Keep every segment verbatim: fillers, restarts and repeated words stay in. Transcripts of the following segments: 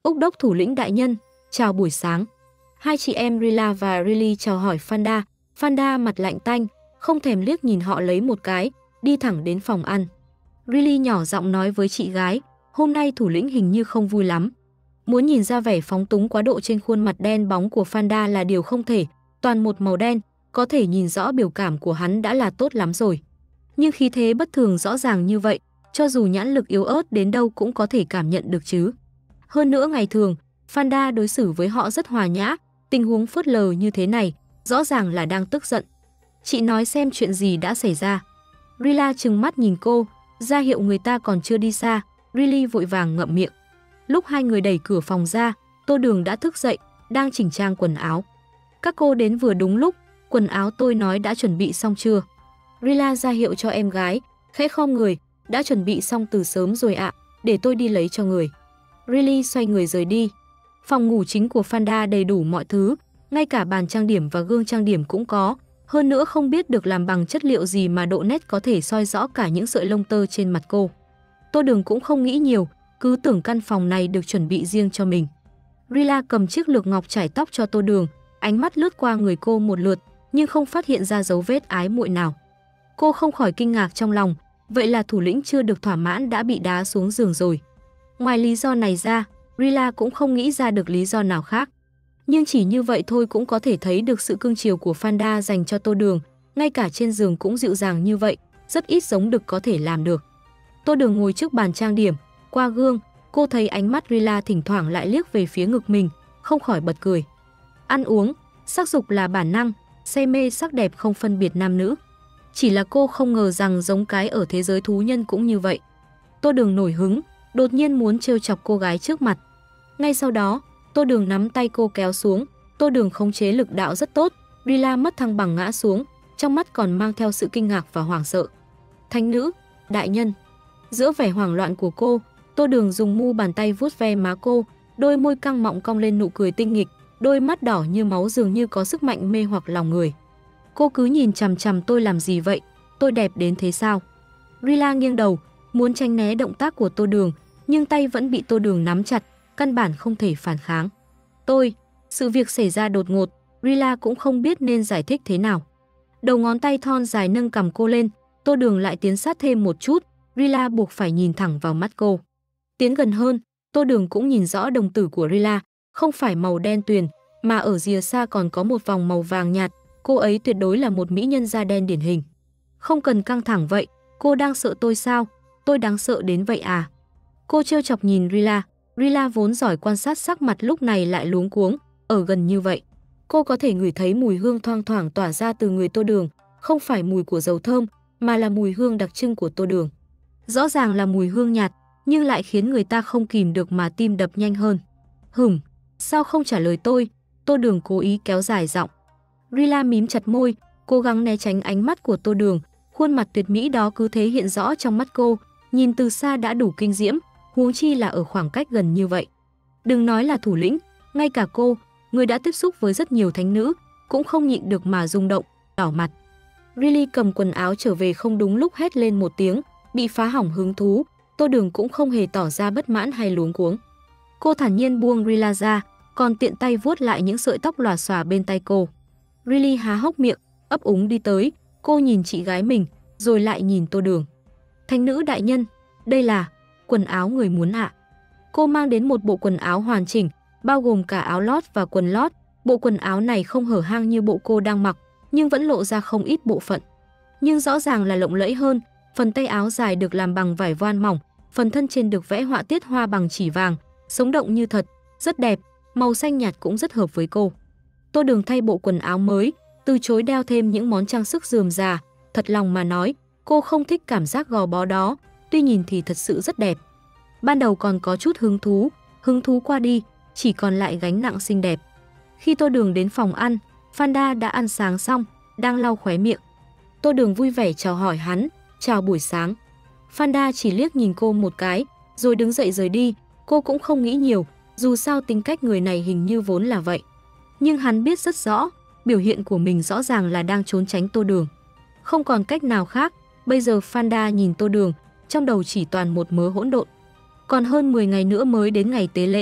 Úc đốc thủ lĩnh đại nhân, chào buổi sáng. Hai chị em Rila và Riley chào hỏi Fanda. Fanda mặt lạnh tanh, không thèm liếc nhìn họ lấy một cái, đi thẳng đến phòng ăn. Riley nhỏ giọng nói với chị gái, hôm nay thủ lĩnh hình như không vui lắm. Muốn nhìn ra vẻ phóng túng quá độ trên khuôn mặt đen bóng của Fanda là điều không thể, toàn một màu đen, có thể nhìn rõ biểu cảm của hắn đã là tốt lắm rồi. Nhưng khí thế bất thường rõ ràng như vậy, cho dù nhãn lực yếu ớt đến đâu cũng có thể cảm nhận được chứ. Hơn nữa ngày thường, Fanda đối xử với họ rất hòa nhã, tình huống phớt lờ như thế này, rõ ràng là đang tức giận. Chị nói xem chuyện gì đã xảy ra. Rila trừng mắt nhìn cô, ra hiệu người ta còn chưa đi xa, Riley vội vàng ngậm miệng. Lúc hai người đẩy cửa phòng ra, Tô Đường đã thức dậy, đang chỉnh trang quần áo. Các cô đến vừa đúng lúc, quần áo tôi nói đã chuẩn bị xong chưa? Rila ra hiệu cho em gái, khẽ khom người, đã chuẩn bị xong từ sớm rồi ạ, để tôi đi lấy cho người. Riley xoay người rời đi. Phòng ngủ chính của Fanda đầy đủ mọi thứ, ngay cả bàn trang điểm và gương trang điểm cũng có. Hơn nữa không biết được làm bằng chất liệu gì mà độ nét có thể soi rõ cả những sợi lông tơ trên mặt cô. Tô Đường cũng không nghĩ nhiều, cứ tưởng căn phòng này được chuẩn bị riêng cho mình. Rila cầm chiếc lược ngọc chải tóc cho Tô Đường, ánh mắt lướt qua người cô một lượt, nhưng không phát hiện ra dấu vết ái muội nào. Cô không khỏi kinh ngạc trong lòng, vậy là thủ lĩnh chưa được thỏa mãn đã bị đá xuống giường rồi. Ngoài lý do này ra, Rila cũng không nghĩ ra được lý do nào khác. Nhưng chỉ như vậy thôi cũng có thể thấy được sự cưng chiều của Fanda dành cho Tô Đường, ngay cả trên giường cũng dịu dàng như vậy, rất ít giống đực có thể làm được. Tô Đường ngồi trước bàn trang điểm, qua gương, cô thấy ánh mắt Rila thỉnh thoảng lại liếc về phía ngực mình, không khỏi bật cười. Ăn uống, sắc dục là bản năng, say mê sắc đẹp không phân biệt nam nữ. Chỉ là cô không ngờ rằng giống cái ở thế giới thú nhân cũng như vậy. Tô Đường nổi hứng, đột nhiên muốn trêu chọc cô gái trước mặt. Ngay sau đó, Tô Đường nắm tay cô kéo xuống, Tô Đường khống chế lực đạo rất tốt, Rila mất thăng bằng ngã xuống, trong mắt còn mang theo sự kinh ngạc và hoảng sợ. Thánh nữ, đại nhân. Giữa vẻ hoảng loạn của cô, Tô Đường dùng mu bàn tay vuốt ve má cô, đôi môi căng mọng cong lên nụ cười tinh nghịch, đôi mắt đỏ như máu dường như có sức mạnh mê hoặc lòng người. Cô cứ nhìn chằm chằm tôi làm gì vậy? Tôi đẹp đến thế sao? Rila nghiêng đầu, muốn tránh né động tác của Tô Đường, nhưng tay vẫn bị Tô Đường nắm chặt, căn bản không thể phản kháng. Tôi, sự việc xảy ra đột ngột, Rila cũng không biết nên giải thích thế nào. Đầu ngón tay thon dài nâng cằm cô lên, Tô Đường lại tiến sát thêm một chút, Rila buộc phải nhìn thẳng vào mắt cô. Tiến gần hơn, Tô Đường cũng nhìn rõ đồng tử của Rila, không phải màu đen tuyền, mà ở rìa xa còn có một vòng màu vàng nhạt, cô ấy tuyệt đối là một mỹ nhân da đen điển hình. Không cần căng thẳng vậy, cô đang sợ tôi sao? Tôi đáng sợ đến vậy à? Cô trêu chọc nhìn Rila, Rila vốn giỏi quan sát sắc mặt lúc này lại luống cuống, ở gần như vậy. Cô có thể ngửi thấy mùi hương thoang thoảng tỏa ra từ người Tô Đường, không phải mùi của dầu thơm, mà là mùi hương đặc trưng của Tô Đường. Rõ ràng là mùi hương nhạt, nhưng lại khiến người ta không kìm được mà tim đập nhanh hơn. Hửm, sao không trả lời tôi? Tô Đường cố ý kéo dài giọng. Rila mím chặt môi, cố gắng né tránh ánh mắt của Tô Đường, khuôn mặt tuyệt mỹ đó cứ thế hiện rõ trong mắt cô, nhìn từ xa đã đủ kinh diễm, huống chi là ở khoảng cách gần như vậy. Đừng nói là thủ lĩnh, ngay cả cô, người đã tiếp xúc với rất nhiều thánh nữ, cũng không nhịn được mà rung động, đỏ mặt. Riley cầm quần áo trở về không đúng lúc hét lên một tiếng, bị phá hỏng hứng thú, Tô Đường cũng không hề tỏ ra bất mãn hay luống cuống. Cô thản nhiên buông Rila ra, còn tiện tay vuốt lại những sợi tóc lòa xòa bên tay cô. Riley há hốc miệng, ấp úng đi tới, cô nhìn chị gái mình, rồi lại nhìn Tô Đường. Thánh nữ đại nhân, đây là quần áo người muốn ạ. Cô mang đến một bộ quần áo hoàn chỉnh, bao gồm cả áo lót và quần lót. Bộ quần áo này không hở hang như bộ cô đang mặc, nhưng vẫn lộ ra không ít bộ phận. Nhưng rõ ràng là lộng lẫy hơn, phần tay áo dài được làm bằng vải voan mỏng, phần thân trên được vẽ họa tiết hoa bằng chỉ vàng, sống động như thật, rất đẹp, màu xanh nhạt cũng rất hợp với cô. Tô Đường thay bộ quần áo mới, từ chối đeo thêm những món trang sức rườm rà, thật lòng mà nói, cô không thích cảm giác gò bó đó, tuy nhìn thì thật sự rất đẹp. Ban đầu còn có chút hứng thú, hứng thú qua đi, chỉ còn lại gánh nặng xinh đẹp. Khi Tô Đường đến phòng ăn, Fanda đã ăn sáng xong, đang lau khóe miệng. Tô Đường vui vẻ chào hỏi hắn, chào buổi sáng. Fanda chỉ liếc nhìn cô một cái, rồi đứng dậy rời đi, cô cũng không nghĩ nhiều, dù sao tính cách người này hình như vốn là vậy. Nhưng hắn biết rất rõ, biểu hiện của mình rõ ràng là đang trốn tránh Tô Đường. Không còn cách nào khác, bây giờ Fanda nhìn Tô Đường, trong đầu chỉ toàn một mớ hỗn độn. Còn hơn mười ngày nữa mới đến ngày tế lễ,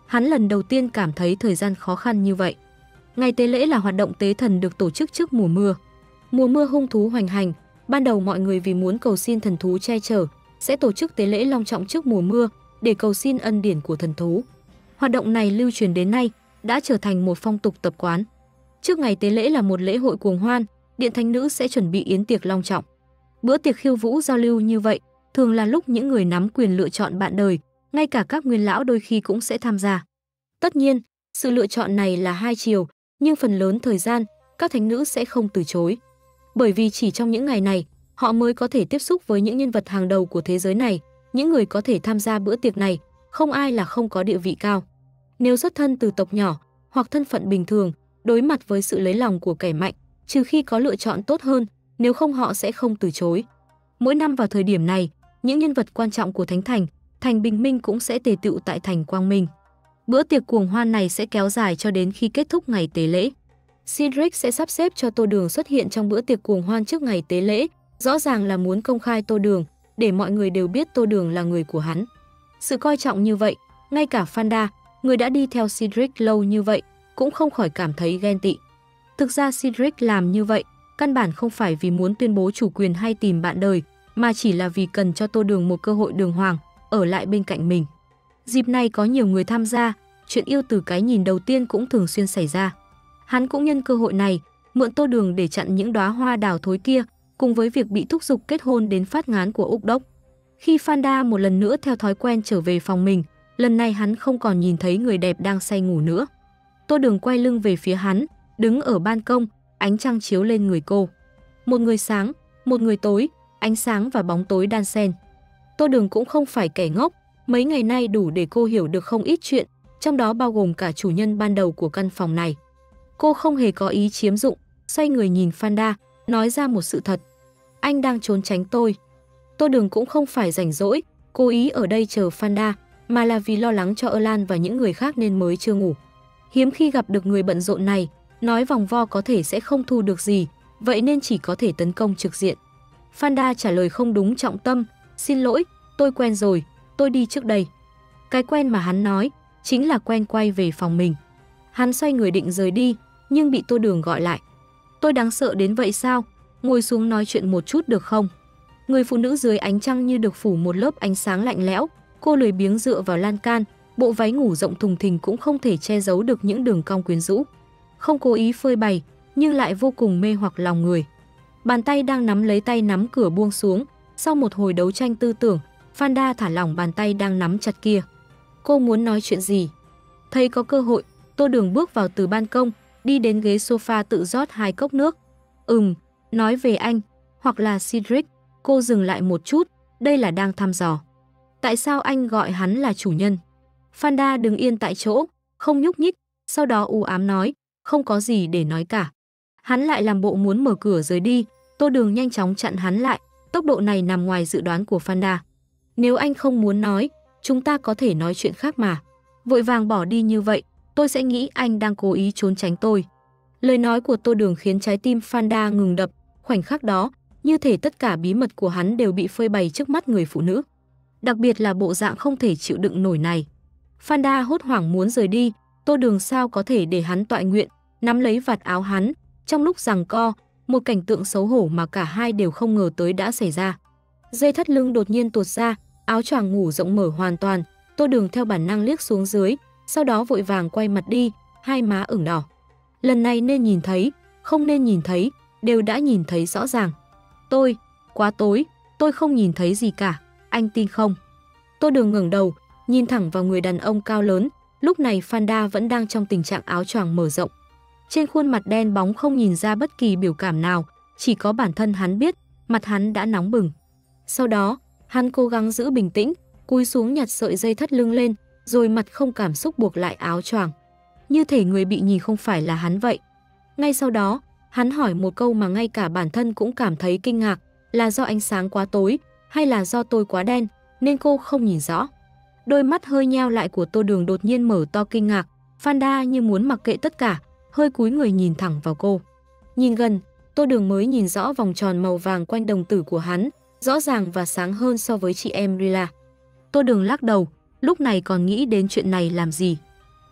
Hắn lần đầu tiên cảm thấy thời gian khó khăn như vậy. Ngày tế lễ là hoạt động tế thần được tổ chức trước mùa mưa. Mùa mưa hung thú hoành hành, ban đầu mọi người vì muốn cầu xin thần thú che chở, sẽ tổ chức tế lễ long trọng trước mùa mưa để cầu xin ân điển của thần thú. Hoạt động này lưu truyền đến nay, đã trở thành một phong tục tập quán. Trước ngày tế lễ là một lễ hội cuồng hoan, điện thánh nữ sẽ chuẩn bị yến tiệc long trọng. Bữa tiệc khiêu vũ giao lưu như vậy, thường là lúc những người nắm quyền lựa chọn bạn đời, ngay cả các nguyên lão đôi khi cũng sẽ tham gia. Tất nhiên, sự lựa chọn này là hai chiều, nhưng phần lớn thời gian, các thánh nữ sẽ không từ chối. Bởi vì chỉ trong những ngày này, họ mới có thể tiếp xúc với những nhân vật hàng đầu của thế giới này, những người có thể tham gia bữa tiệc này, không ai là không có địa vị cao. Nếu xuất thân từ tộc nhỏ, hoặc thân phận bình thường, đối mặt với sự lấy lòng của kẻ mạnh, trừ khi có lựa chọn tốt hơn, nếu không họ sẽ không từ chối. Mỗi năm vào thời điểm này, những nhân vật quan trọng của Thánh Thành, Thành Bình Minh cũng sẽ tề tựu tại Thành Quang Minh. Bữa tiệc cuồng hoan này sẽ kéo dài cho đến khi kết thúc ngày tế lễ. Cedric sẽ sắp xếp cho Tô Đường xuất hiện trong bữa tiệc cuồng hoan trước ngày tế lễ, rõ ràng là muốn công khai Tô Đường, để mọi người đều biết Tô Đường là người của hắn. Sự coi trọng như vậy, ngay cả Fanda, người đã đi theo Cedric lâu như vậy, cũng không khỏi cảm thấy ghen tị. Thực ra Cedric làm như vậy, căn bản không phải vì muốn tuyên bố chủ quyền hay tìm bạn đời, mà chỉ là vì cần cho Tô Đường một cơ hội đường hoàng, ở lại bên cạnh mình. Dịp này có nhiều người tham gia, chuyện yêu từ cái nhìn đầu tiên cũng thường xuyên xảy ra. Hắn cũng nhân cơ hội này, mượn Tô Đường để chặn những đóa hoa đào thối kia, cùng với việc bị thúc giục kết hôn đến phát ngán của Úc Đốc. Khi Fanda một lần nữa theo thói quen trở về phòng mình, lần này hắn không còn nhìn thấy người đẹp đang say ngủ nữa. Tô Đường quay lưng về phía hắn, đứng ở ban công, ánh trăng chiếu lên người cô. Một người sáng, một người tối, ánh sáng và bóng tối đan xen. Tô Đường cũng không phải kẻ ngốc, mấy ngày nay đủ để cô hiểu được không ít chuyện, trong đó bao gồm cả chủ nhân ban đầu của căn phòng này. Cô không hề có ý chiếm dụng, xoay người nhìn Fanda, nói ra một sự thật. Anh đang trốn tránh tôi. Tô Đường cũng không phải rảnh rỗi, cố ý ở đây chờ Fanda, mà là vì lo lắng cho Erlan và những người khác nên mới chưa ngủ. Hiếm khi gặp được người bận rộn này, nói vòng vo có thể sẽ không thu được gì, vậy nên chỉ có thể tấn công trực diện. Fanda trả lời không đúng trọng tâm, xin lỗi, tôi quen rồi, tôi đi trước đây. Cái quen mà hắn nói, chính là quen quay về phòng mình. Hắn xoay người định rời đi, nhưng bị Tô Đường gọi lại. Tôi đáng sợ đến vậy sao? Ngồi xuống nói chuyện một chút được không? Người phụ nữ dưới ánh trăng như được phủ một lớp ánh sáng lạnh lẽo, cô lười biếng dựa vào lan can, bộ váy ngủ rộng thùng thình cũng không thể che giấu được những đường cong quyến rũ. Không cố ý phơi bày, nhưng lại vô cùng mê hoặc lòng người. Bàn tay đang nắm lấy tay nắm cửa buông xuống, sau một hồi đấu tranh tư tưởng, Fanda thả lỏng bàn tay đang nắm chặt kia. Cô muốn nói chuyện gì? Thấy có cơ hội, Tô Đường bước vào từ ban công, đi đến ghế sofa tự rót hai cốc nước. Ừm, nói về anh, hoặc là Cedric. Cô dừng lại một chút, đây là đang thăm dò. Tại sao anh gọi hắn là chủ nhân? Fanda đứng yên tại chỗ, không nhúc nhích, sau đó u ám nói, không có gì để nói cả. Hắn lại làm bộ muốn mở cửa rời đi, Tô Đường nhanh chóng chặn hắn lại, tốc độ này nằm ngoài dự đoán của Fanda. Nếu anh không muốn nói, chúng ta có thể nói chuyện khác mà. Vội vàng bỏ đi như vậy, tôi sẽ nghĩ anh đang cố ý trốn tránh tôi. Lời nói của Tô Đường khiến trái tim Fanda ngừng đập, khoảnh khắc đó, như thể tất cả bí mật của hắn đều bị phơi bày trước mắt người phụ nữ. Đặc biệt là bộ dạng không thể chịu đựng nổi này. Fanda hốt hoảng muốn rời đi, Tô Đường sao có thể để hắn tọa nguyện, nắm lấy vạt áo hắn, trong lúc giằng co, một cảnh tượng xấu hổ mà cả hai đều không ngờ tới đã xảy ra. Dây thắt lưng đột nhiên tuột ra, áo choàng ngủ rộng mở hoàn toàn, Tô Đường theo bản năng liếc xuống dưới, sau đó vội vàng quay mặt đi, hai má ửng đỏ. Lần này nên nhìn thấy, không nên nhìn thấy, đều đã nhìn thấy rõ ràng. Tôi, quá tối, tôi không nhìn thấy gì cả, anh tin không? Tô Đường ngẩng đầu, nhìn thẳng vào người đàn ông cao lớn, lúc này Fanda vẫn đang trong tình trạng áo choàng mở rộng. Trên khuôn mặt đen bóng không nhìn ra bất kỳ biểu cảm nào, chỉ có bản thân hắn biết, mặt hắn đã nóng bừng. Sau đó, hắn cố gắng giữ bình tĩnh, cúi xuống nhặt sợi dây thắt lưng lên, rồi mặt không cảm xúc buộc lại áo choàng. Như thể người bị nhìn không phải là hắn vậy. Ngay sau đó, hắn hỏi một câu mà ngay cả bản thân cũng cảm thấy kinh ngạc, là do ánh sáng quá tối, hay là do tôi quá đen, nên cô không nhìn rõ. Đôi mắt hơi nheo lại của Tô Đường đột nhiên mở to kinh ngạc, Fanda như muốn mặc kệ tất cả, hơi cúi người nhìn thẳng vào cô. Nhìn gần, Tô Đường mới nhìn rõ vòng tròn màu vàng quanh đồng tử của hắn, rõ ràng và sáng hơn so với chị em Rila. Tô Đường lắc đầu, lúc này còn nghĩ đến chuyện này làm gì.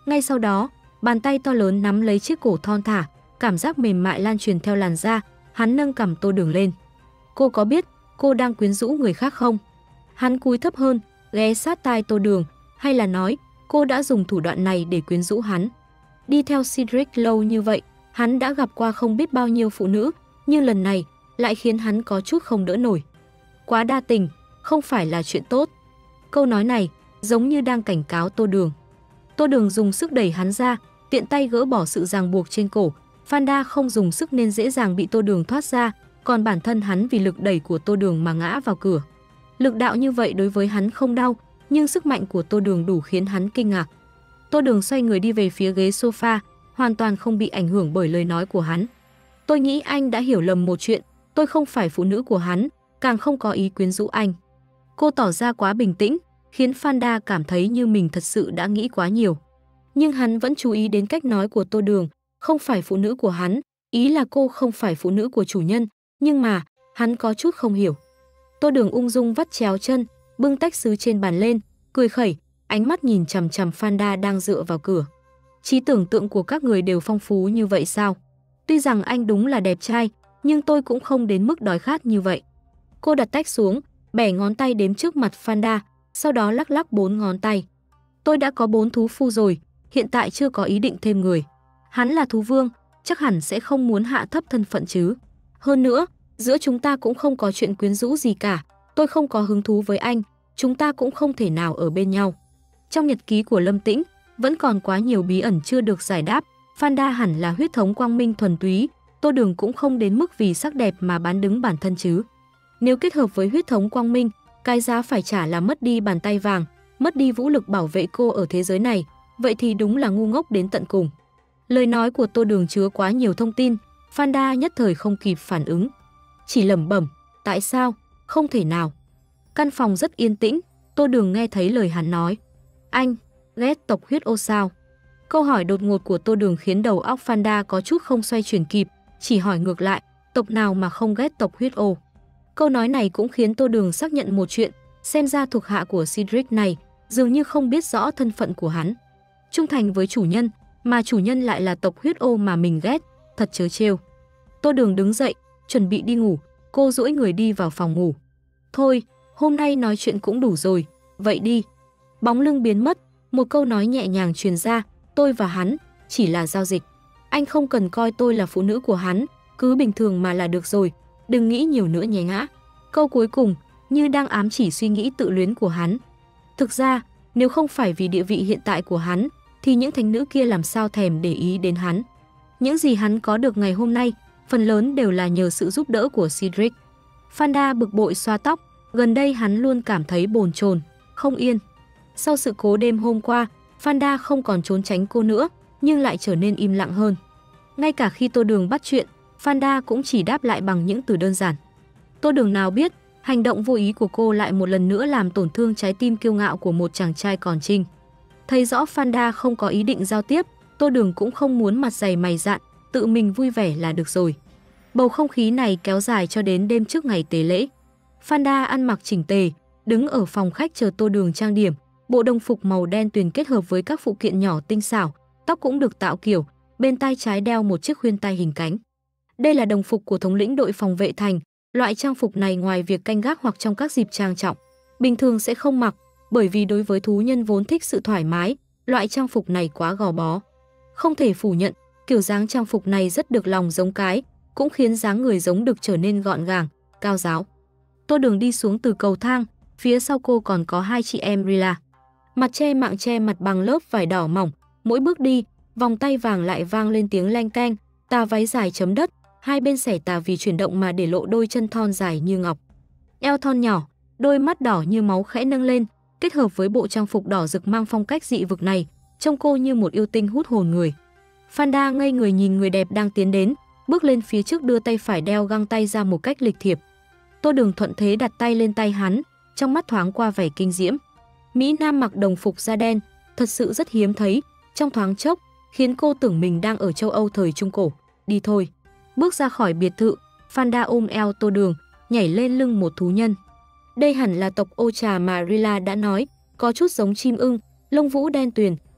Ngay sau đó, bàn tay to lớn nắm lấy chiếc cổ thon thả, cảm giác mềm mại lan truyền theo làn da, hắn nâng cằm Tô Đường lên. Cô có biết cô đang quyến rũ người khác không? Hắn cúi thấp hơn, ghé sát tai Tô Đường, hay là nói cô đã dùng thủ đoạn này để quyến rũ hắn? Đi theo Cedric lâu như vậy, hắn đã gặp qua không biết bao nhiêu phụ nữ, nhưng lần này lại khiến hắn có chút không đỡ nổi. Quá đa tình, không phải là chuyện tốt. Câu nói này giống như đang cảnh cáo Tô Đường. Tô Đường dùng sức đẩy hắn ra, tiện tay gỡ bỏ sự ràng buộc trên cổ. Fanda không dùng sức nên dễ dàng bị Tô Đường thoát ra, còn bản thân hắn vì lực đẩy của Tô Đường mà ngã vào cửa. Lực đạo như vậy đối với hắn không đau, nhưng sức mạnh của Tô Đường đủ khiến hắn kinh ngạc. Tô Đường xoay người đi về phía ghế sofa, hoàn toàn không bị ảnh hưởng bởi lời nói của hắn. Tôi nghĩ anh đã hiểu lầm một chuyện, tôi không phải phụ nữ của hắn, càng không có ý quyến rũ anh. Cô tỏ ra quá bình tĩnh, khiến Fanda cảm thấy như mình thật sự đã nghĩ quá nhiều. Nhưng hắn vẫn chú ý đến cách nói của Tô Đường, không phải phụ nữ của hắn, ý là cô không phải phụ nữ của chủ nhân, nhưng mà hắn có chút không hiểu. Tô Đường ung dung vắt chéo chân, bưng tách sứ trên bàn lên, cười khẩy, ánh mắt nhìn chằm chằm Fanda đang dựa vào cửa. Trí tưởng tượng của các người đều phong phú như vậy sao? Tuy rằng anh đúng là đẹp trai, nhưng tôi cũng không đến mức đói khát như vậy. Cô đặt tách xuống, bẻ ngón tay đếm trước mặt Fanda, sau đó lắc lắc bốn ngón tay. Tôi đã có bốn thú phu rồi, hiện tại chưa có ý định thêm người. Hắn là thú vương, chắc hẳn sẽ không muốn hạ thấp thân phận chứ. Hơn nữa, giữa chúng ta cũng không có chuyện quyến rũ gì cả, tôi không có hứng thú với anh, chúng ta cũng không thể nào ở bên nhau. Trong nhật ký của Lâm Tĩnh, vẫn còn quá nhiều bí ẩn chưa được giải đáp. Fanda hẳn là huyết thống quang minh thuần túy, Tô Đường cũng không đến mức vì sắc đẹp mà bán đứng bản thân chứ. Nếu kết hợp với huyết thống quang minh, cái giá phải trả là mất đi bàn tay vàng, mất đi vũ lực bảo vệ cô ở thế giới này, vậy thì đúng là ngu ngốc đến tận cùng. Lời nói của Tô Đường chứa quá nhiều thông tin, Fanda nhất thời không kịp phản ứng. Chỉ lẩm bẩm, tại sao, không thể nào. Căn phòng rất yên tĩnh, Tô Đường nghe thấy lời hắn nói. Anh, ghét tộc huyết ô sao? Câu hỏi đột ngột của Tô Đường khiến đầu óc Fanda có chút không xoay chuyển kịp, chỉ hỏi ngược lại, tộc nào mà không ghét tộc huyết ô? Câu nói này cũng khiến Tô Đường xác nhận một chuyện, xem ra thuộc hạ của Cedric này dường như không biết rõ thân phận của hắn. Trung thành với chủ nhân, mà chủ nhân lại là tộc huyết ô mà mình ghét, thật trớ trêu. Tô Đường đứng dậy, chuẩn bị đi ngủ, cô duỗi người đi vào phòng ngủ. Thôi, hôm nay nói chuyện cũng đủ rồi, vậy đi. Bóng lưng biến mất, một câu nói nhẹ nhàng truyền ra, tôi và hắn chỉ là giao dịch. Anh không cần coi tôi là phụ nữ của hắn, cứ bình thường mà là được rồi, đừng nghĩ nhiều nữa nhé ngã. Câu cuối cùng như đang ám chỉ suy nghĩ tự luyến của hắn. Thực ra, nếu không phải vì địa vị hiện tại của hắn, thì những thánh nữ kia làm sao thèm để ý đến hắn. Những gì hắn có được ngày hôm nay, phần lớn đều là nhờ sự giúp đỡ của Cedric. Fanda bực bội xoa tóc, gần đây hắn luôn cảm thấy bồn chồn, không yên. Sau sự cố đêm hôm qua, Fanda không còn trốn tránh cô nữa, nhưng lại trở nên im lặng hơn. Ngay cả khi Tô Đường bắt chuyện, Fanda cũng chỉ đáp lại bằng những từ đơn giản. Tô Đường nào biết, hành động vô ý của cô lại một lần nữa làm tổn thương trái tim kiêu ngạo của một chàng trai còn trinh. Thấy rõ Fanda không có ý định giao tiếp, Tô Đường cũng không muốn mặt dày mày dạn, tự mình vui vẻ là được rồi. Bầu không khí này kéo dài cho đến đêm trước ngày tế lễ. Fanda ăn mặc chỉnh tề, đứng ở phòng khách chờ Tô Đường trang điểm. Bộ đồng phục màu đen tuyền kết hợp với các phụ kiện nhỏ tinh xảo, tóc cũng được tạo kiểu, bên tay trái đeo một chiếc khuyên tai hình cánh. Đây là đồng phục của thống lĩnh đội phòng vệ thành, loại trang phục này ngoài việc canh gác hoặc trong các dịp trang trọng, bình thường sẽ không mặc, bởi vì đối với thú nhân vốn thích sự thoải mái, loại trang phục này quá gò bó. Không thể phủ nhận, kiểu dáng trang phục này rất được lòng giống cái, cũng khiến dáng người giống được trở nên gọn gàng, cao ráo. Tô Đường đi xuống từ cầu thang, phía sau cô còn có hai chị em Rila. Mặt che mạng che mặt bằng lớp vải đỏ mỏng, mỗi bước đi, vòng tay vàng lại vang lên tiếng leng keng, tà váy dài chấm đất, hai bên xẻ tà vì chuyển động mà để lộ đôi chân thon dài như ngọc. Eo thon nhỏ, đôi mắt đỏ như máu khẽ nâng lên, kết hợp với bộ trang phục đỏ rực mang phong cách dị vực này, trông cô như một yêu tinh hút hồn người. Fanda ngây người nhìn người đẹp đang tiến đến, bước lên phía trước đưa tay phải đeo găng tay ra một cách lịch thiệp. Tô Đường thuận thế đặt tay lên tay hắn, trong mắt thoáng qua vẻ kinh diễm. Mỹ Nam mặc đồng phục da đen, thật sự rất hiếm thấy, trong thoáng chốc, khiến cô tưởng mình đang ở châu Âu thời Trung Cổ. Đi thôi. Bước ra khỏi biệt thự, Fanda ôm eo Tô Đường, nhảy lên lưng một thú nhân. Đây hẳn là tộc ô trà mà Rila đã nói, có chút giống chim ưng, lông vũ đen tuyền,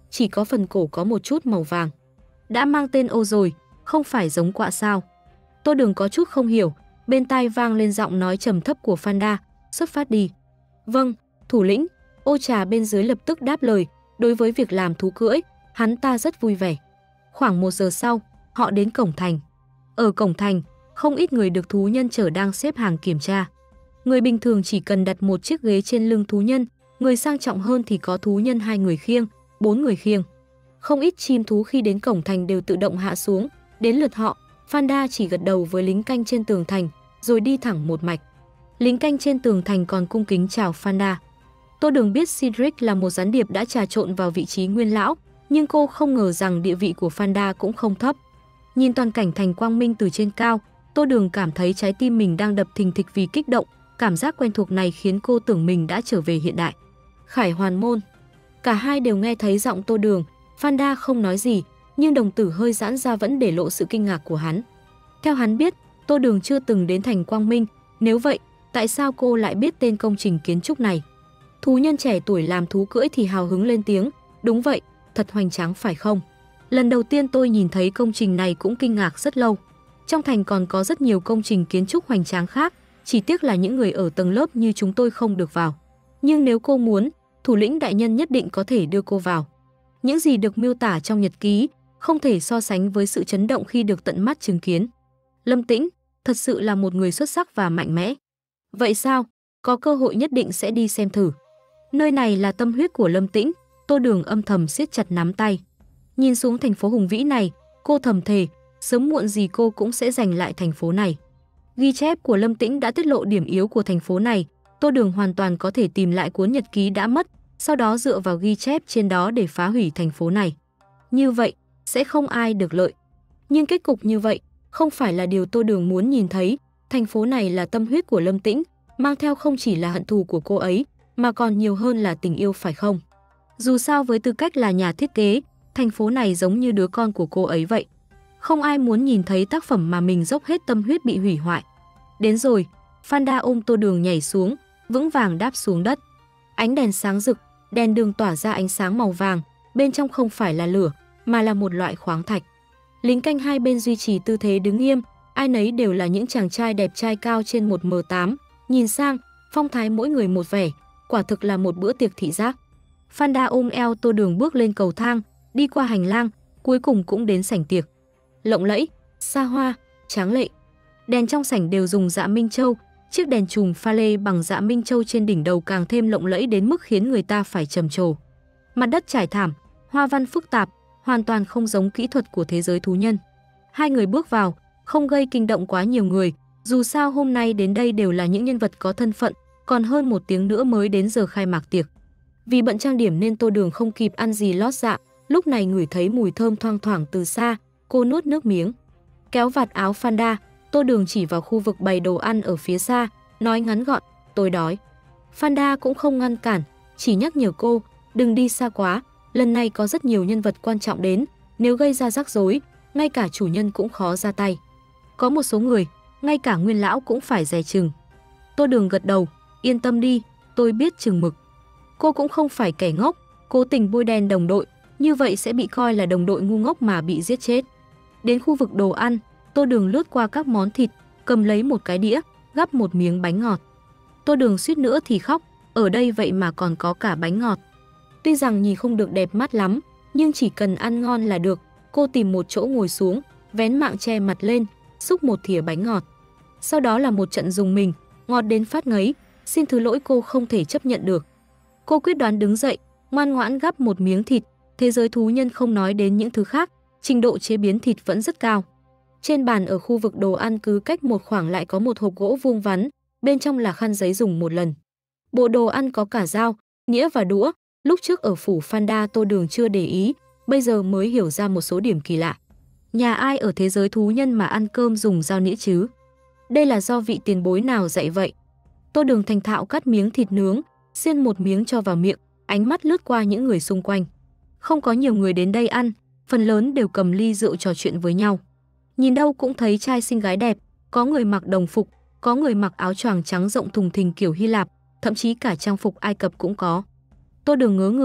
chỉ có phần cổ có một chút màu vàng. Đã mang tên Ô rồi, không phải giống quạ sao? Tô Đường có chút không hiểu, bên tai vang lên giọng nói trầm thấp của Phanda, xuất phát đi. Vâng, thủ lĩnh. Ô Trà bên dưới lập tức đáp lời, đối với việc làm thú cưỡi, hắn ta rất vui vẻ. Khoảng một giờ sau, họ đến cổng thành. Ở cổng thành, không ít người được thú nhân chở đang xếp hàng kiểm tra. Người bình thường chỉ cần đặt một chiếc ghế trên lưng thú nhân, người sang trọng hơn thì có thú nhân hai người khiêng, bốn người khiêng. Không ít chim thú khi đến cổng thành đều tự động hạ xuống, đến lượt họ, Phanda chỉ gật đầu với lính canh trên tường thành, rồi đi thẳng một mạch. Lính canh trên tường thành còn cung kính chào Phanda. Tô Đường biết Cedric là một gián điệp đã trà trộn vào vị trí nguyên lão, nhưng cô không ngờ rằng địa vị của Phanda cũng không thấp. Nhìn toàn cảnh thành quang minh từ trên cao, Tô Đường cảm thấy trái tim mình đang đập thình thịch vì kích động, cảm giác quen thuộc này khiến cô tưởng mình đã trở về hiện đại. Khải Hoàn Môn. Cả hai đều nghe thấy giọng Tô Đường, Phanda không nói gì, nhưng đồng tử hơi giãn ra vẫn để lộ sự kinh ngạc của hắn. Theo hắn biết, Tô Đường chưa từng đến thành Quang Minh, nếu vậy, tại sao cô lại biết tên công trình kiến trúc này? Thú nhân trẻ tuổi làm thú cưỡi thì hào hứng lên tiếng, đúng vậy, thật hoành tráng phải không? Lần đầu tiên tôi nhìn thấy công trình này cũng kinh ngạc rất lâu. Trong thành còn có rất nhiều công trình kiến trúc hoành tráng khác, chỉ tiếc là những người ở tầng lớp như chúng tôi không được vào. Nhưng nếu cô muốn, thủ lĩnh đại nhân nhất định có thể đưa cô vào. Những gì được miêu tả trong nhật ký không thể so sánh với sự chấn động khi được tận mắt chứng kiến. Lâm Tĩnh thật sự là một người xuất sắc và mạnh mẽ. Vậy sao? Có cơ hội nhất định sẽ đi xem thử. Nơi này là tâm huyết của Lâm Tĩnh, Tô Đường âm thầm siết chặt nắm tay. Nhìn xuống thành phố hùng vĩ này, cô thầm thề, sớm muộn gì cô cũng sẽ giành lại thành phố này. Ghi chép của Lâm Tĩnh đã tiết lộ điểm yếu của thành phố này, Tô Đường hoàn toàn có thể tìm lại cuốn nhật ký đã mất, sau đó dựa vào ghi chép trên đó để phá hủy thành phố này. Như vậy, sẽ không ai được lợi. Nhưng kết cục như vậy, không phải là điều Tô Đường muốn nhìn thấy. Thành phố này là tâm huyết của Lâm Tĩnh, mang theo không chỉ là hận thù của cô ấy, mà còn nhiều hơn là tình yêu phải không? Dù sao với tư cách là nhà thiết kế, thành phố này giống như đứa con của cô ấy vậy. Không ai muốn nhìn thấy tác phẩm mà mình dốc hết tâm huyết bị hủy hoại. Đến rồi, Phanda ôm Tô Đường nhảy xuống, vững vàng đáp xuống đất. Ánh đèn sáng rực, đèn đường tỏa ra ánh sáng màu vàng, bên trong không phải là lửa, mà là một loại khoáng thạch. Lính canh hai bên duy trì tư thế đứng nghiêm, ai nấy đều là những chàng trai đẹp trai cao trên một mét tám, nhìn sang, phong thái mỗi người một vẻ, quả thực là một bữa tiệc thị giác. Phanda ôm eo Tô Đường bước lên cầu thang, đi qua hành lang, cuối cùng cũng đến sảnh tiệc. Lộng lẫy, xa hoa, tráng lệ. Đèn trong sảnh đều dùng dạ minh châu, chiếc đèn chùm pha lê bằng dạ minh châu trên đỉnh đầu càng thêm lộng lẫy đến mức khiến người ta phải trầm trồ. Mặt đất trải thảm, hoa văn phức tạp, hoàn toàn không giống kỹ thuật của thế giới thú nhân. Hai người bước vào, không gây kinh động quá nhiều người, dù sao hôm nay đến đây đều là những nhân vật có thân phận, còn hơn một tiếng nữa mới đến giờ khai mạc tiệc. Vì bận trang điểm nên Tô Đường không kịp ăn gì lót dạ, lúc này ngửi thấy mùi thơm thoang thoảng từ xa, cô nuốt nước miếng. Kéo vạt áo Phanda, Tô Đường chỉ vào khu vực bày đồ ăn ở phía xa, nói ngắn gọn, tôi đói. Phanda cũng không ngăn cản, chỉ nhắc nhở cô, đừng đi xa quá, lần này có rất nhiều nhân vật quan trọng đến, nếu gây ra rắc rối, ngay cả chủ nhân cũng khó ra tay. Có một số người, ngay cả nguyên lão cũng phải dè chừng. Tô Đường gật đầu, yên tâm đi, tôi biết chừng mực. Cô cũng không phải kẻ ngốc, cố tình bôi đen đồng đội, như vậy sẽ bị coi là đồng đội ngu ngốc mà bị giết chết. Đến khu vực đồ ăn, Tô Đường lướt qua các món thịt, cầm lấy một cái đĩa, gắp một miếng bánh ngọt. Tô Đường suýt nữa thì khóc, ở đây vậy mà còn có cả bánh ngọt. Tuy rằng nhìn không được đẹp mắt lắm, nhưng chỉ cần ăn ngon là được. Cô tìm một chỗ ngồi xuống, vén mạng che mặt lên, xúc một thìa bánh ngọt. Sau đó là một trận dùng mình, ngọt đến phát ngấy, xin thứ lỗi cô không thể chấp nhận được. Cô quyết đoán đứng dậy, ngoan ngoãn gắp một miếng thịt. Thế giới thú nhân không nói đến những thứ khác, trình độ chế biến thịt vẫn rất cao. Trên bàn ở khu vực đồ ăn cứ cách một khoảng lại có một hộp gỗ vuông vắn, bên trong là khăn giấy dùng một lần. Bộ đồ ăn có cả dao, nĩa và đũa, lúc trước ở phủ Phanda Tô Đường chưa để ý, bây giờ mới hiểu ra một số điểm kỳ lạ. Nhà ai ở thế giới thú nhân mà ăn cơm dùng dao nĩa chứ? Đây là do vị tiền bối nào dạy vậy? Tô Đường thành thạo cắt miếng thịt nướng, xiên một miếng cho vào miệng, ánh mắt lướt qua những người xung quanh. Không có nhiều người đến đây ăn, phần lớn đều cầm ly rượu trò chuyện với nhau. Nhìn đâu cũng thấy trai xinh gái đẹp, có người mặc đồng phục, có người mặc áo choàng trắng rộng thùng thình kiểu Hy Lạp, thậm chí cả trang phục Ai Cập cũng có. Tô Đường ngớ người,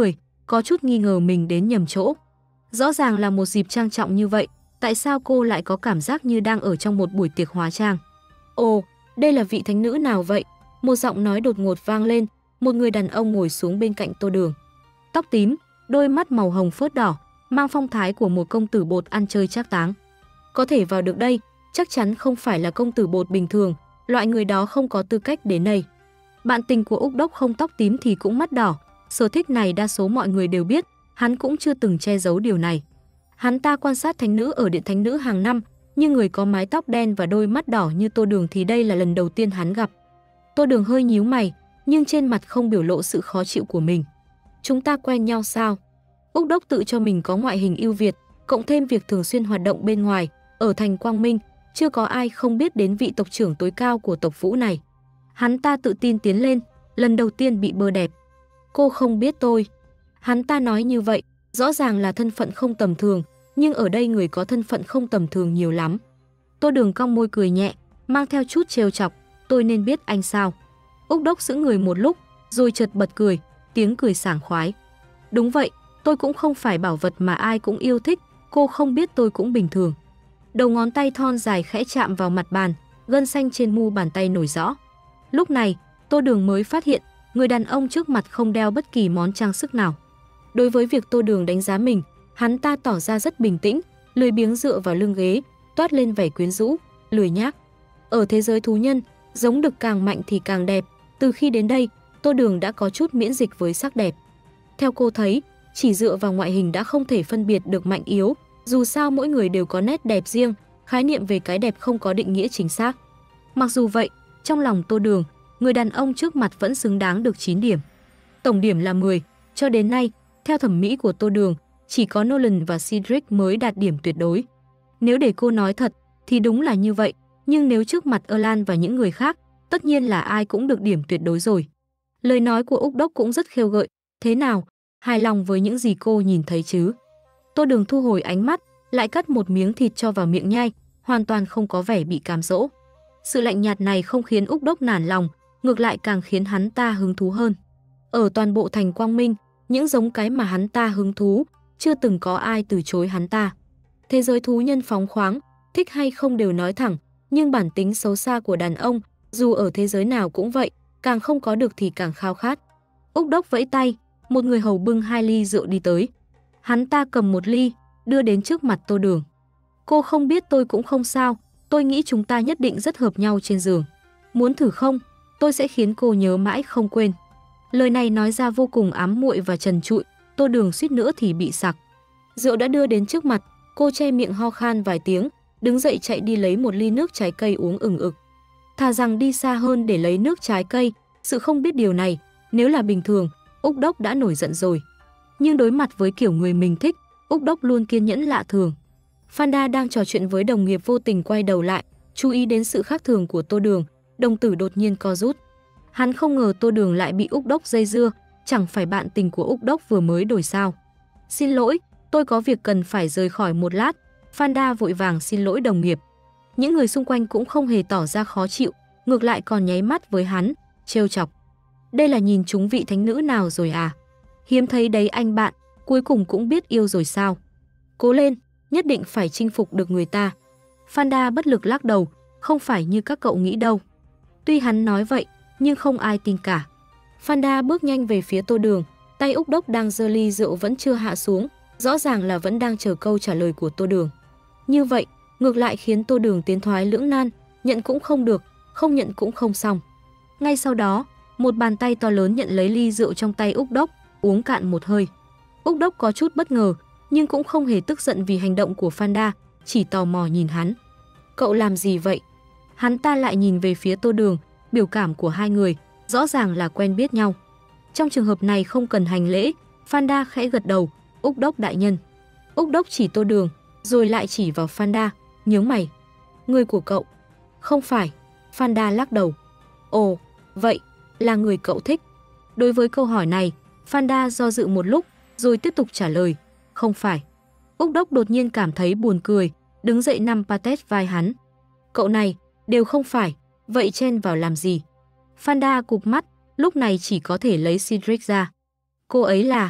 có chút nghi ngờ mình đến nhầm chỗ. Rõ ràng là một dịp trang trọng như vậy, tại sao cô lại có cảm giác như đang ở trong một buổi tiệc hóa trang? Ồ, đây là vị thánh nữ nào vậy? Một giọng nói đột ngột vang lên, một người đàn ông ngồi xuống bên cạnh Tô Đường. Tóc tím, đôi mắt màu hồng phớt đỏ, mang phong thái của một công tử bột ăn chơi trác táng. Có thể vào được đây, chắc chắn không phải là công tử bột bình thường, loại người đó không có tư cách đến đây. Bạn tình của Úc Đốc không tóc tím thì cũng mắt đỏ, sở thích này đa số mọi người đều biết, hắn cũng chưa từng che giấu điều này. Hắn ta quan sát thánh nữ ở điện thánh nữ hàng năm, nhưng người có mái tóc đen và đôi mắt đỏ như Tô Đường thì đây là lần đầu tiên hắn gặp. Tô Đường hơi nhíu mày, nhưng trên mặt không biểu lộ sự khó chịu của mình. Chúng ta quen nhau sao? Úc Đốc tự cho mình có ngoại hình ưu việt, cộng thêm việc thường xuyên hoạt động bên ngoài, ở thành Quang Minh, chưa có ai không biết đến vị tộc trưởng tối cao của tộc Vũ này. Hắn ta tự tin tiến lên, lần đầu tiên bị bơ đẹp. Cô không biết tôi. Hắn ta nói như vậy, rõ ràng là thân phận không tầm thường, nhưng ở đây người có thân phận không tầm thường nhiều lắm. Tô Đường cong môi cười nhẹ, mang theo chút trêu chọc, tôi nên biết anh sao? Úc Đốc sững người một lúc, rồi chợt bật cười, tiếng cười sảng khoái. Đúng vậy, tôi cũng không phải bảo vật mà ai cũng yêu thích, cô không biết tôi cũng bình thường. Đầu ngón tay thon dài khẽ chạm vào mặt bàn, gân xanh trên mu bàn tay nổi rõ. Lúc này, Tô Đường mới phát hiện, người đàn ông trước mặt không đeo bất kỳ món trang sức nào. Đối với việc Tô Đường đánh giá mình, hắn ta tỏ ra rất bình tĩnh, lười biếng dựa vào lưng ghế, toát lên vẻ quyến rũ, lười nhác. Ở thế giới thú nhân, giống đực càng mạnh thì càng đẹp, từ khi đến đây, Tô Đường đã có chút miễn dịch với sắc đẹp. Theo cô thấy, chỉ dựa vào ngoại hình đã không thể phân biệt được mạnh yếu, dù sao mỗi người đều có nét đẹp riêng, khái niệm về cái đẹp không có định nghĩa chính xác. Mặc dù vậy, trong lòng Tô Đường, người đàn ông trước mặt vẫn xứng đáng được chín điểm. Tổng điểm là mười, cho đến nay, theo thẩm mỹ của Tô Đường, chỉ có Nolan và Cedric mới đạt điểm tuyệt đối. Nếu để cô nói thật, thì đúng là như vậy, nhưng nếu trước mặt Erlan và những người khác, tất nhiên là ai cũng được điểm tuyệt đối rồi. Lời nói của Úc Đốc cũng rất khêu gợi, thế nào, hài lòng với những gì cô nhìn thấy chứ? Tô Đường thu hồi ánh mắt, lại cắt một miếng thịt cho vào miệng nhai, hoàn toàn không có vẻ bị cám dỗ. Sự lạnh nhạt này không khiến Úc Đốc nản lòng, ngược lại càng khiến hắn ta hứng thú hơn. Ở toàn bộ thành Quang Minh, những giống cái mà hắn ta hứng thú, chưa từng có ai từ chối hắn ta. Thế giới thú nhân phóng khoáng, thích hay không đều nói thẳng, nhưng bản tính xấu xa của đàn ông, dù ở thế giới nào cũng vậy, càng không có được thì càng khao khát. Úc Đốc vẫy tay, một người hầu bưng hai ly rượu đi tới. Hắn ta cầm một ly, đưa đến trước mặt Tô Đường. Cô không biết tôi cũng không sao, tôi nghĩ chúng ta nhất định rất hợp nhau trên giường. Muốn thử không? Tôi sẽ khiến cô nhớ mãi không quên. Lời này nói ra vô cùng ám muội và trần trụi, Tô Đường suýt nữa thì bị sặc. Rượu đã đưa đến trước mặt, cô che miệng ho khan vài tiếng, đứng dậy chạy đi lấy một ly nước trái cây uống ừng ực. Thà rằng đi xa hơn để lấy nước trái cây, sự không biết điều này, nếu là bình thường, Úc Đốc đã nổi giận rồi. Nhưng đối mặt với kiểu người mình thích, Úc Đốc luôn kiên nhẫn lạ thường. Fanda đang trò chuyện với đồng nghiệp vô tình quay đầu lại, chú ý đến sự khác thường của Tô Đường, đồng tử đột nhiên co rút. Hắn không ngờ Tô Đường lại bị Úc Đốc dây dưa, chẳng phải bạn tình của Úc Đốc vừa mới đổi sao. Xin lỗi, tôi có việc cần phải rời khỏi một lát. Fanda vội vàng xin lỗi đồng nghiệp. Những người xung quanh cũng không hề tỏ ra khó chịu, ngược lại còn nháy mắt với hắn, trêu chọc. Đây là nhìn trúng vị thánh nữ nào rồi à? Hiếm thấy đấy anh bạn, cuối cùng cũng biết yêu rồi sao? Cố lên, nhất định phải chinh phục được người ta. Fanda bất lực lắc đầu, không phải như các cậu nghĩ đâu. Tuy hắn nói vậy, nhưng không ai tin cả. Fanda bước nhanh về phía Tô Đường, tay Úc Đốc đang giơ ly rượu vẫn chưa hạ xuống, rõ ràng là vẫn đang chờ câu trả lời của Tô Đường. Như vậy, ngược lại khiến Tô Đường tiến thoái lưỡng nan, nhận cũng không được, không nhận cũng không xong. Ngay sau đó, một bàn tay to lớn nhận lấy ly rượu trong tay Úc Đốc, uống cạn một hơi. Úc Đốc có chút bất ngờ, nhưng cũng không hề tức giận vì hành động của Fanda, chỉ tò mò nhìn hắn. Cậu làm gì vậy? Hắn ta lại nhìn về phía Tô Đường, biểu cảm của hai người, rõ ràng là quen biết nhau. Trong trường hợp này không cần hành lễ, Fanda khẽ gật đầu, Úc Đốc đại nhân. Úc Đốc chỉ Tô Đường, rồi lại chỉ vào Fanda, nhướng mày. Người của cậu? Không phải, Fanda lắc đầu. Ồ, vậy, là người cậu thích? Đối với câu hỏi này, Fanda do dự một lúc, rồi tiếp tục trả lời, không phải. Úc Đốc đột nhiên cảm thấy buồn cười, đứng dậy nắm patet vai hắn. Cậu này, đều không phải, vậy chen vào làm gì? Fanda cụp mắt, lúc này chỉ có thể lấy Cedric ra. Cô ấy là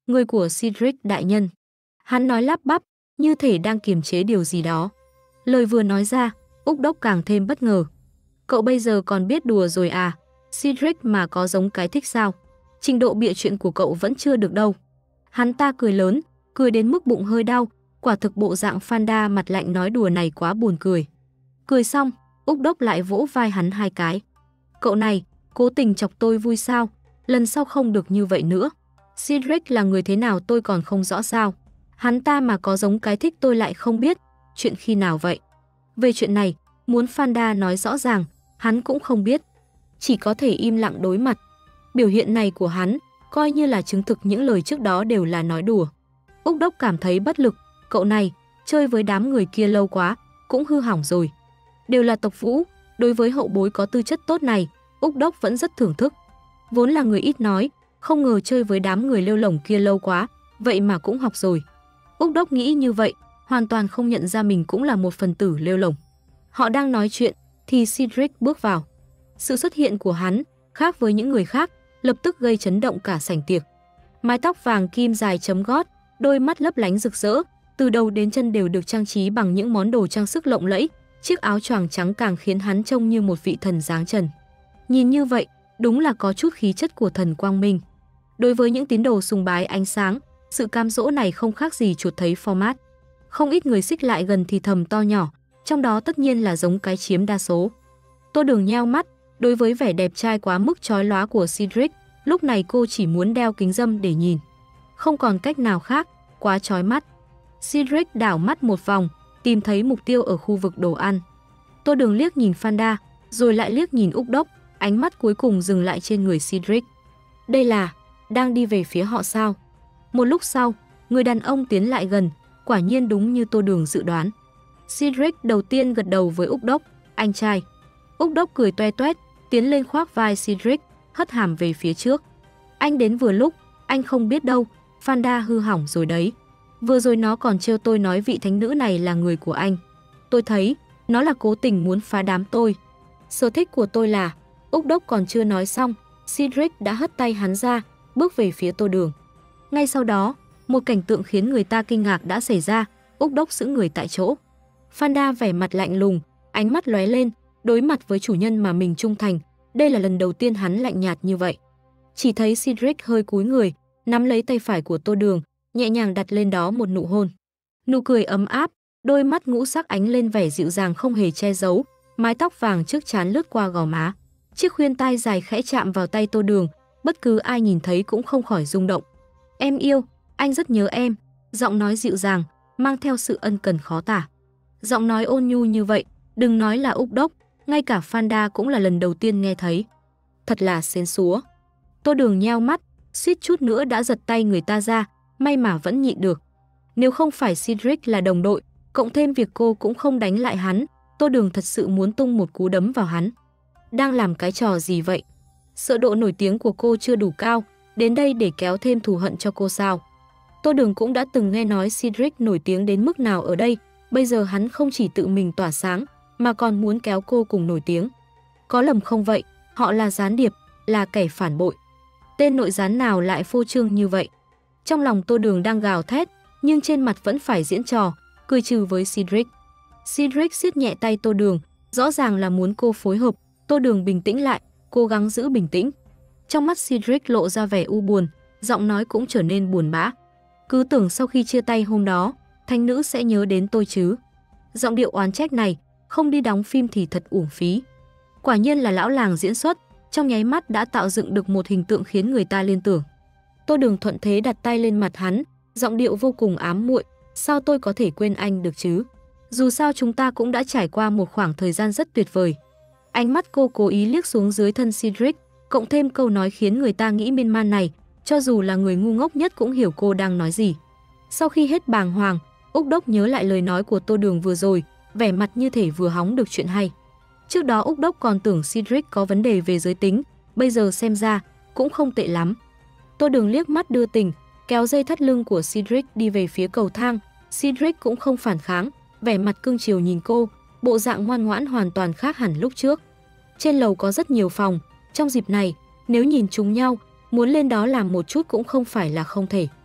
người của Cedric đại nhân. Hắn nói lắp bắp, như thể đang kiềm chế điều gì đó. Lời vừa nói ra, Úc Đốc càng thêm bất ngờ. Cậu bây giờ còn biết đùa rồi à? Cedric mà có giống cái thích sao? Trình độ bịa chuyện của cậu vẫn chưa được đâu. Hắn ta cười lớn, cười đến mức bụng hơi đau, quả thực bộ dạng Fanda mặt lạnh nói đùa này quá buồn cười. Cười xong, Úc Đốc lại vỗ vai hắn hai cái. Cậu này, cố tình chọc tôi vui sao? Lần sau không được như vậy nữa. Cedric là người thế nào tôi còn không rõ sao? Hắn ta mà có giống cái thích tôi lại không biết. Chuyện khi nào vậy? Về chuyện này, muốn Fanda nói rõ ràng, hắn cũng không biết. Chỉ có thể im lặng đối mặt. Biểu hiện này của hắn, coi như là chứng thực những lời trước đó đều là nói đùa. Úc Đốc cảm thấy bất lực. Cậu này, chơi với đám người kia lâu quá, cũng hư hỏng rồi. Đều là tộc Vũ, đối với hậu bối có tư chất tốt này, Úc Đốc vẫn rất thưởng thức. Vốn là người ít nói, không ngờ chơi với đám người lêu lổng kia lâu quá, vậy mà cũng học rồi. Úc Đốc nghĩ như vậy, hoàn toàn không nhận ra mình cũng là một phần tử lêu lổng. Họ đang nói chuyện, thì Cedric bước vào. Sự xuất hiện của hắn, khác với những người khác, lập tức gây chấn động cả sảnh tiệc. Mái tóc vàng kim dài chấm gót, đôi mắt lấp lánh rực rỡ, từ đầu đến chân đều được trang trí bằng những món đồ trang sức lộng lẫy, chiếc áo choàng trắng càng khiến hắn trông như một vị thần dáng trần. Nhìn như vậy, đúng là có chút khí chất của thần quang minh. Đối với những tín đồ sùng bái ánh sáng, sự cám dỗ này không khác gì chuột thấy format. Không ít người xích lại gần thì thầm to nhỏ, trong đó tất nhiên là giống cái chiếm đa số. Tô Đường nheo mắt, đối với vẻ đẹp trai quá mức chói lóa của Cedric, lúc này cô chỉ muốn đeo kính râm để nhìn. Không còn cách nào khác, quá chói mắt. Cedric đảo mắt một vòng, tìm thấy mục tiêu ở khu vực đồ ăn. Tô Đường liếc nhìn Fanda, rồi lại liếc nhìn Úc Đốc, ánh mắt cuối cùng dừng lại trên người Cedric. Đây là, đang đi về phía họ sao? Một lúc sau, người đàn ông tiến lại gần, quả nhiên đúng như Tô Đường dự đoán. Cedric đầu tiên gật đầu với Úc Đốc, anh trai. Úc Đốc cười toe toét, tiến lên khoác vai Cedric, hất hàm về phía trước. Anh đến vừa lúc, anh không biết đâu, Fanda hư hỏng rồi đấy. Vừa rồi nó còn trêu tôi nói vị thánh nữ này là người của anh. Tôi thấy, nó là cố tình muốn phá đám tôi. Sở thích của tôi là... Úc Đốc còn chưa nói xong, Cedric đã hất tay hắn ra, bước về phía Tô Đường. Ngay sau đó, một cảnh tượng khiến người ta kinh ngạc đã xảy ra, Úc Đốc sững người tại chỗ. Fanda vẻ mặt lạnh lùng, ánh mắt lóe lên, đối mặt với chủ nhân mà mình trung thành, đây là lần đầu tiên hắn lạnh nhạt như vậy. Chỉ thấy Cedric hơi cúi người, nắm lấy tay phải của Tô Đường, nhẹ nhàng đặt lên đó một nụ hôn. Nụ cười ấm áp, đôi mắt ngũ sắc ánh lên vẻ dịu dàng không hề che giấu, mái tóc vàng trước trán lướt qua gò má. Chiếc khuyên tai dài khẽ chạm vào tay Tô Đường, bất cứ ai nhìn thấy cũng không khỏi rung động. Em yêu, anh rất nhớ em, giọng nói dịu dàng, mang theo sự ân cần khó tả. Giọng nói ôn nhu như vậy, đừng nói là Úc Đốc, ngay cả Fanda cũng là lần đầu tiên nghe thấy. Thật là xến xúa. Tô Đường nheo mắt, suýt chút nữa đã giật tay người ta ra, may mà vẫn nhịn được. Nếu không phải Cedric là đồng đội, cộng thêm việc cô cũng không đánh lại hắn, Tô Đường thật sự muốn tung một cú đấm vào hắn. Đang làm cái trò gì vậy? Sợ độ nổi tiếng của cô chưa đủ cao, đến đây để kéo thêm thù hận cho cô sao? Tô Đường cũng đã từng nghe nói Cedric nổi tiếng đến mức nào ở đây, bây giờ hắn không chỉ tự mình tỏa sáng, mà còn muốn kéo cô cùng nổi tiếng. Có lầm không vậy, họ là gián điệp, là kẻ phản bội. Tên nội gián nào lại phô trương như vậy? Trong lòng Tô Đường đang gào thét, nhưng trên mặt vẫn phải diễn trò, cười trừ với Cedric. Cedric siết nhẹ tay Tô Đường, rõ ràng là muốn cô phối hợp. Tô Đường bình tĩnh lại, cố gắng giữ bình tĩnh. Trong mắt Cedric lộ ra vẻ u buồn, giọng nói cũng trở nên buồn bã. Cứ tưởng sau khi chia tay hôm đó, thánh nữ sẽ nhớ đến tôi chứ. Giọng điệu oán trách này, không đi đóng phim thì thật uổng phí. Quả nhiên là lão làng diễn xuất, trong nháy mắt đã tạo dựng được một hình tượng khiến người ta liên tưởng. Tô Đường thuận thế đặt tay lên mặt hắn, giọng điệu vô cùng ám muội, sao tôi có thể quên anh được chứ? Dù sao chúng ta cũng đã trải qua một khoảng thời gian rất tuyệt vời. Ánh mắt cô cố ý liếc xuống dưới thân Cedric, cộng thêm câu nói khiến người ta nghĩ miên man này, cho dù là người ngu ngốc nhất cũng hiểu cô đang nói gì. Sau khi hết bàng hoàng, Úc Đốc nhớ lại lời nói của Tô Đường vừa rồi, vẻ mặt như thể vừa hóng được chuyện hay. Trước đó Úc Đốc còn tưởng Cedric có vấn đề về giới tính, bây giờ xem ra cũng không tệ lắm. Tô Đường liếc mắt đưa tình, kéo dây thắt lưng của Cedric đi về phía cầu thang. Cedric cũng không phản kháng, vẻ mặt cưng chiều nhìn cô, bộ dạng ngoan ngoãn hoàn toàn khác hẳn lúc trước. Trên lầu có rất nhiều phòng, trong dịp này, nếu nhìn chúng nhau, muốn lên đó làm một chút cũng không phải là không thể.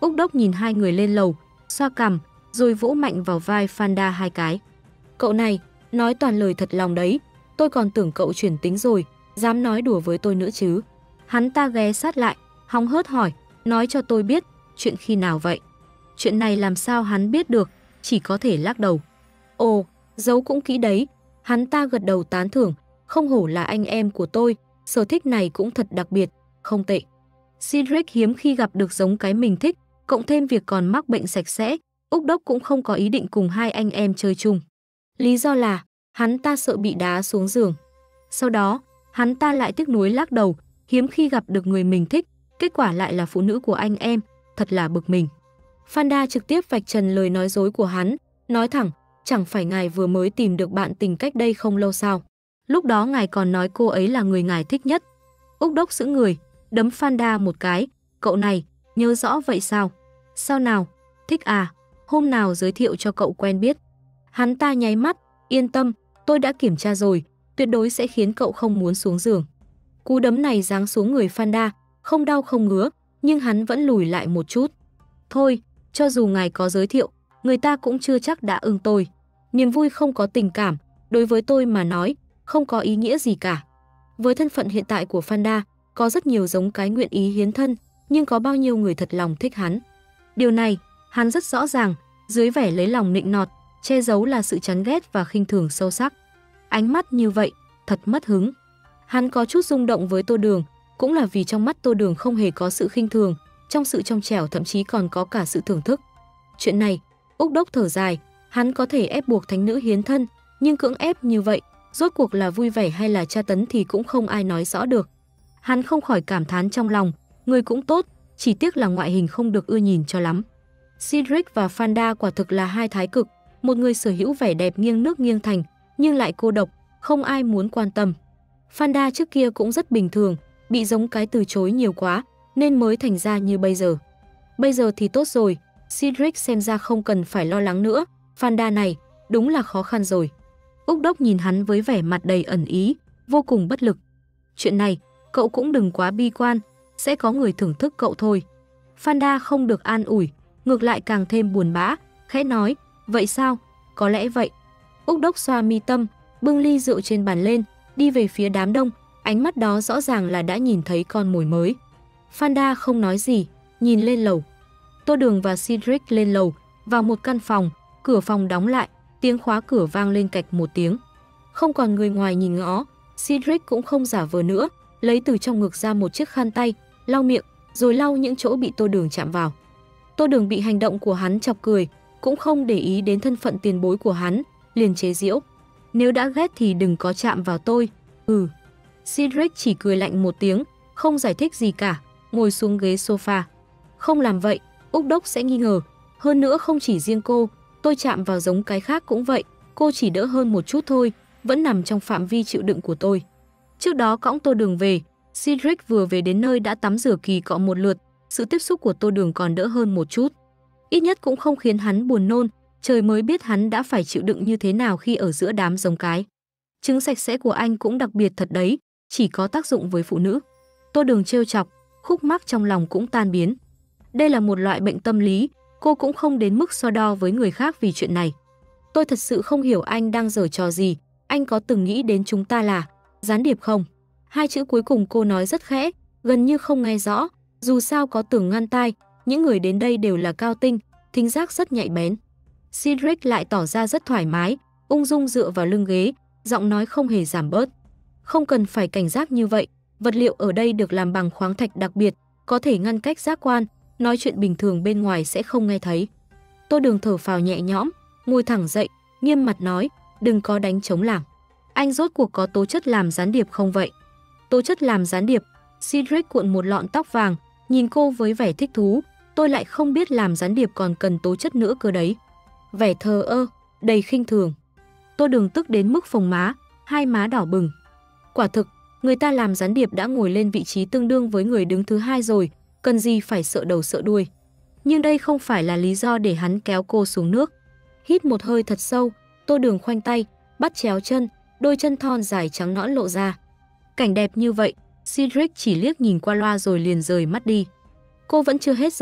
Úc Đốc nhìn hai người lên lầu, xoa cằm, rồi vỗ mạnh vào vai Fanda hai cái. Cậu này, nói toàn lời thật lòng đấy, tôi còn tưởng cậu chuyển tính rồi, dám nói đùa với tôi nữa chứ. Hắn ta ghé sát lại, hóng hớt hỏi, nói cho tôi biết, chuyện khi nào vậy? Chuyện này làm sao hắn biết được, chỉ có thể lắc đầu. Ồ, giấu cũng kỹ đấy, hắn ta gật đầu tán thưởng, không hổ là anh em của tôi, sở thích này cũng thật đặc biệt, không tệ. Cedric hiếm khi gặp được giống cái mình thích, cộng thêm việc còn mắc bệnh sạch sẽ, Úc Đốc cũng không có ý định cùng hai anh em chơi chung. Lý do là, hắn ta sợ bị đá xuống giường. Sau đó, hắn ta lại tiếc nuối lắc đầu, hiếm khi gặp được người mình thích, kết quả lại là phụ nữ của anh em, thật là bực mình. Fanda trực tiếp vạch trần lời nói dối của hắn, nói thẳng, chẳng phải ngài vừa mới tìm được bạn tình cách đây không lâu sao? Lúc đó ngài còn nói cô ấy là người ngài thích nhất. Úc Đốc sững người, đấm Fanda một cái, cậu này, nhớ rõ vậy sao? Sao nào? Thích à? Hôm nào giới thiệu cho cậu quen biết. Hắn ta nháy mắt, yên tâm, tôi đã kiểm tra rồi, tuyệt đối sẽ khiến cậu không muốn xuống giường. Cú đấm này giáng xuống người Fanda, không đau không ngứa, nhưng hắn vẫn lùi lại một chút. Thôi, cho dù ngài có giới thiệu, người ta cũng chưa chắc đã ưng tôi. Niềm vui không có tình cảm, đối với tôi mà nói, không có ý nghĩa gì cả. Với thân phận hiện tại của Fanda, có rất nhiều giống cái nguyện ý hiến thân, nhưng có bao nhiêu người thật lòng thích hắn. Điều này, hắn rất rõ ràng, dưới vẻ lấy lòng nịnh nọt, che giấu là sự chán ghét và khinh thường sâu sắc. Ánh mắt như vậy, thật mất hứng. Hắn có chút rung động với Tô Đường, cũng là vì trong mắt Tô Đường không hề có sự khinh thường, trong sự trong trẻo thậm chí còn có cả sự thưởng thức. Chuyện này, Úc Đốc thở dài, hắn có thể ép buộc thánh nữ hiến thân, nhưng cưỡng ép như vậy, rốt cuộc là vui vẻ hay là tra tấn thì cũng không ai nói rõ được. Hắn không khỏi cảm thán trong lòng, người cũng tốt, chỉ tiếc là ngoại hình không được ưa nhìn cho lắm. Cedric và Fanda quả thực là hai thái cực, một người sở hữu vẻ đẹp nghiêng nước nghiêng thành, nhưng lại cô độc, không ai muốn quan tâm. Fanda trước kia cũng rất bình thường, bị giống cái từ chối nhiều quá, nên mới thành ra như bây giờ. Bây giờ thì tốt rồi, Cedric xem ra không cần phải lo lắng nữa, Fanda này, đúng là khó khăn rồi. Úc Đốc nhìn hắn với vẻ mặt đầy ẩn ý, vô cùng bất lực. Chuyện này, cậu cũng đừng quá bi quan, sẽ có người thưởng thức cậu thôi. Fanda không được an ủi, ngược lại càng thêm buồn bã, khẽ nói, vậy sao? Có lẽ vậy. Úc Đốc xoa mi tâm, bưng ly rượu trên bàn lên, đi về phía đám đông, ánh mắt đó rõ ràng là đã nhìn thấy con mồi mới. Fanda không nói gì, nhìn lên lầu. Tô Đường và Cedric lên lầu, vào một căn phòng, cửa phòng đóng lại, tiếng khóa cửa vang lên cạch một tiếng. Không còn người ngoài nhìn ngó, Cedric cũng không giả vờ nữa, lấy từ trong ngực ra một chiếc khăn tay, lau miệng, rồi lau những chỗ bị Tô Đường chạm vào. Tô Đường bị hành động của hắn chọc cười, cũng không để ý đến thân phận tiền bối của hắn, liền chế giễu. Nếu đã ghét thì đừng có chạm vào tôi. Ừ. Cedric chỉ cười lạnh một tiếng, không giải thích gì cả, ngồi xuống ghế sofa. Không làm vậy, Úc Đốc sẽ nghi ngờ. Hơn nữa không chỉ riêng cô, tôi chạm vào giống cái khác cũng vậy, cô chỉ đỡ hơn một chút thôi, vẫn nằm trong phạm vi chịu đựng của tôi. Trước đó cõng Tô Đường về, Cedric vừa về đến nơi đã tắm rửa kỳ cọ một lượt, sự tiếp xúc của Tô Đường còn đỡ hơn một chút. Ít nhất cũng không khiến hắn buồn nôn, trời mới biết hắn đã phải chịu đựng như thế nào khi ở giữa đám giống cái. Trứng sạch sẽ của anh cũng đặc biệt thật đấy, chỉ có tác dụng với phụ nữ. Tô Đường trêu chọc, khúc mắc trong lòng cũng tan biến. Đây là một loại bệnh tâm lý, cô cũng không đến mức so đo với người khác vì chuyện này. Tôi thật sự không hiểu anh đang giở trò gì, anh có từng nghĩ đến chúng ta là gián điệp không? Hai chữ cuối cùng cô nói rất khẽ, gần như không nghe rõ, dù sao có tường ngăn tai, những người đến đây đều là cao tinh, thính giác rất nhạy bén. Cedric lại tỏ ra rất thoải mái, ung dung dựa vào lưng ghế, giọng nói không hề giảm bớt. Không cần phải cảnh giác như vậy, vật liệu ở đây được làm bằng khoáng thạch đặc biệt, có thể ngăn cách giác quan, nói chuyện bình thường bên ngoài sẽ không nghe thấy. Tô Đường thở phào nhẹ nhõm, ngồi thẳng dậy, nghiêm mặt nói, đừng có đánh trống lảng. Anh rốt cuộc có tố chất làm gián điệp không vậy? Tố chất làm gián điệp? Cedric cuộn một lọn tóc vàng, nhìn cô với vẻ thích thú, tôi lại không biết làm gián điệp còn cần tố chất nữa cơ đấy. Vẻ thờ ơ, đầy khinh thường. Tô Đường tức đến mức phồng má, hai má đỏ bừng. Quả thực, người ta làm gián điệp đã ngồi lên vị trí tương đương với người đứng thứ hai rồi, cần gì phải sợ đầu sợ đuôi. Nhưng đây không phải là lý do để hắn kéo cô xuống nước. Hít một hơi thật sâu, Tô Đường khoanh tay, bắt chéo chân, đôi chân thon dài trắng nõn lộ ra. Cảnh đẹp như vậy, Cedric chỉ liếc nhìn qua loa rồi liền rời mắt đi. Cô vẫn chưa hết giận,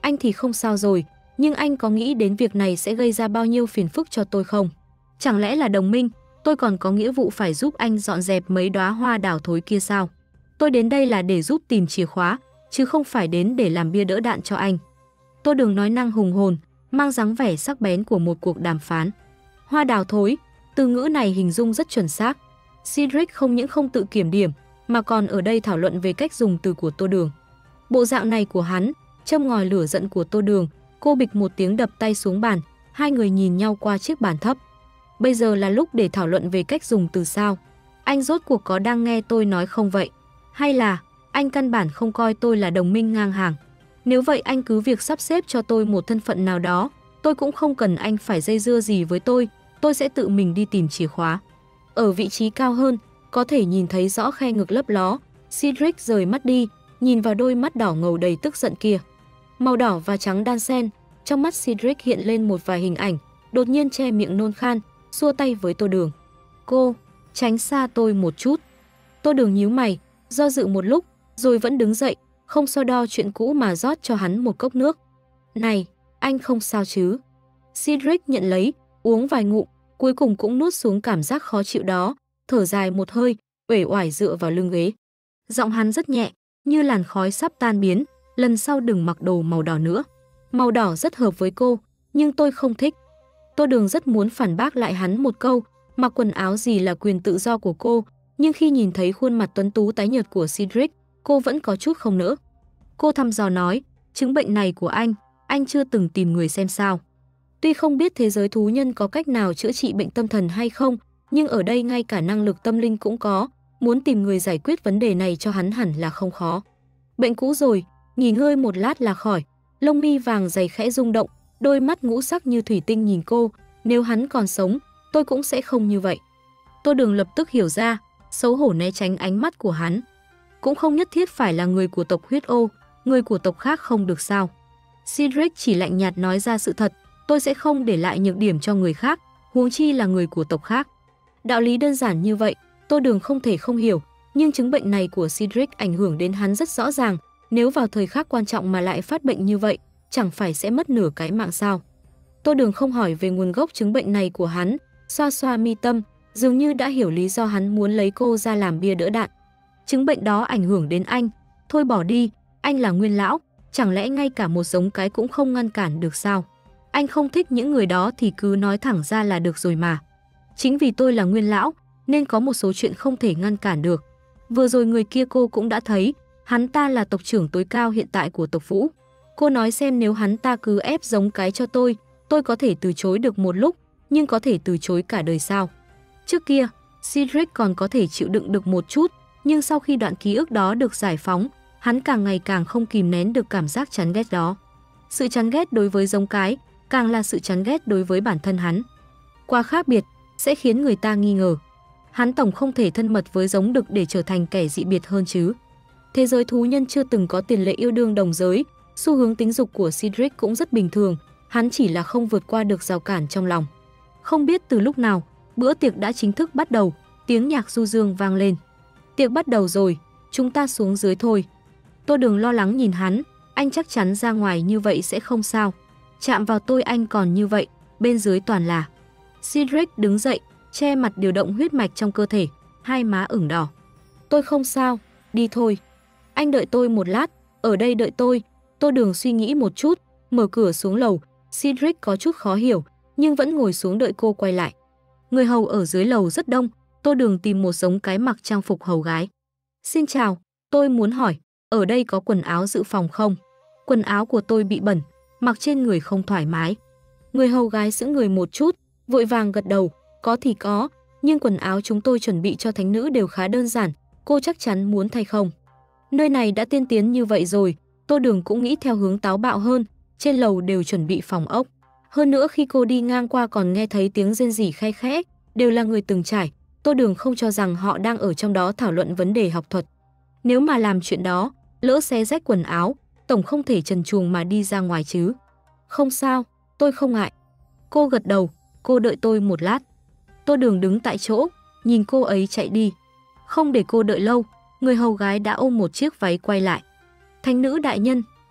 Anh thì không sao rồi, nhưng anh có nghĩ đến việc này sẽ gây ra bao nhiêu phiền phức cho tôi không? Chẳng lẽ là đồng minh, tôi còn có nghĩa vụ phải giúp anh dọn dẹp mấy đóa hoa đào thối kia sao? Tôi đến đây là để giúp tìm chìa khóa, chứ không phải đến để làm bia đỡ đạn cho anh. Tô Đường nói năng hùng hồn, mang dáng vẻ sắc bén của một cuộc đàm phán. Hoa đào thối, từ ngữ này hình dung rất chuẩn xác. Cedric không những không tự kiểm điểm, mà còn ở đây thảo luận về cách dùng từ của Tô Đường. Bộ dạng này của hắn, châm ngòi lửa giận của Tô Đường. Cô bịch một tiếng đập tay xuống bàn, hai người nhìn nhau qua chiếc bàn thấp. Bây giờ là lúc để thảo luận về cách dùng từ sao? Anh rốt cuộc có đang nghe tôi nói không vậy? Hay là anh căn bản không coi tôi là đồng minh ngang hàng? Nếu vậy anh cứ việc sắp xếp cho tôi một thân phận nào đó, tôi cũng không cần anh phải dây dưa gì với tôi, tôi sẽ tự mình đi tìm chìa khóa. Ở vị trí cao hơn, có thể nhìn thấy rõ khe ngực lấp ló, Cedric rời mắt đi, nhìn vào đôi mắt đỏ ngầu đầy tức giận kia. Màu đỏ và trắng đan xen, trong mắt Cedric hiện lên một vài hình ảnh, đột nhiên che miệng nôn khan, xua tay với Tô Đường. Cô, tránh xa tôi một chút. Tô Đường nhíu mày, do dự một lúc, rồi vẫn đứng dậy, không so đo chuyện cũ mà rót cho hắn một cốc nước. Này, anh không sao chứ? Cedric nhận lấy, uống vài ngụm, cuối cùng cũng nuốt xuống cảm giác khó chịu đó, thở dài một hơi, uể oải dựa vào lưng ghế. Giọng hắn rất nhẹ, như làn khói sắp tan biến, lần sau đừng mặc đồ màu đỏ nữa. Màu đỏ rất hợp với cô, nhưng tôi không thích. Tô Đường rất muốn phản bác lại hắn một câu, mặc quần áo gì là quyền tự do của cô, nhưng khi nhìn thấy khuôn mặt tuấn tú tái nhợt của Cedric, cô vẫn có chút không nỡ. Cô thăm dò nói, chứng bệnh này của anh, anh chưa từng tìm người xem sao. Tuy không biết thế giới thú nhân có cách nào chữa trị bệnh tâm thần hay không, nhưng ở đây ngay cả năng lực tâm linh cũng có, muốn tìm người giải quyết vấn đề này cho hắn hẳn là không khó. Bệnh cũ rồi, nghỉ ngơi một lát là khỏi. Lông mi vàng dày khẽ rung động, đôi mắt ngũ sắc như thủy tinh nhìn cô, nếu hắn còn sống, tôi cũng sẽ không như vậy. Tô Đường lập tức hiểu ra, xấu hổ né tránh ánh mắt của hắn. Cũng không nhất thiết phải là người của tộc huyết ô, người của tộc khác không được sao? Cedric chỉ lạnh nhạt nói ra sự thật, tôi sẽ không để lại nhược điểm cho người khác, huống chi là người của tộc khác. Đạo lý đơn giản như vậy, Tô Đường không thể không hiểu, nhưng chứng bệnh này của Cedric ảnh hưởng đến hắn rất rõ ràng, nếu vào thời khắc quan trọng mà lại phát bệnh như vậy, chẳng phải sẽ mất nửa cái mạng sao? Tô Đường không hỏi về nguồn gốc chứng bệnh này của hắn, xoa xoa mi tâm, dường như đã hiểu lý do hắn muốn lấy cô ra làm bia đỡ đạn. Chứng bệnh đó ảnh hưởng đến anh, thôi bỏ đi, anh là nguyên lão, chẳng lẽ ngay cả một giống cái cũng không ngăn cản được sao? Anh không thích những người đó thì cứ nói thẳng ra là được rồi mà. Chính vì tôi là nguyên lão, nên có một số chuyện không thể ngăn cản được. Vừa rồi người kia cô cũng đã thấy, hắn ta là tộc trưởng tối cao hiện tại của tộc Vũ. Cô nói xem nếu hắn ta cứ ép giống cái cho tôi, tôi có thể từ chối được một lúc, nhưng có thể từ chối cả đời sao? Trước kia, Cedric còn có thể chịu đựng được một chút, nhưng sau khi đoạn ký ức đó được giải phóng, hắn càng ngày càng không kìm nén được cảm giác chán ghét đó. Sự chán ghét đối với giống cái, càng là sự chán ghét đối với bản thân hắn. Quá khác biệt, sẽ khiến người ta nghi ngờ. Hắn tổng không thể thân mật với giống đực để trở thành kẻ dị biệt hơn chứ. Thế giới thú nhân chưa từng có tiền lệ yêu đương đồng giới, xu hướng tính dục của Cedric cũng rất bình thường, hắn chỉ là không vượt qua được rào cản trong lòng. Không biết từ lúc nào, bữa tiệc đã chính thức bắt đầu, tiếng nhạc du dương vang lên. Tiệc bắt đầu rồi, chúng ta xuống dưới thôi. Tô Đường lo lắng nhìn hắn, anh chắc chắn ra ngoài như vậy sẽ không sao. Chạm vào tôi anh còn như vậy, bên dưới toàn là. Cedric đứng dậy, che mặt điều động huyết mạch trong cơ thể, hai má ửng đỏ. Tôi không sao, đi thôi. Anh đợi tôi một lát, ở đây đợi tôi. Tô Đường suy nghĩ một chút, mở cửa xuống lầu. Cedric có chút khó hiểu, nhưng vẫn ngồi xuống đợi cô quay lại. Người hầu ở dưới lầu rất đông, Tô Đường tìm một giống cái mặc trang phục hầu gái. Xin chào, tôi muốn hỏi, ở đây có quần áo dự phòng không? Quần áo của tôi bị bẩn, mặc trên người không thoải mái. Người hầu gái sững người một chút, vội vàng gật đầu, có thì có, nhưng quần áo chúng tôi chuẩn bị cho thánh nữ đều khá đơn giản, cô chắc chắn muốn thay không? Nơi này đã tiên tiến như vậy rồi, Tô Đường cũng nghĩ theo hướng táo bạo hơn, trên lầu đều chuẩn bị phòng ốc. Hơn nữa khi cô đi ngang qua còn nghe thấy tiếng rên rỉ khe khẽ, đều là người từng trải, Tô Đường không cho rằng họ đang ở trong đó thảo luận vấn đề học thuật. Nếu mà làm chuyện đó, lỡ xé rách quần áo, tổng không thể trần truồng mà đi ra ngoài chứ. Không sao, tôi không ngại. Cô gật đầu, cô đợi tôi một lát. Tô Đường đứng tại chỗ, nhìn cô ấy chạy đi. Không để cô đợi lâu, người hầu gái đã ôm một chiếc váy quay lại. Thánh nữ đại nhân,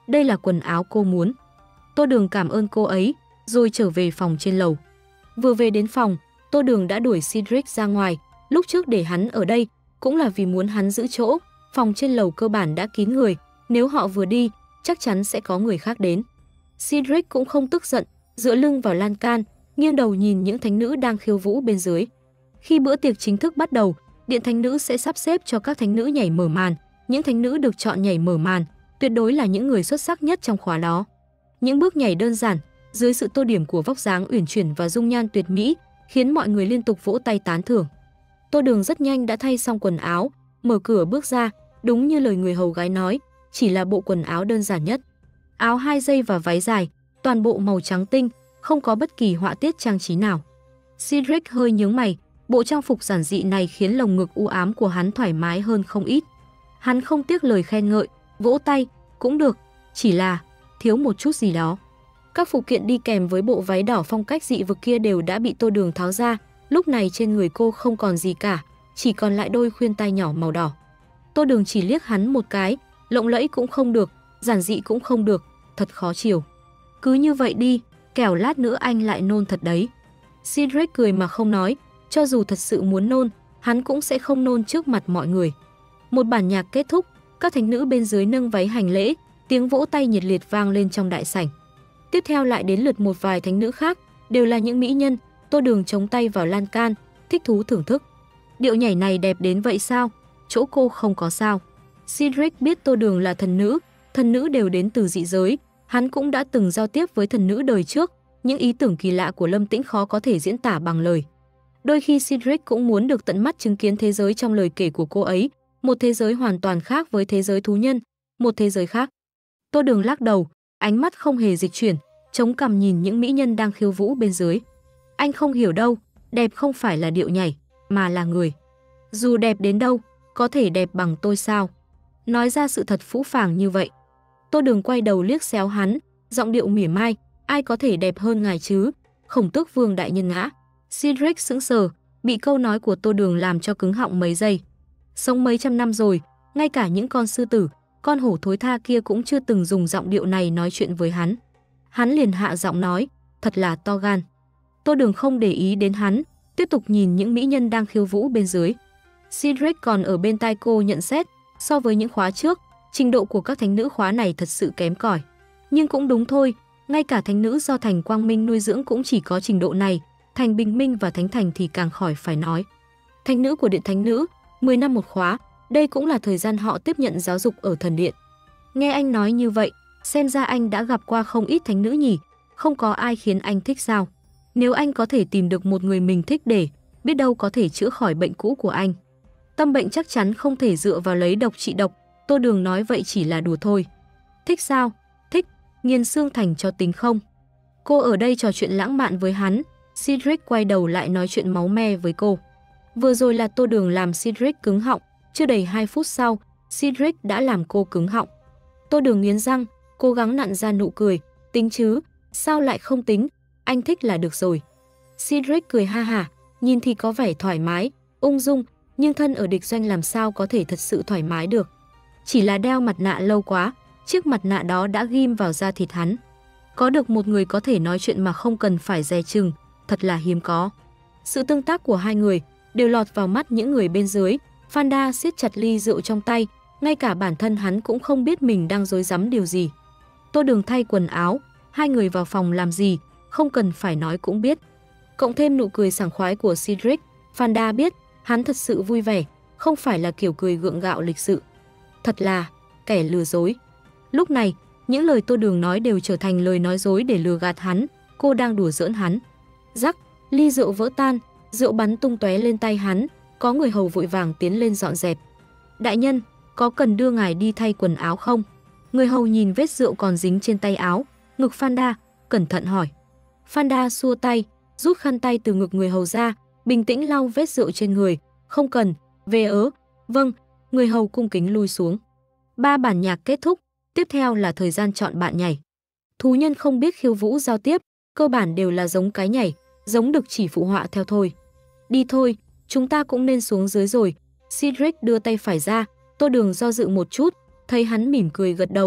đây là quần áo cô muốn. Tô Đường cảm ơn cô ấy, rồi trở về phòng trên lầu. Vừa về đến phòng, Tô Đường đã đuổi Cedric ra ngoài, lúc trước để hắn ở đây cũng là vì muốn hắn giữ chỗ, phòng trên lầu cơ bản đã kín người, nếu họ vừa đi, chắc chắn sẽ có người khác đến. Cedric cũng không tức giận, dựa lưng vào lan can, nghiêng đầu nhìn những thánh nữ đang khiêu vũ bên dưới. Khi bữa tiệc chính thức bắt đầu, Điện Thánh Nữ sẽ sắp xếp cho các thánh nữ nhảy mở màn, những thánh nữ được chọn nhảy mở màn, tuyệt đối là những người xuất sắc nhất trong khóa đó. Những bước nhảy đơn giản, dưới sự tô điểm của vóc dáng uyển chuyển và dung nhan tuyệt mỹ, khiến mọi người liên tục vỗ tay tán thưởng. Tô Đường rất nhanh đã thay xong quần áo, mở cửa bước ra, đúng như lời người hầu gái nói, chỉ là bộ quần áo đơn giản nhất. Áo hai dây và váy dài, toàn bộ màu trắng tinh, không có bất kỳ họa tiết trang trí nào. Cedric hơi nhướng mày, bộ trang phục giản dị này khiến lồng ngực u ám của hắn thoải mái hơn không ít. Hắn không tiếc lời khen ngợi, vỗ tay, cũng được, chỉ là thiếu một chút gì đó. Các phụ kiện đi kèm với bộ váy đỏ phong cách dị vực kia đều đã bị Tô Đường tháo ra, lúc này trên người cô không còn gì cả, chỉ còn lại đôi khuyên tai nhỏ màu đỏ. Tô Đường chỉ liếc hắn một cái, lộng lẫy cũng không được, giản dị cũng không được, thật khó chịu. Cứ như vậy đi, kẻo lát nữa anh lại nôn thật đấy. Cedric cười mà không nói, cho dù thật sự muốn nôn, hắn cũng sẽ không nôn trước mặt mọi người. Một bản nhạc kết thúc, các thánh nữ bên dưới nâng váy hành lễ, tiếng vỗ tay nhiệt liệt vang lên trong đại sảnh. Tiếp theo lại đến lượt một vài thánh nữ khác, đều là những mỹ nhân. Tô Đường chống tay vào lan can, thích thú thưởng thức. Điệu nhảy này đẹp đến vậy sao? Chỗ cô không có sao? Cedric biết Tô Đường là thần nữ, thần nữ đều đến từ dị giới, hắn cũng đã từng giao tiếp với thần nữ đời trước, những ý tưởng kỳ lạ của Lâm Tĩnh khó có thể diễn tả bằng lời. Đôi khi Cedric cũng muốn được tận mắt chứng kiến thế giới trong lời kể của cô ấy, một thế giới hoàn toàn khác với thế giới thú nhân, một thế giới khác. Tô Đường lắc đầu, ánh mắt không hề dịch chuyển, chống cằm nhìn những mỹ nhân đang khiêu vũ bên dưới. Anh không hiểu đâu, đẹp không phải là điệu nhảy, mà là người. Dù đẹp đến đâu, có thể đẹp bằng tôi sao? Nói ra sự thật phũ phàng như vậy. Tô Đường quay đầu liếc xéo hắn, giọng điệu mỉa mai, ai có thể đẹp hơn ngài chứ? Khổng Tước Vương đại nhân ngã. Cedric sững sờ, bị câu nói của Tô Đường làm cho cứng họng mấy giây. Sống mấy trăm năm rồi, ngay cả những con sư tử, con hổ thối tha kia cũng chưa từng dùng giọng điệu này nói chuyện với hắn. Hắn liền hạ giọng nói, thật là to gan. Tô Đường không để ý đến hắn, tiếp tục nhìn những mỹ nhân đang khiêu vũ bên dưới. Cedric còn ở bên tai cô nhận xét, so với những khóa trước, trình độ của các thánh nữ khóa này thật sự kém cỏi. Nhưng cũng đúng thôi, ngay cả thánh nữ do Thành Quang Minh nuôi dưỡng cũng chỉ có trình độ này, Thành Bình Minh và Thánh Thành thì càng khỏi phải nói. Thánh nữ của Điện Thánh Nữ, mười năm một khóa, đây cũng là thời gian họ tiếp nhận giáo dục ở thần điện. Nghe anh nói như vậy, xem ra anh đã gặp qua không ít thánh nữ nhỉ, không có ai khiến anh thích sao? Nếu anh có thể tìm được một người mình thích để, biết đâu có thể chữa khỏi bệnh cũ của anh. Tâm bệnh chắc chắn không thể dựa vào lấy độc trị độc, Tô Đường nói vậy chỉ là đùa thôi. Thích sao? Thích, nghiền xương thành cho tính không? Cô ở đây trò chuyện lãng mạn với hắn, Cedric quay đầu lại nói chuyện máu me với cô. Vừa rồi là Tô Đường làm Cedric cứng họng, chưa đầy hai phút sau, Cedric đã làm cô cứng họng. Tô Đường nghiến răng, cố gắng nặn ra nụ cười, tính chứ, sao lại không tính, anh thích là được rồi. Cedric cười ha hả, nhìn thì có vẻ thoải mái, ung dung, nhưng thân ở địch doanh làm sao có thể thật sự thoải mái được. Chỉ là đeo mặt nạ lâu quá, chiếc mặt nạ đó đã ghim vào da thịt hắn. Có được một người có thể nói chuyện mà không cần phải dè chừng, thật là hiếm có. Sự tương tác của hai người đều lọt vào mắt những người bên dưới. Fanda siết chặt ly rượu trong tay, ngay cả bản thân hắn cũng không biết mình đang rối rắm điều gì. Tô Đường thay quần áo, hai người vào phòng làm gì, không cần phải nói cũng biết. Cộng thêm nụ cười sảng khoái của Cedric, Fanda biết hắn thật sự vui vẻ, không phải là kiểu cười gượng gạo lịch sự. Thật là kẻ lừa dối. Lúc này, những lời Tô Đường nói đều trở thành lời nói dối để lừa gạt hắn, cô đang đùa giỡn hắn. Rắc, ly rượu vỡ tan, rượu bắn tung tóe lên tay hắn, có người hầu vội vàng tiến lên dọn dẹp. Đại nhân, có cần đưa ngài đi thay quần áo không? Người hầu nhìn vết rượu còn dính trên tay áo, ngực Fanda, cẩn thận hỏi. Fanda xua tay, rút khăn tay từ ngực người hầu ra, bình tĩnh lau vết rượu trên người. Không cần, về ớ, vâng, người hầu cung kính lui xuống. Ba bản nhạc kết thúc, tiếp theo là thời gian chọn bạn nhảy. Thú nhân không biết khiêu vũ giao tiếp, cơ bản đều là giống cái nhảy, giống được chỉ phụ họa theo thôi. Đi thôi, chúng ta cũng nên xuống dưới rồi. Cedric đưa tay phải ra, Tô Đường do dự một chút, thấy hắn mỉm cười gật đầu,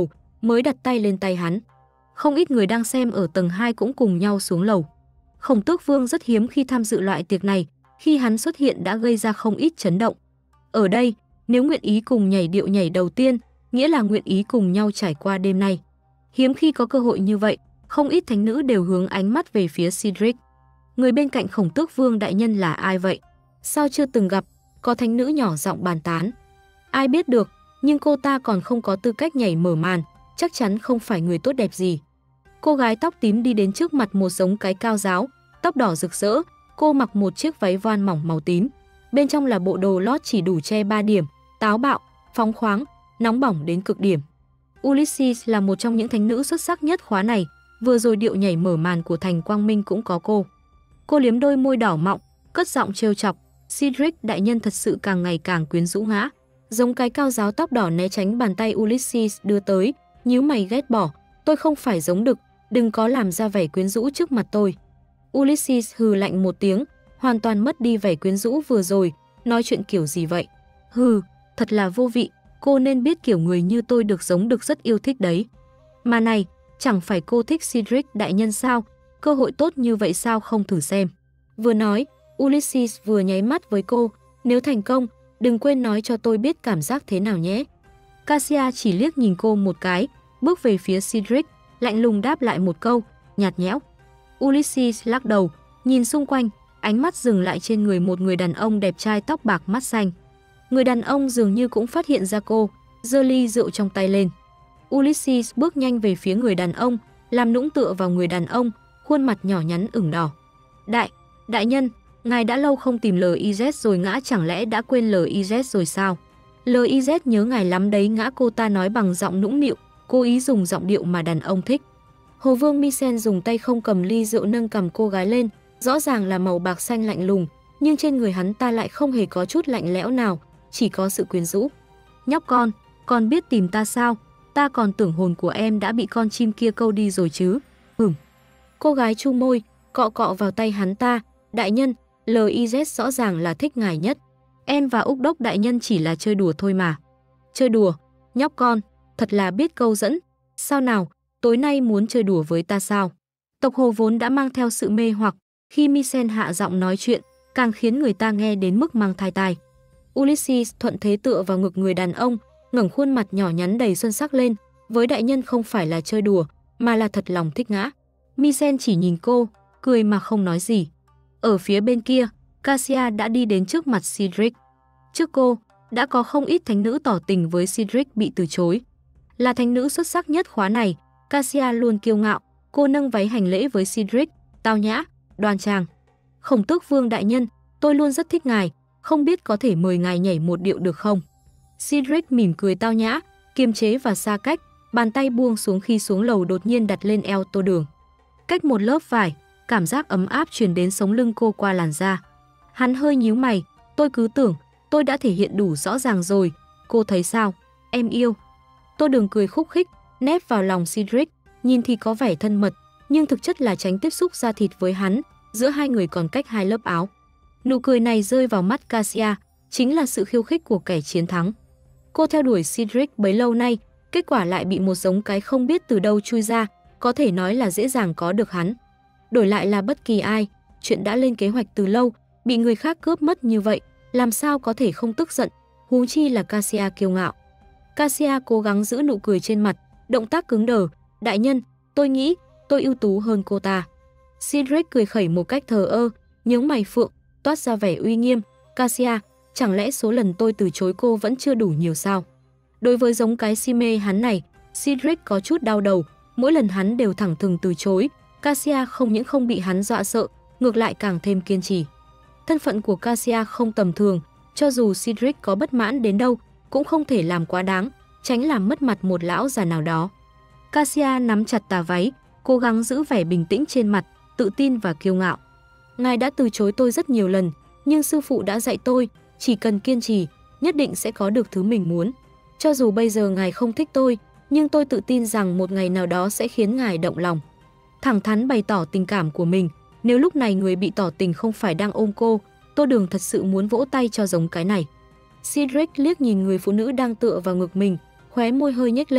mới đặt tay lên tay hắn. Không ít người đang xem ở tầng hai cũng cùng nhau xuống lầu. Khổng Tước Vương rất hiếm khi tham dự loại tiệc này, khi hắn xuất hiện đã gây ra không ít chấn động. Ở đây, nếu nguyện ý cùng nhảy điệu nhảy đầu tiên, nghĩa là nguyện ý cùng nhau trải qua đêm nay. Hiếm khi có cơ hội như vậy, không ít thánh nữ đều hướng ánh mắt về phía Cedric. Người bên cạnh Khổng Tước Vương đại nhân là ai vậy? Sao chưa từng gặp? Có thánh nữ nhỏ giọng bàn tán. Ai biết được, nhưng cô ta còn không có tư cách nhảy mở màn, chắc chắn không phải người tốt đẹp gì. Cô gái tóc tím đi đến trước mặt một giống cái cao giáo, tóc đỏ rực rỡ, cô mặc một chiếc váy voan mỏng màu tím. Bên trong là bộ đồ lót chỉ đủ che ba điểm, táo bạo, phóng khoáng, nóng bỏng đến cực điểm. Ulysses là một trong những thánh nữ xuất sắc nhất khóa này, vừa rồi điệu nhảy mở màn của Thành Quang Minh cũng có cô. Cô liếm đôi môi đỏ mọng, cất giọng trêu chọc, Cedric đại nhân thật sự càng ngày càng quyến rũ ngã. Giống cái cao giáo tóc đỏ né tránh bàn tay Ulysses đưa tới, nhíu mày ghét bỏ, tôi không phải giống đực, đừng có làm ra vẻ quyến rũ trước mặt tôi. Ulysses hừ lạnh một tiếng, hoàn toàn mất đi vẻ quyến rũ vừa rồi, nói chuyện kiểu gì vậy? Hừ, thật là vô vị, cô nên biết kiểu người như tôi được giống đực rất yêu thích đấy. Mà này, chẳng phải cô thích Cedric đại nhân sao? Cơ hội tốt như vậy sao không thử xem? Vừa nói, Ulysses vừa nháy mắt với cô, nếu thành công, đừng quên nói cho tôi biết cảm giác thế nào nhé. Cassia chỉ liếc nhìn cô một cái, bước về phía Cedric, lạnh lùng đáp lại một câu, nhạt nhẽo. Ulysses lắc đầu, nhìn xung quanh, ánh mắt dừng lại trên người một người đàn ông đẹp trai tóc bạc mắt xanh. Người đàn ông dường như cũng phát hiện ra cô, giơ ly rượu trong tay lên. Ulysses bước nhanh về phía người đàn ông, làm nũng tựa vào người đàn ông, khuôn mặt nhỏ nhắn ửng đỏ. Đại, đại nhân, ngài đã lâu không tìm lờ i dét rồi ngã, chẳng lẽ đã quên lờ i dét rồi sao? lờ i dét nhớ ngài lắm đấy ngã, cô ta nói bằng giọng nũng nịu, cố ý dùng giọng điệu mà đàn ông thích. Hồ Vương Mycen dùng tay không cầm ly rượu nâng cầm cô gái lên, rõ ràng là màu bạc xanh lạnh lùng, nhưng trên người hắn ta lại không hề có chút lạnh lẽo nào, chỉ có sự quyến rũ. Nhóc con, con biết tìm ta sao? Ta còn tưởng hồn của em đã bị con chim kia câu đi rồi chứ. Hửm. Cô gái chu môi, cọ cọ vào tay hắn ta. Đại nhân, lờ i dét rõ ràng là thích ngài nhất. Em và Úc Đốc đại nhân chỉ là chơi đùa thôi mà. Chơi đùa? Nhóc con, thật là biết câu dẫn. Sao nào, tối nay muốn chơi đùa với ta sao? Tộc Hồ vốn đã mang theo sự mê hoặc, khi Mycen hạ giọng nói chuyện, càng khiến người ta nghe đến mức mang thai tai. Ulysses thuận thế tựa vào ngực người đàn ông, ngẩng khuôn mặt nhỏ nhắn đầy xuân sắc lên, với đại nhân không phải là chơi đùa, mà là thật lòng thích ngã. Mycen chỉ nhìn cô, cười mà không nói gì. Ở phía bên kia, Cassia đã đi đến trước mặt Cedric. Trước cô, đã có không ít thánh nữ tỏ tình với Cedric bị từ chối. Là thánh nữ xuất sắc nhất khóa này, Cassia luôn kiêu ngạo, cô nâng váy hành lễ với Cedric, tao nhã, đoan trang. Khổng Tước Vương đại nhân, tôi luôn rất thích ngài, không biết có thể mời ngài nhảy một điệu được không? Cedric mỉm cười tao nhã, kiềm chế và xa cách, bàn tay buông xuống khi xuống lầu đột nhiên đặt lên eo Tô Đường. Cách một lớp vải, cảm giác ấm áp truyền đến sống lưng cô qua làn da. Hắn hơi nhíu mày, tôi cứ tưởng tôi đã thể hiện đủ rõ ràng rồi, cô thấy sao? Em yêu. Tô Đường cười khúc khích, nép vào lòng Cedric, nhìn thì có vẻ thân mật, nhưng thực chất là tránh tiếp xúc da thịt với hắn, giữa hai người còn cách hai lớp áo. Nụ cười này rơi vào mắt Cassia, chính là sự khiêu khích của kẻ chiến thắng. Cô theo đuổi Cedric bấy lâu nay, kết quả lại bị một giống cái không biết từ đâu chui ra, có thể nói là dễ dàng có được hắn. Đổi lại là bất kỳ ai, chuyện đã lên kế hoạch từ lâu, bị người khác cướp mất như vậy, làm sao có thể không tức giận, huống chi là Cassia kiêu ngạo. Cassia cố gắng giữ nụ cười trên mặt, động tác cứng đờ, đại nhân, tôi nghĩ tôi ưu tú hơn cô ta. Cedric cười khẩy một cách thờ ơ, nhướng mày phượng, toát ra vẻ uy nghiêm. Cassia, chẳng lẽ số lần tôi từ chối cô vẫn chưa đủ nhiều sao? Đối với giống cái si mê hắn này, Cedric có chút đau đầu, mỗi lần hắn đều thẳng thừng từ chối. Cassia không những không bị hắn dọa sợ, ngược lại càng thêm kiên trì. Thân phận của Cassia không tầm thường, cho dù Cedric có bất mãn đến đâu, cũng không thể làm quá đáng, tránh làm mất mặt một lão già nào đó. Cassia nắm chặt tà váy, cố gắng giữ vẻ bình tĩnh trên mặt, tự tin và kiêu ngạo. Ngài đã từ chối tôi rất nhiều lần, nhưng sư phụ đã dạy tôi, chỉ cần kiên trì, nhất định sẽ có được thứ mình muốn. Cho dù bây giờ ngài không thích tôi, nhưng tôi tự tin rằng một ngày nào đó sẽ khiến ngài động lòng. Thẳng thắn bày tỏ tình cảm của mình, nếu lúc này người bị tỏ tình không phải đang ôm cô, Tô Đường thật sự muốn vỗ tay cho giống cái này. Cedric liếc nhìn người phụ nữ đang tựa vào ngực mình, khóe môi hơi nhếch lên,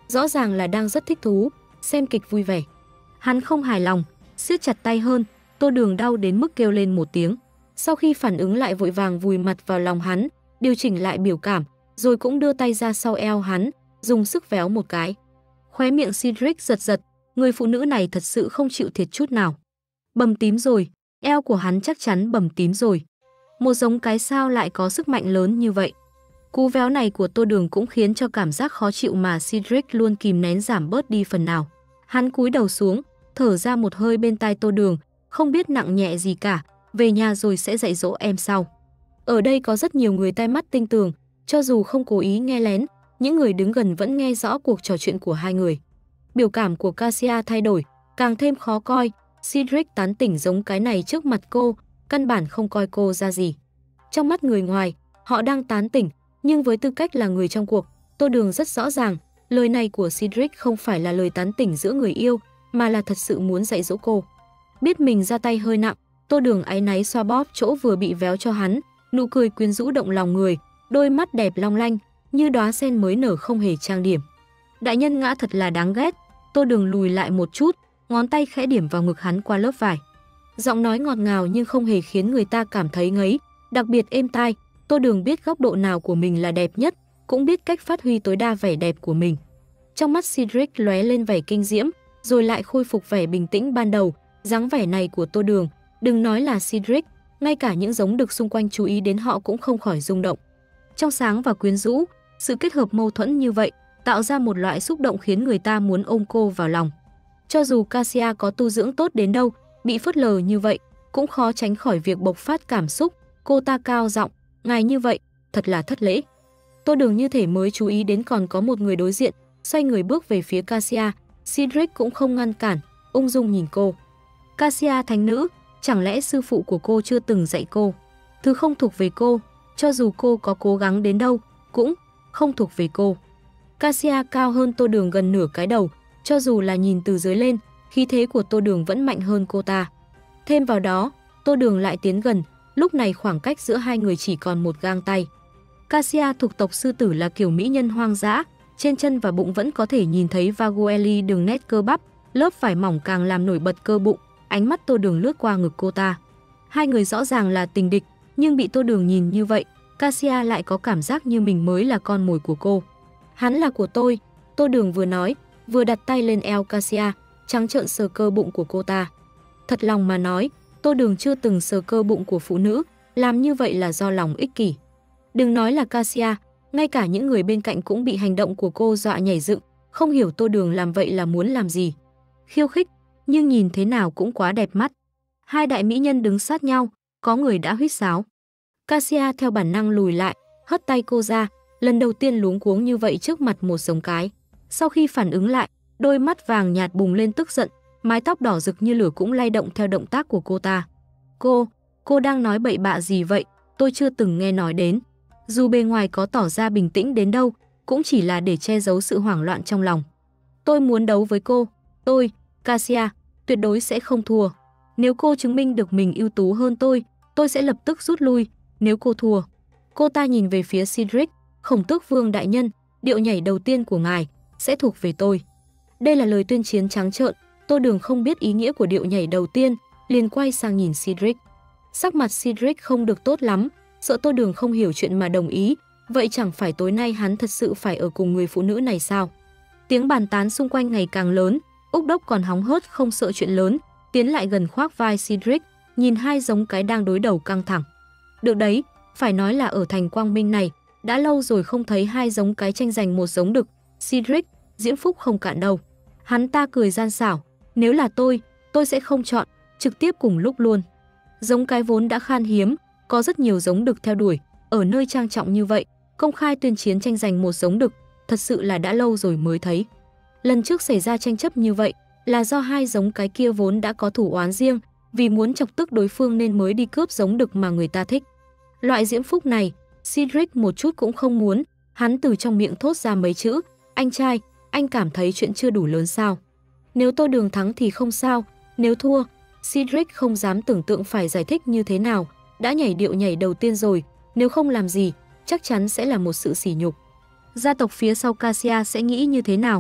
rõ ràng là đang rất thích thú, xem kịch vui vẻ. Hắn không hài lòng, siết chặt tay hơn, Tô Đường đau đến mức kêu lên một tiếng. Sau khi phản ứng lại vội vàng vùi mặt vào lòng hắn, điều chỉnh lại biểu cảm, rồi cũng đưa tay ra sau eo hắn, dùng sức véo một cái. Khóe miệng Cedric giật giật, người phụ nữ này thật sự không chịu thiệt chút nào. Bầm tím rồi, eo của hắn chắc chắn bầm tím rồi. Một giống cái sao lại có sức mạnh lớn như vậy. Cú véo này của Tô Đường cũng khiến cho cảm giác khó chịu mà Cedric luôn kìm nén giảm bớt đi phần nào. Hắn cúi đầu xuống, thở ra một hơi bên tai Tô Đường, không biết nặng nhẹ gì cả, về nhà rồi sẽ dạy dỗ em sau. Ở đây có rất nhiều người tai mắt tinh tường, cho dù không cố ý nghe lén, những người đứng gần vẫn nghe rõ cuộc trò chuyện của hai người. Biểu cảm của Cassia thay đổi, càng thêm khó coi. Cedric tán tỉnh giống cái này trước mặt cô, căn bản không coi cô ra gì. Trong mắt người ngoài, họ đang tán tỉnh, nhưng với tư cách là người trong cuộc, Tô Đường rất rõ ràng, lời này của Cedric không phải là lời tán tỉnh giữa người yêu, mà là thật sự muốn dạy dỗ cô. Biết mình ra tay hơi nặng, Tô Đường áy náy xoa bóp chỗ vừa bị véo cho hắn, nụ cười quyến rũ động lòng người, đôi mắt đẹp long lanh, như đóa sen mới nở không hề trang điểm. Đại nhân ngã thật là đáng ghét. Tô Đường lùi lại một chút, ngón tay khẽ điểm vào ngực hắn qua lớp vải. Giọng nói ngọt ngào nhưng không hề khiến người ta cảm thấy ngấy, đặc biệt êm tai. Tô Đường biết góc độ nào của mình là đẹp nhất, cũng biết cách phát huy tối đa vẻ đẹp của mình. Trong mắt Cedric lóe lên vẻ kinh diễm, rồi lại khôi phục vẻ bình tĩnh ban đầu. Dáng vẻ này của Tô Đường, đừng nói là Cedric, ngay cả những giống đực xung quanh chú ý đến họ cũng không khỏi rung động. Trong sáng và quyến rũ, sự kết hợp mâu thuẫn như vậy tạo ra một loại xúc động khiến người ta muốn ôm cô vào lòng. Cho dù Cassia có tu dưỡng tốt đến đâu, bị phớt lờ như vậy cũng khó tránh khỏi việc bộc phát cảm xúc. Cô ta cao giọng, ngài như vậy, thật là thất lễ. Tô Đường như thể mới chú ý đến còn có một người đối diện, xoay người bước về phía Cassia. Cedric cũng không ngăn cản, ung dung nhìn cô. Cassia thánh nữ, chẳng lẽ sư phụ của cô chưa từng dạy cô? Thứ không thuộc về cô, cho dù cô có cố gắng đến đâu, cũng không thuộc về cô. Cassia cao hơn Tô Đường gần nửa cái đầu, cho dù là nhìn từ dưới lên, khí thế của Tô Đường vẫn mạnh hơn cô ta. Thêm vào đó, Tô Đường lại tiến gần, lúc này khoảng cách giữa hai người chỉ còn một gang tay. Cassia thuộc tộc sư tử là kiểu mỹ nhân hoang dã, trên chân và bụng vẫn có thể nhìn thấy Vagueli đường nét cơ bắp, lớp vải mỏng càng làm nổi bật cơ bụng. Ánh mắt Tô Đường lướt qua ngực cô ta. Hai người rõ ràng là tình địch, nhưng bị Tô Đường nhìn như vậy, Cassia lại có cảm giác như mình mới là con mồi của cô. Hắn là của tôi, Tô Đường vừa nói, vừa đặt tay lên eo Cassia, trắng trợn sờ cơ bụng của cô ta. Thật lòng mà nói, Tô Đường chưa từng sờ cơ bụng của phụ nữ, làm như vậy là do lòng ích kỷ. Đừng nói là Cassia, ngay cả những người bên cạnh cũng bị hành động của cô dọa nhảy dựng, không hiểu Tô Đường làm vậy là muốn làm gì. Khiêu khích, nhưng nhìn thế nào cũng quá đẹp mắt. Hai đại mỹ nhân đứng sát nhau, có người đã huýt sáo. Cassia theo bản năng lùi lại, hất tay cô ra, lần đầu tiên luống cuống như vậy trước mặt một giống cái. Sau khi phản ứng lại, đôi mắt vàng nhạt bùng lên tức giận, mái tóc đỏ rực như lửa cũng lay động theo động tác của cô ta. Cô, cô đang nói bậy bạ gì vậy? Tôi chưa từng nghe nói đến. Dù bề ngoài có tỏ ra bình tĩnh đến đâu, cũng chỉ là để che giấu sự hoảng loạn trong lòng. Tôi muốn đấu với cô. Tôi, Cassia, tuyệt đối sẽ không thua. Nếu cô chứng minh được mình ưu tú hơn tôi, tôi sẽ lập tức rút lui. Nếu cô thua, cô ta nhìn về phía Cedric, Khổng Tước Vương đại nhân, điệu nhảy đầu tiên của ngài sẽ thuộc về tôi. Đây là lời tuyên chiến trắng trợn. Tô Đường không biết ý nghĩa của điệu nhảy đầu tiên, liền quay sang nhìn Cedric. Sắc mặt Cedric không được tốt lắm, sợ Tô Đường không hiểu chuyện mà đồng ý. Vậy chẳng phải tối nay hắn thật sự phải ở cùng người phụ nữ này sao? Tiếng bàn tán xung quanh ngày càng lớn. Úc Đốc còn hóng hớt không sợ chuyện lớn, tiến lại gần khoác vai Cedric, nhìn hai giống cái đang đối đầu căng thẳng. Được đấy, phải nói là ở thành Quang Minh này, đã lâu rồi không thấy hai giống cái tranh giành một giống đực. Cedric, diễm phúc không cạn đâu. Hắn ta cười gian xảo, nếu là tôi, tôi sẽ không chọn, trực tiếp cùng lúc luôn. Giống cái vốn đã khan hiếm, có rất nhiều giống đực theo đuổi, ở nơi trang trọng như vậy, công khai tuyên chiến tranh giành một giống đực, thật sự là đã lâu rồi mới thấy. Lần trước xảy ra tranh chấp như vậy là do hai giống cái kia vốn đã có thủ oán riêng, vì muốn chọc tức đối phương nên mới đi cướp giống đực mà người ta thích. Loại diễm phúc này, Cedric một chút cũng không muốn, hắn từ trong miệng thốt ra mấy chữ, anh trai, anh cảm thấy chuyện chưa đủ lớn sao? Nếu Tô Đường thắng thì không sao, nếu thua, Cedric không dám tưởng tượng phải giải thích như thế nào, đã nhảy điệu nhảy đầu tiên rồi, nếu không làm gì, chắc chắn sẽ là một sự sỉ nhục. Gia tộc phía sau Cassia sẽ nghĩ như thế nào?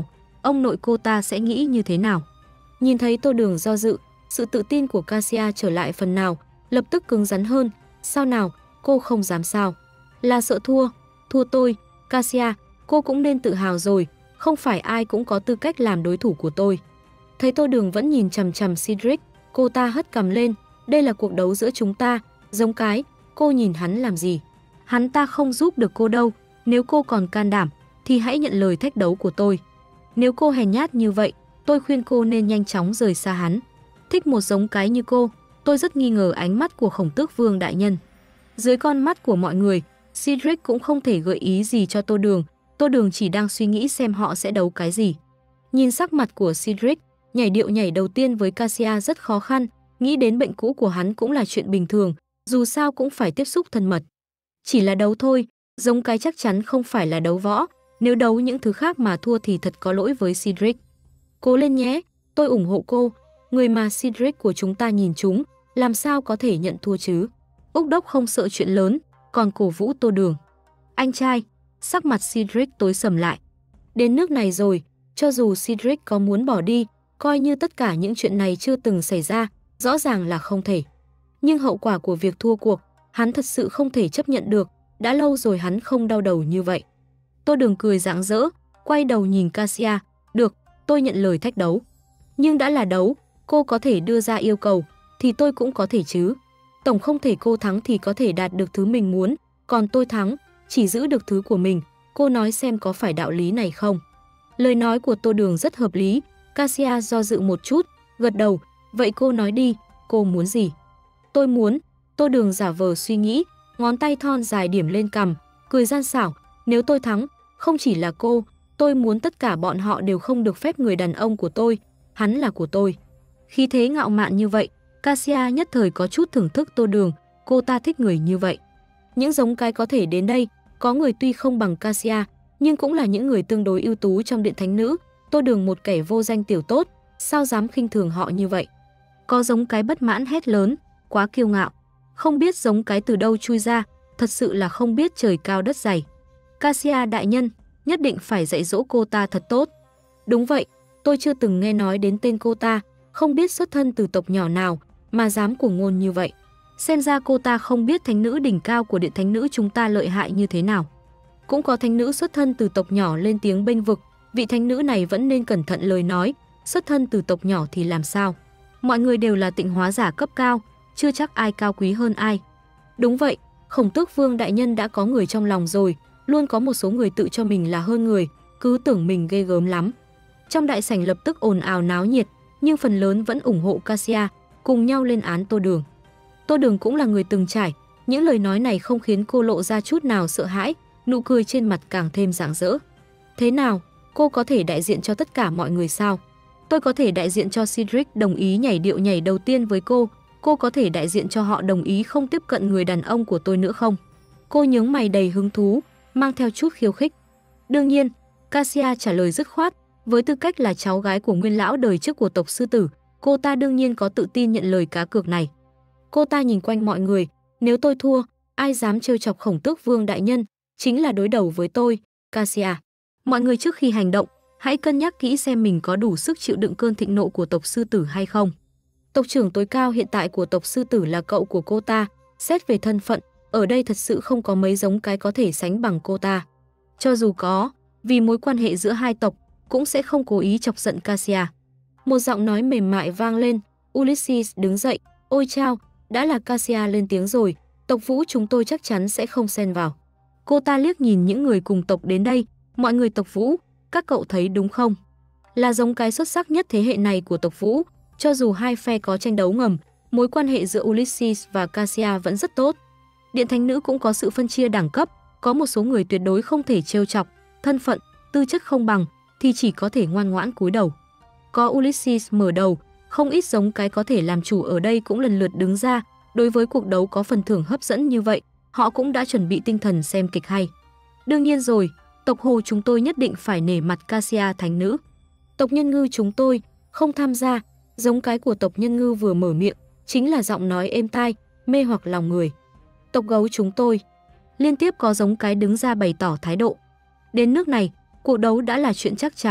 ông nội cô ta sẽ nghĩ như thế nào? Nhìn thấy Tô Đường do dự, sự tự tin của Cassia trở lại phần nào, lập tức cứng rắn hơn. Sao nào, cô không dám sao? Là sợ thua, thua tôi, Cassia, cô cũng nên tự hào rồi, không phải ai cũng có tư cách làm đối thủ của tôi. Thấy Tô Đường vẫn nhìn chằm chằm Cedric, cô ta hất cằm lên, đây là cuộc đấu giữa chúng ta, giống cái, cô nhìn hắn làm gì? Hắn ta không giúp được cô đâu, nếu cô còn can đảm, thì hãy nhận lời thách đấu của tôi. Nếu cô hèn nhát như vậy, tôi khuyên cô nên nhanh chóng rời xa hắn. Thích một giống cái như cô, tôi rất nghi ngờ ánh mắt của Khổng Tước Vương đại nhân. Dưới con mắt của mọi người, Cedric cũng không thể gợi ý gì cho Tô Đường, Tô Đường chỉ đang suy nghĩ xem họ sẽ đấu cái gì. Nhìn sắc mặt của Cedric, nhảy điệu nhảy đầu tiên với Cassia rất khó khăn, nghĩ đến bệnh cũ của hắn cũng là chuyện bình thường, dù sao cũng phải tiếp xúc thân mật. Chỉ là đấu thôi, giống cái chắc chắn không phải là đấu võ, nếu đấu những thứ khác mà thua thì thật có lỗi với Cedric. Cố lên nhé, tôi ủng hộ cô, người mà Cedric của chúng ta nhìn chúng, làm sao có thể nhận thua chứ? Úc Đốc không sợ chuyện lớn, còn cổ vũ Tô Đường. Anh trai, sắc mặt Cedric tối sầm lại. Đến nước này rồi, cho dù Cedric có muốn bỏ đi, coi như tất cả những chuyện này chưa từng xảy ra, rõ ràng là không thể. Nhưng hậu quả của việc thua cuộc, hắn thật sự không thể chấp nhận được, đã lâu rồi hắn không đau đầu như vậy. Tô Đường cười rạng rỡ, quay đầu nhìn Cassia, được, tôi nhận lời thách đấu. Nhưng đã là đấu, cô có thể đưa ra yêu cầu, thì tôi cũng có thể chứ. Tổng không thể cô thắng thì có thể đạt được thứ mình muốn, còn tôi thắng, chỉ giữ được thứ của mình, cô nói xem có phải đạo lý này không? Lời nói của Tô Đường rất hợp lý, Cassia do dự một chút, gật đầu, vậy cô nói đi, cô muốn gì? Tôi muốn, Tô Đường giả vờ suy nghĩ, ngón tay thon dài điểm lên cằm, cười gian xảo, nếu tôi thắng, không chỉ là cô, tôi muốn tất cả bọn họ đều không được phép người đàn ông của tôi, hắn là của tôi. Khi thế ngạo mạn như vậy, Cassia nhất thời có chút thưởng thức Tô Đường, cô ta thích người như vậy. Những giống cái có thể đến đây, có người tuy không bằng Cassia, nhưng cũng là những người tương đối ưu tú trong Điện Thánh Nữ. Tô Đường một kẻ vô danh tiểu tốt, sao dám khinh thường họ như vậy? Có giống cái bất mãn hét lớn, quá kiêu ngạo, không biết giống cái từ đâu chui ra, thật sự là không biết trời cao đất dày. Cassia đại nhân, nhất định phải dạy dỗ cô ta thật tốt. Đúng vậy, tôi chưa từng nghe nói đến tên cô ta, không biết xuất thân từ tộc nhỏ nào mà dám cuồng ngôn như vậy. Xem ra cô ta không biết thánh nữ đỉnh cao của Điện Thánh Nữ chúng ta lợi hại như thế nào. Cũng có thánh nữ xuất thân từ tộc nhỏ lên tiếng bênh vực, vị thánh nữ này vẫn nên cẩn thận lời nói, xuất thân từ tộc nhỏ thì làm sao? Mọi người đều là tịnh hóa giả cấp cao, chưa chắc ai cao quý hơn ai. Đúng vậy, Khổng Tước Vương đại nhân đã có người trong lòng rồi, luôn có một số người tự cho mình là hơn người, cứ tưởng mình ghê gớm lắm. Trong đại sảnh lập tức ồn ào náo nhiệt, nhưng phần lớn vẫn ủng hộ Cassia, cùng nhau lên án Tô Đường. Tô Đường cũng là người từng trải, những lời nói này không khiến cô lộ ra chút nào sợ hãi, nụ cười trên mặt càng thêm rạng rỡ. Thế nào, cô có thể đại diện cho tất cả mọi người sao? Tôi có thể đại diện cho Cedric đồng ý nhảy điệu nhảy đầu tiên với cô, cô có thể đại diện cho họ đồng ý không tiếp cận người đàn ông của tôi nữa không? Cô nhướng mày đầy hứng thú, mang theo chút khiêu khích. Đương nhiên, Cassia trả lời dứt khoát, với tư cách là cháu gái của nguyên lão đời trước của tộc Sư Tử, cô ta đương nhiên có tự tin nhận lời cá cược này. Cô ta nhìn quanh mọi người, nếu tôi thua, ai dám trêu chọc Khổng Tước Vương đại nhân, chính là đối đầu với tôi, Cassia. Mọi người trước khi hành động, hãy cân nhắc kỹ xem mình có đủ sức chịu đựng cơn thịnh nộ của tộc Sư Tử hay không. Tộc trưởng tối cao hiện tại của tộc Sư Tử là cậu của cô ta, xét về thân phận, ở đây thật sự không có mấy giống cái có thể sánh bằng cô ta. Cho dù có, vì mối quan hệ giữa hai tộc, cũng sẽ không cố ý chọc giận Cassia. Một giọng nói mềm mại vang lên, Ulysses đứng dậy, ôi chao, đã là Cassia lên tiếng rồi, tộc Vũ chúng tôi chắc chắn sẽ không xen vào. Cô ta liếc nhìn những người cùng tộc đến đây, mọi người tộc Vũ, các cậu thấy đúng không? Là giống cái xuất sắc nhất thế hệ này của tộc Vũ, cho dù hai phe có tranh đấu ngầm, mối quan hệ giữa Ulysses và Cassia vẫn rất tốt. Điện Thánh Nữ cũng có sự phân chia đẳng cấp, có một số người tuyệt đối không thể trêu chọc, thân phận, tư chất không bằng, thì chỉ có thể ngoan ngoãn cúi đầu. Có Ulysses mở đầu, không ít giống cái có thể làm chủ ở đây cũng lần lượt đứng ra, đối với cuộc đấu có phần thưởng hấp dẫn như vậy, họ cũng đã chuẩn bị tinh thần xem kịch hay. Đương nhiên rồi, tộc Hồ chúng tôi nhất định phải nể mặt Cassia Thánh Nữ. Tộc Nhân Ngư chúng tôi không tham gia, giống cái của tộc Nhân Ngư vừa mở miệng, chính là giọng nói êm tai, mê hoặc lòng người. Tộc Gấu chúng tôi, liên tiếp có giống cái đứng ra bày tỏ thái độ. Đến nước này, cuộc đấu đã là chuyện chắc chắn,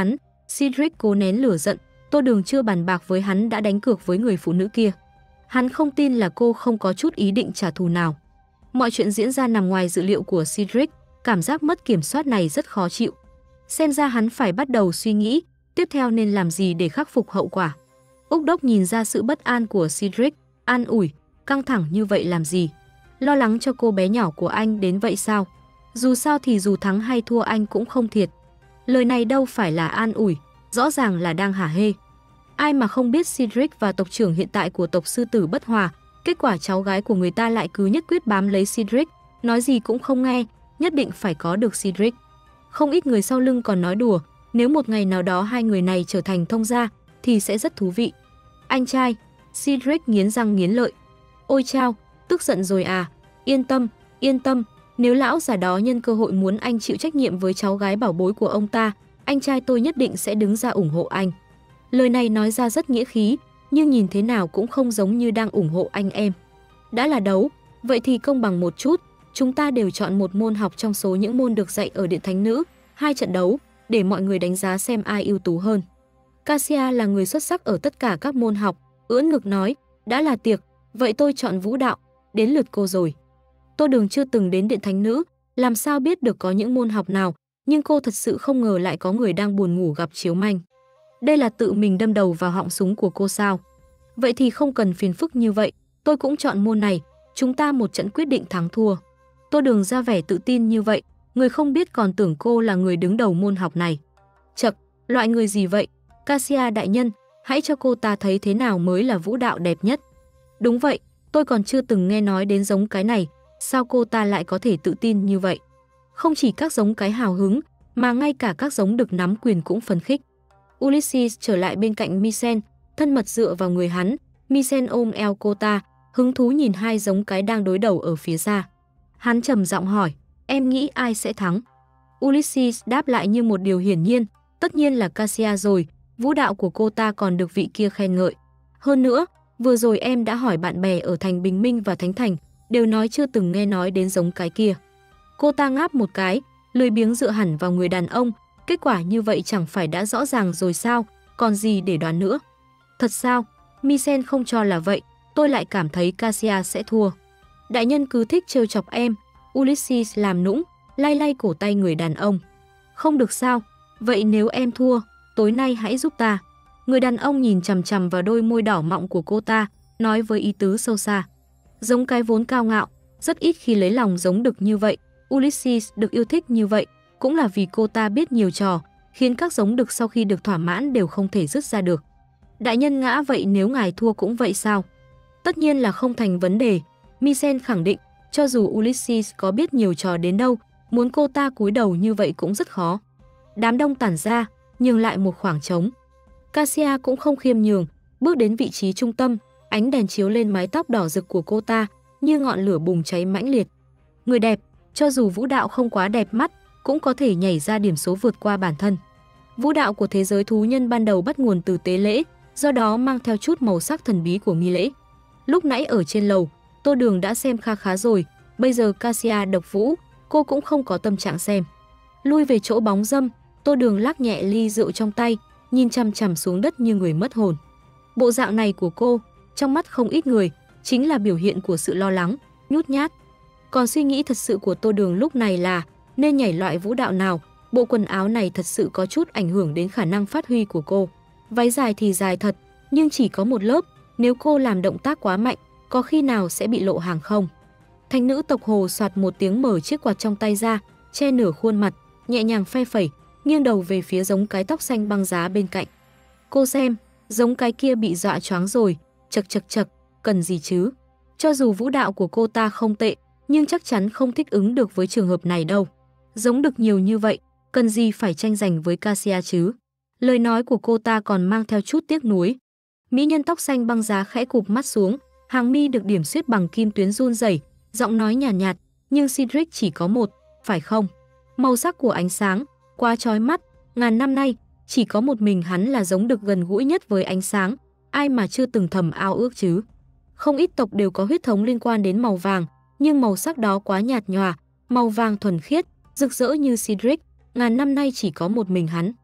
Cedric cố nén lửa giận, Tô Đường chưa bàn bạc với hắn đã đánh cược với người phụ nữ kia. Hắn không tin là cô không có chút ý định trả thù nào. Mọi chuyện diễn ra nằm ngoài dự liệu của Cedric, cảm giác mất kiểm soát này rất khó chịu. Xem ra hắn phải bắt đầu suy nghĩ, tiếp theo nên làm gì để khắc phục hậu quả. Úc Đốc nhìn ra sự bất an của Cedric, an ủi, căng thẳng như vậy làm gì? Lo lắng cho cô bé nhỏ của anh đến vậy sao? Dù sao thì dù thắng hay thua anh cũng không thiệt. Lời này đâu phải là an ủi, rõ ràng là đang hả hê. Ai mà không biết Cedric và tộc trưởng hiện tại của tộc sư tử bất hòa, kết quả cháu gái của người ta lại cứ nhất quyết bám lấy Cedric, nói gì cũng không nghe, nhất định phải có được Cedric. Không ít người sau lưng còn nói đùa, nếu một ngày nào đó hai người này trở thành thông gia thì sẽ rất thú vị. Anh trai, Cedric nghiến răng nghiến lợi. Ôi chao, tức giận rồi à, yên tâm, yên tâm, nếu lão già đó nhân cơ hội muốn anh chịu trách nhiệm với cháu gái bảo bối của ông ta, anh trai tôi nhất định sẽ đứng ra ủng hộ anh. Lời này nói ra rất nghĩa khí, nhưng nhìn thế nào cũng không giống như đang ủng hộ anh em. Đã là đấu, vậy thì công bằng một chút, chúng ta đều chọn một môn học trong số những môn được dạy ở Điện Thánh Nữ, hai trận đấu, để mọi người đánh giá xem ai ưu tú hơn. Cassia là người xuất sắc ở tất cả các môn học, ưỡn ngực nói, đã là tiệc, vậy tôi chọn vũ đạo, đến lượt cô rồi. Tô Đường chưa từng đến Điện Thánh Nữ, làm sao biết được có những môn học nào, nhưng cô thật sự không ngờ lại có người đang buồn ngủ gặp chiếu manh. Đây là tự mình đâm đầu vào họng súng của cô sao? Vậy thì không cần phiền phức như vậy, tôi cũng chọn môn này, chúng ta một trận quyết định thắng thua. Tô Đường ra vẻ tự tin như vậy, người không biết còn tưởng cô là người đứng đầu môn học này. Chậc, loại người gì vậy? Cassia đại nhân, hãy cho cô ta thấy thế nào mới là vũ đạo đẹp nhất. Đúng vậy, tôi còn chưa từng nghe nói đến giống cái này, sao cô ta lại có thể tự tin như vậy? Không chỉ các giống cái hào hứng, mà ngay cả các giống được nắm quyền cũng phấn khích. Ulysses trở lại bên cạnh Misen, thân mật dựa vào người hắn, Misen ôm eo cô ta, hứng thú nhìn hai giống cái đang đối đầu ở phía xa. Hắn trầm giọng hỏi, em nghĩ ai sẽ thắng? Ulysses đáp lại như một điều hiển nhiên, tất nhiên là Cassia rồi, vũ đạo của cô ta còn được vị kia khen ngợi. Hơn nữa, vừa rồi em đã hỏi bạn bè ở thành Bình Minh và Thánh Thành, đều nói chưa từng nghe nói đến giống cái kia. Cô ta ngáp một cái, lười biếng dựa hẳn vào người đàn ông, kết quả như vậy chẳng phải đã rõ ràng rồi sao, còn gì để đoán nữa. Thật sao? Misen không cho là vậy, tôi lại cảm thấy Cassia sẽ thua. Đại nhân cứ thích trêu chọc em, Ulysses làm nũng, lay lay cổ tay người đàn ông. Không được sao, vậy nếu em thua, tối nay hãy giúp ta. Người đàn ông nhìn chằm chằm vào đôi môi đỏ mọng của cô ta, nói với ý tứ sâu xa. Giống cái vốn cao ngạo, rất ít khi lấy lòng giống đực như vậy, Ulysses được yêu thích như vậy, cũng là vì cô ta biết nhiều trò, khiến các giống đực sau khi được thỏa mãn đều không thể dứt ra được. Đại nhân ngã vậy nếu ngài thua cũng vậy sao? Tất nhiên là không thành vấn đề, Misen khẳng định, cho dù Ulysses có biết nhiều trò đến đâu, muốn cô ta cúi đầu như vậy cũng rất khó. Đám đông tản ra, nhường lại một khoảng trống. Cassia cũng không khiêm nhường, bước đến vị trí trung tâm, ánh đèn chiếu lên mái tóc đỏ rực của cô ta, như ngọn lửa bùng cháy mãnh liệt. Người đẹp, cho dù vũ đạo không quá đẹp mắt, cũng có thể nhảy ra điểm số vượt qua bản thân. Vũ đạo của thế giới thú nhân ban đầu bắt nguồn từ tế lễ, do đó mang theo chút màu sắc thần bí của nghi lễ. Lúc nãy ở trên lầu, Tô Đường đã xem kha khá rồi, bây giờ Cassia độc vũ, cô cũng không có tâm trạng xem. Lui về chỗ bóng râm, Tô Đường lắc nhẹ ly rượu trong tay, nhìn chằm chằm xuống đất như người mất hồn. Bộ dạng này của cô, trong mắt không ít người, chính là biểu hiện của sự lo lắng, nhút nhát. Còn suy nghĩ thật sự của Tô Đường lúc này là nên nhảy loại vũ đạo nào, bộ quần áo này thật sự có chút ảnh hưởng đến khả năng phát huy của cô. Váy dài thì dài thật, nhưng chỉ có một lớp, nếu cô làm động tác quá mạnh, có khi nào sẽ bị lộ hàng không? Thánh nữ tộc Hồ soạt một tiếng mở chiếc quạt trong tay ra, che nửa khuôn mặt, nhẹ nhàng phe phẩy, nghiêng đầu về phía giống cái tóc xanh băng giá bên cạnh. Cô xem, giống cái kia bị dọa choáng rồi, chật chật chật, cần gì chứ? Cho dù vũ đạo của cô ta không tệ, nhưng chắc chắn không thích ứng được với trường hợp này đâu. Giống được nhiều như vậy, cần gì phải tranh giành với Cassia chứ? Lời nói của cô ta còn mang theo chút tiếc nuối. Mỹ nhân tóc xanh băng giá khẽ cụp mắt xuống, hàng mi được điểm xuyết bằng kim tuyến run rẩy, giọng nói nhàn nhạt, nhạt, nhưng Cedric chỉ có một, phải không? Màu sắc của ánh sáng, quá chói mắt, ngàn năm nay, chỉ có một mình hắn là giống được gần gũi nhất với ánh sáng, ai mà chưa từng thầm ao ước chứ? Không ít tộc đều có huyết thống liên quan đến màu vàng, nhưng màu sắc đó quá nhạt nhòa, màu vàng thuần khiết, rực rỡ như Cedric, ngàn năm nay chỉ có một mình hắn.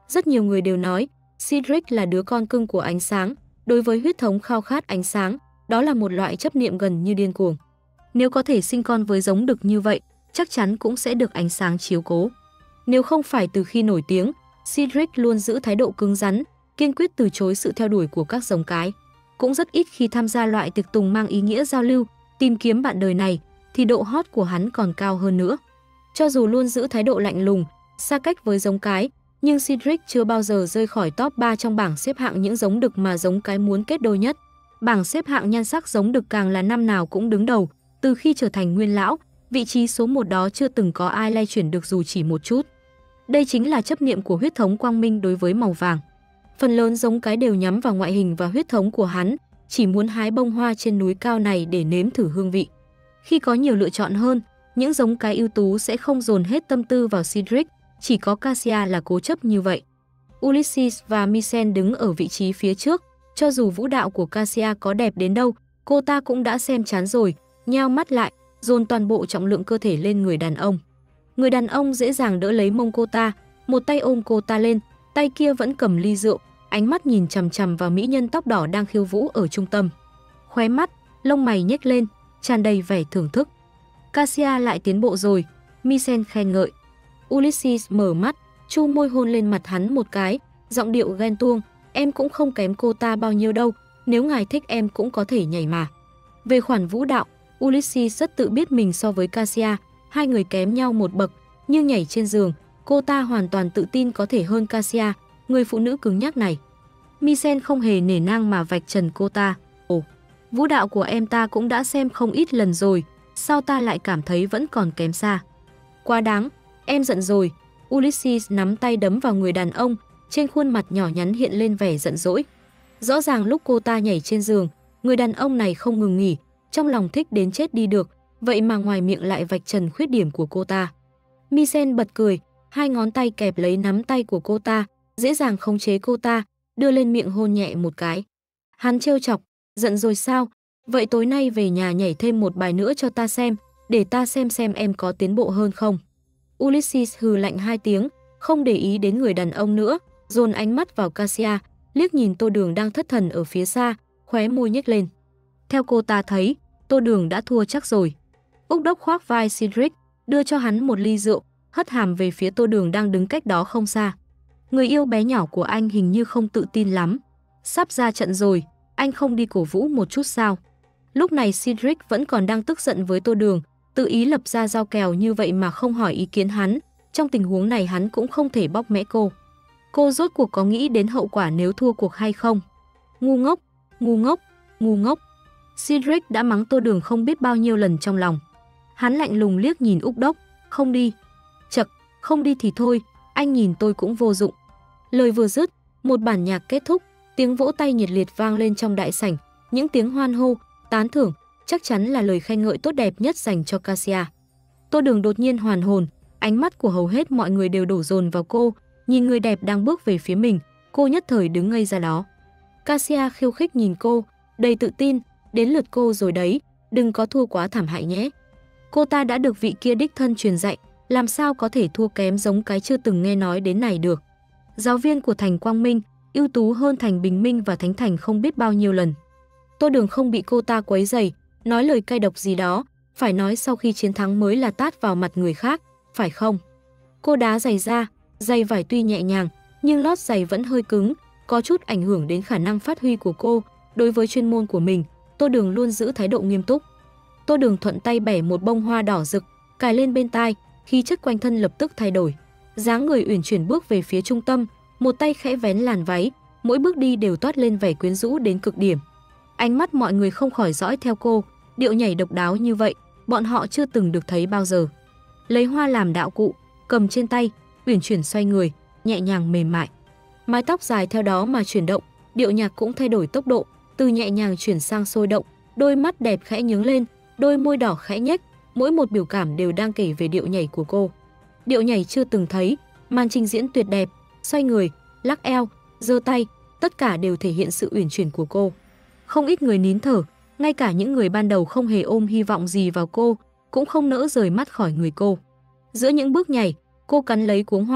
Rất nhiều người đều nói, Cedric là đứa con cưng của ánh sáng, đối với huyết thống khao khát ánh sáng, đó là một loại chấp niệm gần như điên cuồng. Nếu có thể sinh con với giống đực như vậy, chắc chắn cũng sẽ được ánh sáng chiếu cố. Nếu không phải từ khi nổi tiếng, Cedric luôn giữ thái độ cứng rắn, kiên quyết từ chối sự theo đuổi của các giống cái. Cũng rất ít khi tham gia loại tiệc tùng mang ý nghĩa giao lưu, tìm kiếm bạn đời này, thì độ hot của hắn còn cao hơn nữa. Cho dù luôn giữ thái độ lạnh lùng, xa cách với giống cái, nhưng Cedric chưa bao giờ rơi khỏi top ba trong bảng xếp hạng những giống đực mà giống cái muốn kết đôi nhất. Bảng xếp hạng nhan sắc giống đực càng là năm nào cũng đứng đầu, từ khi trở thành nguyên lão, vị trí số một đó chưa từng có ai lay chuyển được dù chỉ một chút. Đây chính là chấp niệm của huyết thống quang minh đối với màu vàng. Phần lớn giống cái đều nhắm vào ngoại hình và huyết thống của hắn, chỉ muốn hái bông hoa trên núi cao này để nếm thử hương vị. Khi có nhiều lựa chọn hơn, những giống cái ưu tú sẽ không dồn hết tâm tư vào Cedric, chỉ có Cassia là cố chấp như vậy. Ulysses và Mycen đứng ở vị trí phía trước, cho dù vũ đạo của Cassia có đẹp đến đâu, cô ta cũng đã xem chán rồi, nheo mắt lại, dồn toàn bộ trọng lượng cơ thể lên người đàn ông. Người đàn ông dễ dàng đỡ lấy mông cô ta, một tay ôm cô ta lên, tay kia vẫn cầm ly rượu, ánh mắt nhìn chằm chằm vào mỹ nhân tóc đỏ đang khiêu vũ ở trung tâm. Khóe mắt, lông mày nhếch lên, tràn đầy vẻ thưởng thức. Cassia lại tiến bộ rồi, Mycen khen ngợi. Ulysses mở mắt, chu môi hôn lên mặt hắn một cái, giọng điệu ghen tuông, em cũng không kém cô ta bao nhiêu đâu, nếu ngài thích em cũng có thể nhảy mà. Về khoản vũ đạo, Ulysses rất tự biết mình so với Cassia, hai người kém nhau một bậc, nhưng nhảy trên giường, cô ta hoàn toàn tự tin có thể hơn Cassia, người phụ nữ cứng nhắc này. Mycen không hề nể nang mà vạch trần cô ta. Ồ, vũ đạo của em ta cũng đã xem không ít lần rồi, sao ta lại cảm thấy vẫn còn kém xa? Quá đáng, em giận rồi. Ulysses nắm tay đấm vào người đàn ông, trên khuôn mặt nhỏ nhắn hiện lên vẻ giận dỗi. Rõ ràng lúc cô ta nhảy trên giường, người đàn ông này không ngừng nghỉ, trong lòng thích đến chết đi được, vậy mà ngoài miệng lại vạch trần khuyết điểm của cô ta. Mycen bật cười, hai ngón tay kẹp lấy nắm tay của cô ta, dễ dàng khống chế cô ta, đưa lên miệng hôn nhẹ một cái. Hắn trêu chọc, giận rồi sao? Vậy tối nay về nhà nhảy thêm một bài nữa cho ta xem, để ta xem xem em có tiến bộ hơn không. Ulysses hừ lạnh hai tiếng, không để ý đến người đàn ông nữa, dồn ánh mắt vào Cassia, liếc nhìn Tô Đường đang thất thần ở phía xa, khóe môi nhếch lên. Theo cô ta thấy, Tô Đường đã thua chắc rồi. Úc Đốc khoác vai Cedric, đưa cho hắn một ly rượu, hất hàm về phía Tô Đường đang đứng cách đó không xa. Người yêu bé nhỏ của anh hình như không tự tin lắm. Sắp ra trận rồi, anh không đi cổ vũ một chút sao? Lúc này Cedric vẫn còn đang tức giận với Tô Đường, tự ý lập ra giao kèo như vậy mà không hỏi ý kiến hắn. Trong tình huống này hắn cũng không thể bóc mẽ cô. Cô rốt cuộc có nghĩ đến hậu quả nếu thua cuộc hay không? Ngu ngốc, ngu ngốc, ngu ngốc. Cedric đã mắng Tô Đường không biết bao nhiêu lần trong lòng. Hắn lạnh lùng liếc nhìn Úc Đốc, không đi. Chậc, không đi thì thôi, anh nhìn tôi cũng vô dụng. Lời vừa dứt, một bản nhạc kết thúc, tiếng vỗ tay nhiệt liệt vang lên trong đại sảnh, những tiếng hoan hô, tán thưởng, chắc chắn là lời khen ngợi tốt đẹp nhất dành cho Cassia. Tô Đường đột nhiên hoàn hồn, ánh mắt của hầu hết mọi người đều đổ dồn vào cô, nhìn người đẹp đang bước về phía mình, cô nhất thời đứng ngây ra đó. Cassia khiêu khích nhìn cô, đầy tự tin, đến lượt cô rồi đấy, đừng có thua quá thảm hại nhé. Cô ta đã được vị kia đích thân truyền dạy, làm sao có thể thua kém giống cái chưa từng nghe nói đến này được. Giáo viên của Thành Quang Minh, ưu tú hơn Thành Bình Minh và Thánh Thành không biết bao nhiêu lần. Tô Đường không bị cô ta quấy rầy, nói lời cay độc gì đó, phải nói sau khi chiến thắng mới là tát vào mặt người khác, phải không? Cô đá giày ra, giày vải tuy nhẹ nhàng, nhưng lót giày vẫn hơi cứng, có chút ảnh hưởng đến khả năng phát huy của cô. Đối với chuyên môn của mình, Tô Đường luôn giữ thái độ nghiêm túc. Tô Đường thuận tay bẻ một bông hoa đỏ rực, cài lên bên tai, khí chất quanh thân lập tức thay đổi. Dáng người uyển chuyển bước về phía trung tâm, một tay khẽ vén làn váy, mỗi bước đi đều toát lên vẻ quyến rũ đến cực điểm. Ánh mắt mọi người không khỏi dõi theo cô, điệu nhảy độc đáo như vậy, bọn họ chưa từng được thấy bao giờ. Lấy hoa làm đạo cụ, cầm trên tay, uyển chuyển xoay người, nhẹ nhàng mềm mại. Mái tóc dài theo đó mà chuyển động, điệu nhạc cũng thay đổi tốc độ, từ nhẹ nhàng chuyển sang sôi động, đôi mắt đẹp khẽ nhướng lên, đôi môi đỏ khẽ nhếch, mỗi một biểu cảm đều đang kể về điệu nhảy của cô. Điệu nhảy chưa từng thấy, màn trình diễn tuyệt đẹp, xoay người, lắc eo, giơ tay, tất cả đều thể hiện sự uyển chuyển của cô. Không ít người nín thở, ngay cả những người ban đầu không hề ôm hy vọng gì vào cô, cũng không nỡ rời mắt khỏi người cô. Giữa những bước nhảy, cô cắn lấy cuống hoa,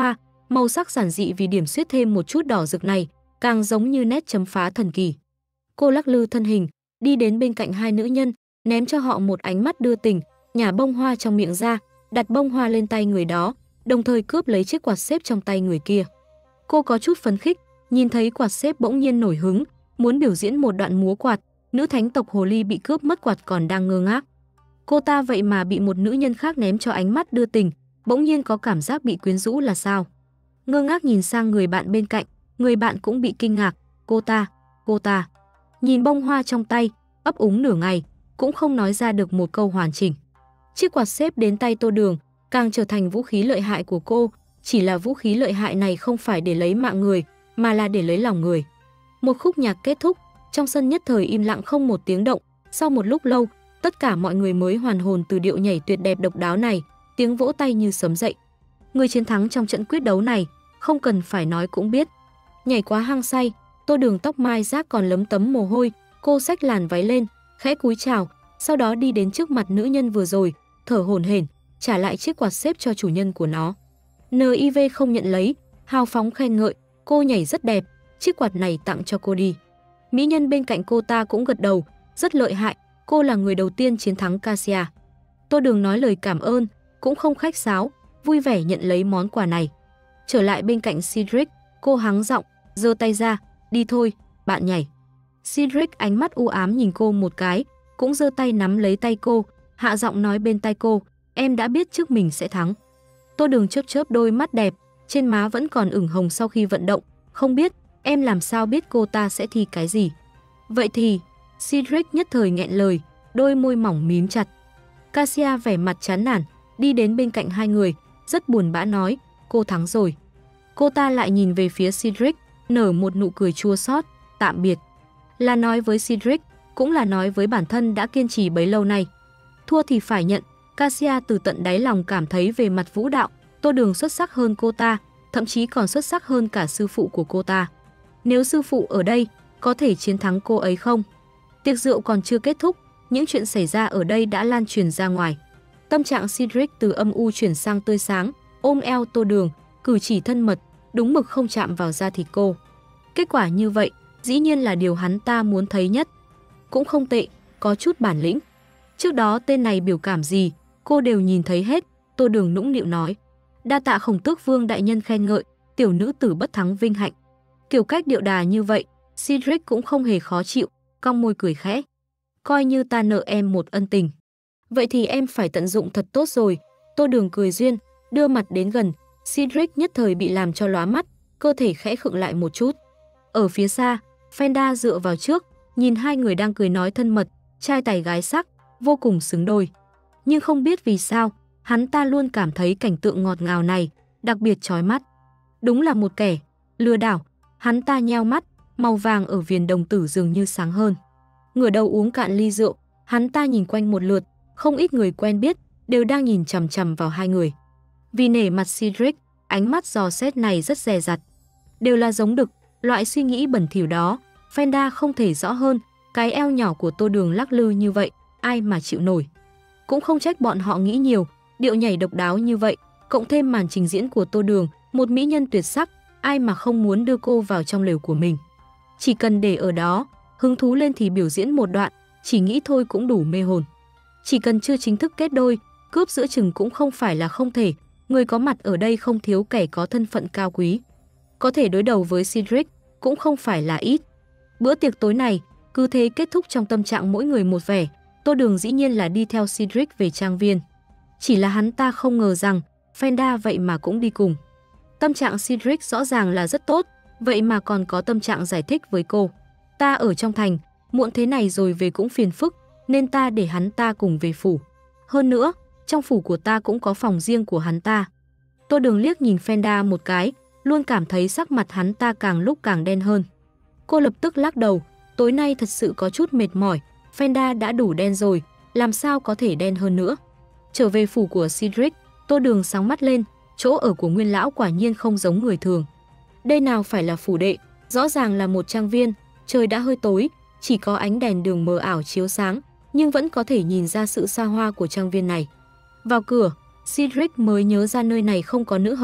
Màu sắc giản dị vì điểm xuyết thêm một chút đỏ rực này, càng giống như nét chấm phá thần kỳ. Cô lắc lư thân hình, đi đến bên cạnh hai nữ nhân, ném cho họ một ánh mắt đưa tình, nhả bông hoa trong miệng ra, đặt bông hoa lên tay người đó, đồng thời cướp lấy chiếc quạt xếp trong tay người kia. Cô có chút phấn khích, nhìn thấy quạt xếp bỗng nhiên nổi hứng, muốn biểu diễn một đoạn múa quạt, nữ thánh tộc hồ ly bị cướp mất quạt còn đang ngơ ngác. Cô ta vậy mà bị một nữ nhân khác ném cho ánh mắt đưa tình, bỗng nhiên có cảm giác bị quyến rũ là sao? Ngơ ngác nhìn sang người bạn bên cạnh, người bạn cũng bị kinh ngạc, cô ta, cô ta. Nhìn bông hoa trong tay, ấp úng nửa ngày, cũng không nói ra được một câu hoàn chỉnh. Chiếc quạt xếp đến tay Tô Đường, càng trở thành vũ khí lợi hại của cô, chỉ là vũ khí lợi hại này không phải để lấy mạng người, mà là để lấy lòng người. Một khúc nhạc kết thúc, trong sân nhất thời im lặng không một tiếng động, sau một lúc lâu, tất cả mọi người mới hoàn hồn từ điệu nhảy tuyệt đẹp độc đáo này, tiếng vỗ tay như sấm dậy. Người chiến thắng trong trận quyết đấu này, không cần phải nói cũng biết. Nhảy quá hăng say, Tô Đường tóc mai rác còn lấm tấm mồ hôi, cô xách làn váy lên, khẽ cúi chào, sau đó đi đến trước mặt nữ nhân vừa rồi, thở hổn hển, trả lại chiếc quạt xếp cho chủ nhân của nó. en i vê không nhận lấy, hào phóng khen ngợi, cô nhảy rất đẹp, chiếc quạt này tặng cho cô đi. Mỹ nhân bên cạnh cô ta cũng gật đầu, rất lợi hại, cô là người đầu tiên chiến thắng Cassia. Tô Đường nói lời cảm ơn, cũng không khách sáo, vui vẻ nhận lấy món quà này. Trở lại bên cạnh Cedric, cô hắng giọng, giơ tay ra, đi thôi, bạn nhảy. Cedric ánh mắt u ám nhìn cô một cái, cũng giơ tay nắm lấy tay cô, hạ giọng nói bên tai cô, em đã biết trước mình sẽ thắng. Tô Đường chớp chớp đôi mắt đẹp, trên má vẫn còn ửng hồng sau khi vận động, không biết, em làm sao biết cô ta sẽ thi cái gì. Vậy thì, Cedric nhất thời nghẹn lời, đôi môi mỏng mím chặt. Cassia vẻ mặt chán nản, đi đến bên cạnh hai người, rất buồn bã nói, cô thắng rồi. Cô ta lại nhìn về phía Cedric, nở một nụ cười chua xót, tạm biệt. Là nói với Cedric, cũng là nói với bản thân đã kiên trì bấy lâu nay. Thua thì phải nhận, Cassia từ tận đáy lòng cảm thấy về mặt vũ đạo, Tô Đường xuất sắc hơn cô ta, thậm chí còn xuất sắc hơn cả sư phụ của cô ta. Nếu sư phụ ở đây, có thể chiến thắng cô ấy không? Tiệc rượu còn chưa kết thúc, những chuyện xảy ra ở đây đã lan truyền ra ngoài. Tâm trạng Cedric từ âm u chuyển sang tươi sáng, ôm eo Tô Đường, cử chỉ thân mật, đúng mực không chạm vào da thịt cô. Kết quả như vậy, dĩ nhiên là điều hắn ta muốn thấy nhất. Cũng không tệ, có chút bản lĩnh. Trước đó tên này biểu cảm gì, cô đều nhìn thấy hết, Tô Đường nũng nịu nói. Đa tạ Khổng Tước Vương đại nhân khen ngợi, tiểu nữ tử bất thắng vinh hạnh. Kiểu cách điệu đà như vậy, Cedric cũng không hề khó chịu, cong môi cười khẽ. Coi như ta nợ em một ân tình. Vậy thì em phải tận dụng thật tốt rồi. Tô Đường cười duyên, đưa mặt đến gần, Cedric nhất thời bị làm cho lóa mắt, cơ thể khẽ khựng lại một chút. Ở phía xa, Fenda dựa vào trước, nhìn hai người đang cười nói thân mật, trai tài gái sắc, vô cùng xứng đôi. Nhưng không biết vì sao, hắn ta luôn cảm thấy cảnh tượng ngọt ngào này đặc biệt chói mắt. Đúng là một kẻ lừa đảo. Hắn ta nheo mắt, màu vàng ở viền đồng tử dường như sáng hơn. Ngửa đầu uống cạn ly rượu, hắn ta nhìn quanh một lượt, không ít người quen biết đều đang nhìn chằm chằm vào hai người. Vì nể mặt Cedric, ánh mắt dò xét này rất dè dặt. Đều là giống đực, loại suy nghĩ bẩn thỉu đó, Fenda không thể rõ hơn, cái eo nhỏ của Tô Đường lắc lư như vậy, ai mà chịu nổi. Cũng không trách bọn họ nghĩ nhiều, điệu nhảy độc đáo như vậy, cộng thêm màn trình diễn của Tô Đường, một mỹ nhân tuyệt sắc, ai mà không muốn đưa cô vào trong lều của mình. Chỉ cần để ở đó, hứng thú lên thì biểu diễn một đoạn, chỉ nghĩ thôi cũng đủ mê hồn. Chỉ cần chưa chính thức kết đôi, cướp giữa chừng cũng không phải là không thể, người có mặt ở đây không thiếu kẻ có thân phận cao quý. Có thể đối đầu với Cedric cũng không phải là ít. Bữa tiệc tối này, cứ thế kết thúc trong tâm trạng mỗi người một vẻ, Tô Đường dĩ nhiên là đi theo Cedric về trang viên. Chỉ là hắn ta không ngờ rằng, Fenda vậy mà cũng đi cùng. Tâm trạng Cedric rõ ràng là rất tốt, vậy mà còn có tâm trạng giải thích với cô. Ta ở trong thành, muộn thế này rồi về cũng phiền phức, nên ta để hắn ta cùng về phủ. Hơn nữa, trong phủ của ta cũng có phòng riêng của hắn ta. Tô Đường liếc nhìn Fenda một cái, luôn cảm thấy sắc mặt hắn ta càng lúc càng đen hơn. Cô lập tức lắc đầu, tối nay thật sự có chút mệt mỏi, Fenda đã đủ đen rồi, làm sao có thể đen hơn nữa. Trở về phủ của Cedric, Tô Đường sáng mắt lên, chỗ ở của Nguyên lão quả nhiên không giống người thường. Đây nào phải là phủ đệ, rõ ràng là một trang viên, trời đã hơi tối, chỉ có ánh đèn đường mờ ảo chiếu sáng, nhưng vẫn có thể nhìn ra sự xa hoa của trang viên này. Vào cửa, Cedric mới nhớ ra nơi này không có nữ hầu,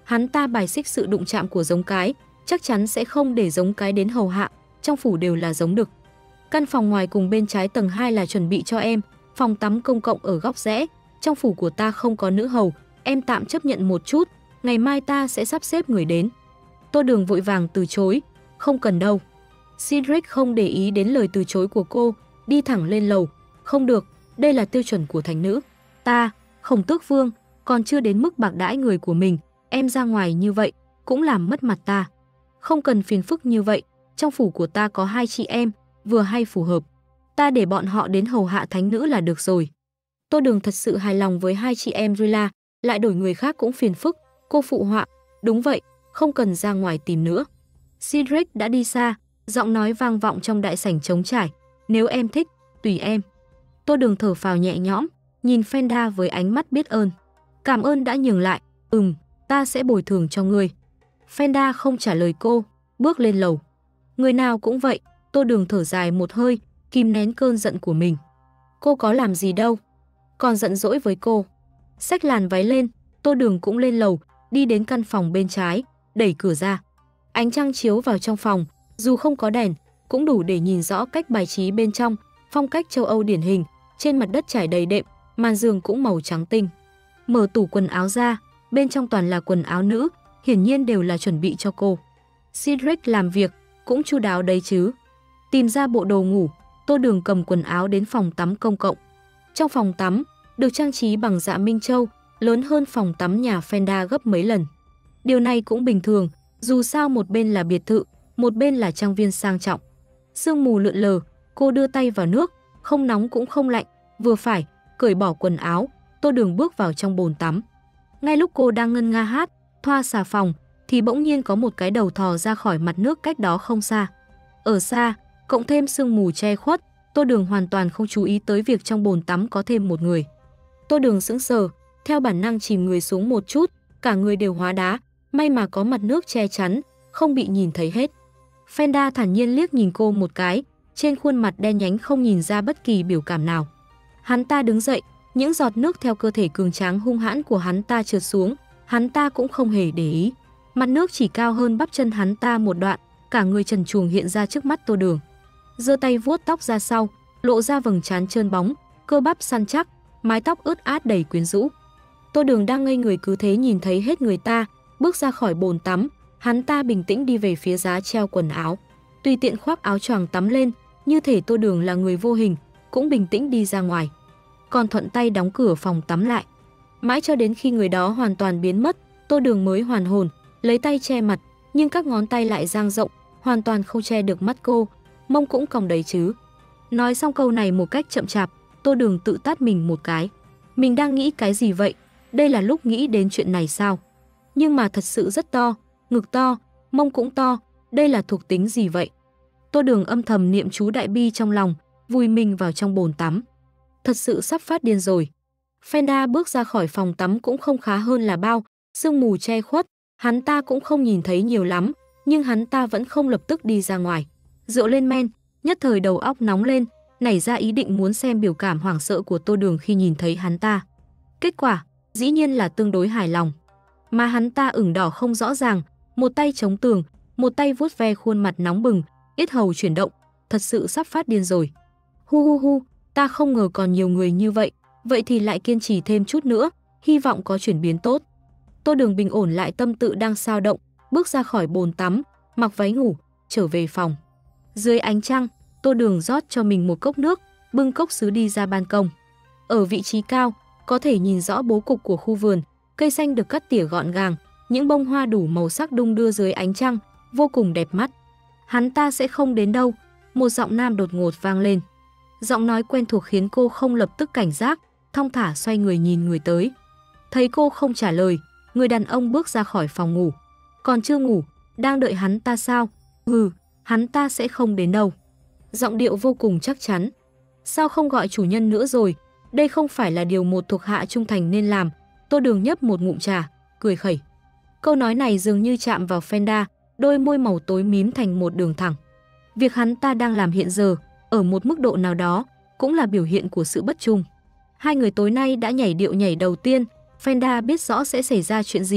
Hắn ta bài xích sự đụng chạm của giống cái, chắc chắn sẽ không để giống cái đến hầu hạ, trong phủ đều là giống đực. Căn phòng ngoài cùng bên trái tầng hai là chuẩn bị cho em, phòng tắm công cộng ở góc rẽ, trong phủ của ta không có nữ hầu, em tạm chấp nhận một chút, ngày mai ta sẽ sắp xếp người đến. Tô Đường vội vàng từ chối, không cần đâu. Cedric không để ý đến lời từ chối của cô, đi thẳng lên lầu, không được, đây là tiêu chuẩn của thành nữ. Ta, Khổng Tước Vương, còn chưa đến mức bạc đãi người của mình, em ra ngoài như vậy, cũng làm mất mặt ta. Không cần phiền phức như vậy, trong phủ của ta có hai chị em, vừa hay phù hợp. Ta để bọn họ đến hầu hạ thánh nữ là được rồi. Tô Đường thật sự hài lòng với hai chị em Rilla, lại đổi người khác cũng phiền phức, cô phụ họa, đúng vậy, không cần ra ngoài tìm nữa. Cedric đã đi xa, giọng nói vang vọng trong đại sảnh trống trải, nếu em thích, tùy em. Tô Đường thở phào nhẹ nhõm, nhìn Fenda với ánh mắt biết ơn. Cảm ơn đã nhường lại, ừm, ta sẽ bồi thường cho ngươi. Fenda không trả lời cô, bước lên lầu. Người nào cũng vậy, Tô Đường thở dài một hơi, kìm nén cơn giận của mình. Cô có làm gì đâu, còn giận dỗi với cô. Xách làn váy lên, Tô Đường cũng lên lầu, đi đến căn phòng bên trái, đẩy cửa ra. Ánh trăng chiếu vào trong phòng, dù không có đèn, cũng đủ để nhìn rõ cách bài trí bên trong, phong cách châu Âu điển hình, trên mặt đất trải đầy đệm, màn giường cũng màu trắng tinh. Mở tủ quần áo ra, bên trong toàn là quần áo nữ, hiển nhiên đều là chuẩn bị cho cô. Cedric làm việc cũng chu đáo đấy chứ. Tìm ra bộ đồ ngủ, Tô Đường cầm quần áo đến phòng tắm công cộng. Trong phòng tắm, được trang trí bằng dạ Minh Châu, lớn hơn phòng tắm nhà Fenda gấp mấy lần. Điều này cũng bình thường, dù sao một bên là biệt thự, một bên là trang viên sang trọng. Sương mù lượn lờ, cô đưa tay vào nước, không nóng cũng không lạnh, vừa phải, cởi bỏ quần áo, Tô Đường bước vào trong bồn tắm. Ngay lúc cô đang ngân nga hát, thoa xà phòng, thì bỗng nhiên có một cái đầu thò ra khỏi mặt nước cách đó không xa. Ở xa, cộng thêm sương mù che khuất, Tô Đường hoàn toàn không chú ý tới việc trong bồn tắm có thêm một người. Tô Đường sững sờ, theo bản năng chìm người xuống một chút, cả người đều hóa đá, may mà có mặt nước che chắn, không bị nhìn thấy hết. Fenda thản nhiên liếc nhìn cô một cái, trên khuôn mặt đen nhánh không nhìn ra bất kỳ biểu cảm nào. Hắn ta đứng dậy, những giọt nước theo cơ thể cường tráng hung hãn của hắn ta trượt xuống, hắn ta cũng không hề để ý. Mặt nước chỉ cao hơn bắp chân hắn ta một đoạn, cả người trần truồng hiện ra trước mắt Tô Đường. Giơ tay vuốt tóc ra sau, lộ ra vầng trán trơn bóng, cơ bắp săn chắc, mái tóc ướt át đầy quyến rũ. Tô Đường đang ngây người cứ thế nhìn thấy hết người ta, bước ra khỏi bồn tắm, hắn ta bình tĩnh đi về phía giá treo quần áo, tùy tiện khoác áo choàng tắm lên, như thể Tô Đường là người vô hình, cũng bình tĩnh đi ra ngoài. Còn thuận tay đóng cửa phòng tắm lại. Mãi cho đến khi người đó hoàn toàn biến mất, Tô Đường mới hoàn hồn, lấy tay che mặt, nhưng các ngón tay lại dang rộng, hoàn toàn không che được mắt cô, mông cũng còng đấy chứ. Nói xong câu này một cách chậm chạp, Tô Đường tự tát mình một cái. Mình đang nghĩ cái gì vậy? Đây là lúc nghĩ đến chuyện này sao? Nhưng mà thật sự rất to, ngực to, mông cũng to, đây là thuộc tính gì vậy? Tô Đường âm thầm niệm chú đại bi trong lòng, vùi mình vào trong bồn tắm. Thật sự sắp phát điên rồi. Fenda bước ra khỏi phòng tắm cũng không khá hơn là bao, sương mù che khuất, hắn ta cũng không nhìn thấy nhiều lắm, nhưng hắn ta vẫn không lập tức đi ra ngoài. Rượu lên men, nhất thời đầu óc nóng lên, nảy ra ý định muốn xem biểu cảm hoảng sợ của Tô Đường khi nhìn thấy hắn ta. Kết quả, dĩ nhiên là tương đối hài lòng. Mà hắn ta ửng đỏ không rõ ràng, một tay chống tường, một tay vuốt ve khuôn mặt nóng bừng, yết hầu chuyển động, thật sự sắp phát điên rồi. Hu hu hu, ta không ngờ còn nhiều người như vậy, vậy thì lại kiên trì thêm chút nữa, hy vọng có chuyển biến tốt. Tô Đường bình ổn lại tâm tự đang xao động, bước ra khỏi bồn tắm, mặc váy ngủ, trở về phòng. Dưới ánh trăng, Tô Đường rót cho mình một cốc nước, bưng cốc sứ đi ra ban công. Ở vị trí cao, có thể nhìn rõ bố cục của khu vườn, cây xanh được cắt tỉa gọn gàng, những bông hoa đủ màu sắc đung đưa dưới ánh trăng, vô cùng đẹp mắt. Hắn ta sẽ không đến đâu, một giọng nam đột ngột vang lên. Giọng nói quen thuộc khiến cô không lập tức cảnh giác, thong thả xoay người nhìn người tới. Thấy cô không trả lời, người đàn ông bước ra khỏi phòng ngủ. Còn chưa ngủ, đang đợi hắn ta sao? Ừ, hắn ta sẽ không đến đâu. Giọng điệu vô cùng chắc chắn. Sao không gọi chủ nhân nữa rồi? Đây không phải là điều một thuộc hạ trung thành nên làm. Tô Đường nhấp một ngụm trà, cười khẩy. Câu nói này dường như chạm vào Fenda, đôi môi màu tối mím thành một đường thẳng. Việc hắn ta đang làm hiện giờ, ở một mức độ nào đó, cũng là biểu hiện của sự bất trung. Hai người tối nay đã nhảy điệu nhảy đầu tiên, Fenda biết rõ sẽ xảy ra chuyện gì,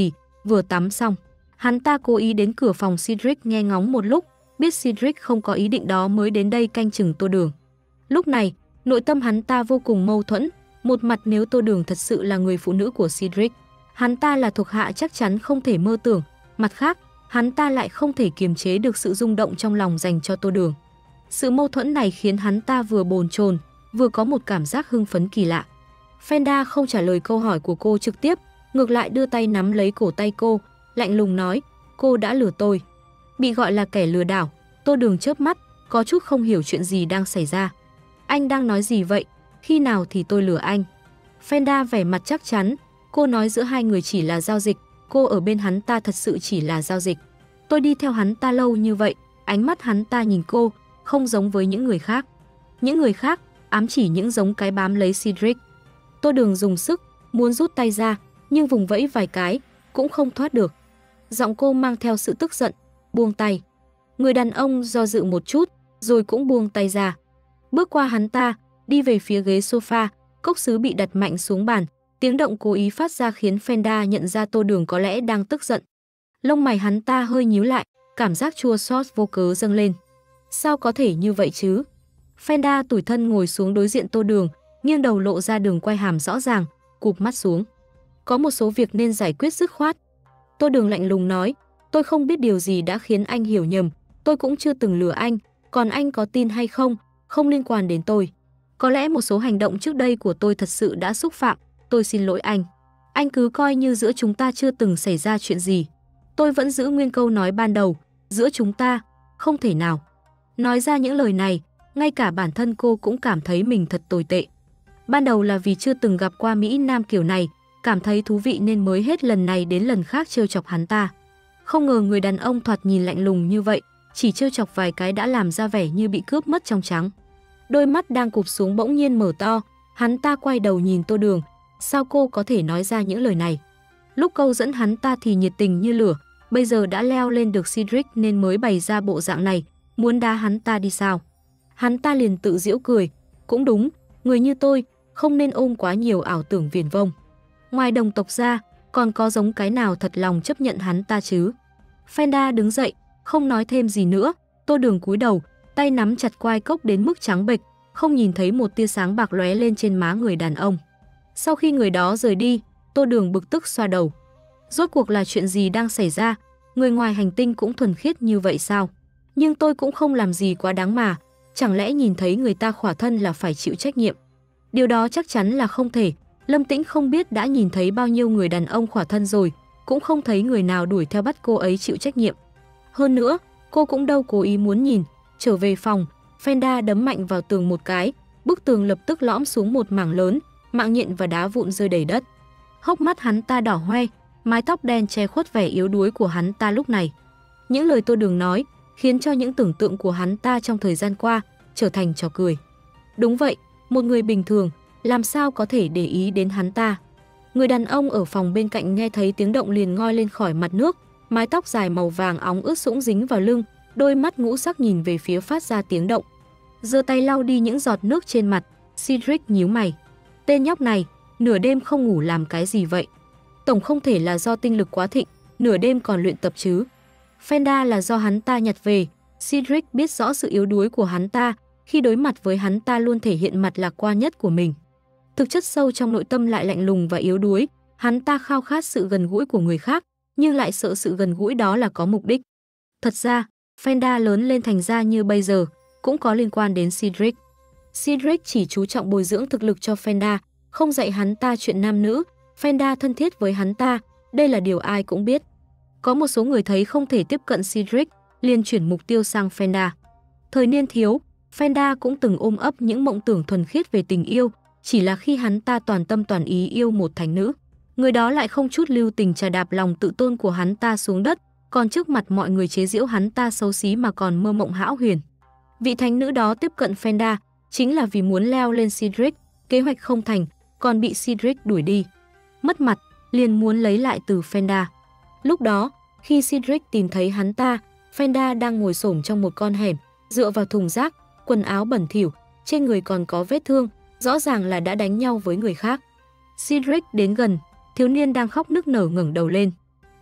vừa tắm xong. Hắn ta cố ý đến cửa phòng Cedric nghe ngóng một lúc, biết Cedric không có ý định đó mới đến đây canh chừng Tô Đường. Lúc này, nội tâm hắn ta vô cùng mâu thuẫn, một mặt nếu Tô Đường thật sự là người phụ nữ của Cedric, hắn ta là thuộc hạ chắc chắn không thể mơ tưởng, mặt khác, hắn ta lại không thể kiềm chế được sự rung động trong lòng dành cho Tô Đường. Sự mâu thuẫn này khiến hắn ta vừa bồn chồn, vừa có một cảm giác hưng phấn kỳ lạ. Fenda không trả lời câu hỏi của cô trực tiếp, ngược lại đưa tay nắm lấy cổ tay cô, lạnh lùng nói, cô đã lừa tôi. Bị gọi là kẻ lừa đảo, Tô Đường chớp mắt, có chút không hiểu chuyện gì đang xảy ra. Anh đang nói gì vậy? Khi nào thì tôi lừa anh? Fenda vẻ mặt chắc chắn, cô nói giữa hai người chỉ là giao dịch, cô ở bên hắn ta thật sự chỉ là giao dịch. Tôi đi theo hắn ta lâu như vậy, ánh mắt hắn ta nhìn cô, không giống với những người khác. Những người khác, ám chỉ những giống cái bám lấy Cedric. Tô Đường dùng sức, muốn rút tay ra, nhưng vùng vẫy vài cái, cũng không thoát được. Giọng cô mang theo sự tức giận, buông tay. Người đàn ông do dự một chút, rồi cũng buông tay ra. Bước qua hắn ta, đi về phía ghế sofa, cốc sứ bị đặt mạnh xuống bàn. Tiếng động cố ý phát ra khiến Fenda nhận ra Tô Đường có lẽ đang tức giận. Lông mày hắn ta hơi nhíu lại, cảm giác chua xót vô cớ dâng lên. Sao có thể như vậy chứ? Fenda tủi thân ngồi xuống đối diện Tô Đường, nghiêng đầu lộ ra đường quai hàm rõ ràng, cụp mắt xuống. Có một số việc nên giải quyết dứt khoát. Tô Đường lạnh lùng nói, tôi không biết điều gì đã khiến anh hiểu nhầm, tôi cũng chưa từng lừa anh, còn anh có tin hay không, không liên quan đến tôi. Có lẽ một số hành động trước đây của tôi thật sự đã xúc phạm, tôi xin lỗi anh. Anh cứ coi như giữa chúng ta chưa từng xảy ra chuyện gì. Tôi vẫn giữ nguyên câu nói ban đầu, giữa chúng ta, không thể nào. Nói ra những lời này, ngay cả bản thân cô cũng cảm thấy mình thật tồi tệ. Ban đầu là vì chưa từng gặp qua Mỹ Nam kiểu này, cảm thấy thú vị nên mới hết lần này đến lần khác trêu chọc hắn ta. Không ngờ người đàn ông thoạt nhìn lạnh lùng như vậy, chỉ trêu chọc vài cái đã làm ra vẻ như bị cướp mất trong trắng. Đôi mắt đang cụp xuống bỗng nhiên mở to, hắn ta quay đầu nhìn Tô Đường, sao cô có thể nói ra những lời này? Lúc câu dẫn hắn ta thì nhiệt tình như lửa, bây giờ đã leo lên được Cedric nên mới bày ra bộ dạng này, muốn đá hắn ta đi sao? Hắn ta liền tự giễu cười, cũng đúng, người như tôi không nên ôm quá nhiều ảo tưởng viển vông. Ngoài đồng tộc ra, còn có giống cái nào thật lòng chấp nhận hắn ta chứ? Fenda đứng dậy, không nói thêm gì nữa. Tô Đường cúi đầu, tay nắm chặt quai cốc đến mức trắng bệch, không nhìn thấy một tia sáng bạc lóe lên trên má người đàn ông. Sau khi người đó rời đi, Tô Đường bực tức xoa đầu. Rốt cuộc là chuyện gì đang xảy ra? Người ngoài hành tinh cũng thuần khiết như vậy sao? Nhưng tôi cũng không làm gì quá đáng mà, chẳng lẽ nhìn thấy người ta khỏa thân là phải chịu trách nhiệm? Điều đó chắc chắn là không thể. Lâm Tĩnh không biết đã nhìn thấy bao nhiêu người đàn ông khỏa thân rồi, cũng không thấy người nào đuổi theo bắt cô ấy chịu trách nhiệm. Hơn nữa, cô cũng đâu cố ý muốn nhìn. Trở về phòng, Fenda đấm mạnh vào tường một cái, bức tường lập tức lõm xuống một mảng lớn, mạng nhện và đá vụn rơi đầy đất. Hốc mắt hắn ta đỏ hoe, mái tóc đen che khuất vẻ yếu đuối của hắn ta lúc này. Những lời Tô Đường nói khiến cho những tưởng tượng của hắn ta trong thời gian qua trở thành trò cười. Đúng vậy, một người bình thường làm sao có thể để ý đến hắn ta? Người đàn ông ở phòng bên cạnh nghe thấy tiếng động liền ngoi lên khỏi mặt nước, mái tóc dài màu vàng óng ướt sũng dính vào lưng, đôi mắt ngũ sắc nhìn về phía phát ra tiếng động. Giơ tay lau đi những giọt nước trên mặt, Cedric nhíu mày. Tên nhóc này, nửa đêm không ngủ làm cái gì vậy? Tổng không thể là do tinh lực quá thịnh, nửa đêm còn luyện tập chứ. Fenda là do hắn ta nhặt về, Cedric biết rõ sự yếu đuối của hắn ta, khi đối mặt với hắn ta luôn thể hiện mặt lạc quan nhất của mình. Thực chất sâu trong nội tâm lại lạnh lùng và yếu đuối, hắn ta khao khát sự gần gũi của người khác, nhưng lại sợ sự gần gũi đó là có mục đích. Thật ra, Fenda lớn lên thành ra như bây giờ, cũng có liên quan đến Cedric. Cedric chỉ chú trọng bồi dưỡng thực lực cho Fenda, không dạy hắn ta chuyện nam nữ. Fenda thân thiết với hắn ta, đây là điều ai cũng biết. Có một số người thấy không thể tiếp cận Cedric, liền chuyển mục tiêu sang Fenda. Thời niên thiếu, Fenda cũng từng ôm ấp những mộng tưởng thuần khiết về tình yêu, chỉ là khi hắn ta toàn tâm toàn ý yêu một thánh nữ, người đó lại không chút lưu tình trà đạp lòng tự tôn của hắn ta xuống đất, còn trước mặt mọi người chế giễu hắn ta xấu xí mà còn mơ mộng hão huyền. Vị thánh nữ đó tiếp cận Fenda chính là vì muốn leo lên Cedric, kế hoạch không thành, còn bị Cedric đuổi đi. Mất mặt, liền muốn lấy lại từ Fenda. Lúc đó, khi Cedric tìm thấy hắn ta, Fenda đang ngồi xổm trong một con hẻm, dựa vào thùng rác, quần áo bẩn thỉu, trên người còn có vết thương, rõ ràng là đã đánh nhau với người khác. Cedric đến gần, thiếu niên đang khóc nức nở ngẩng đầu lên.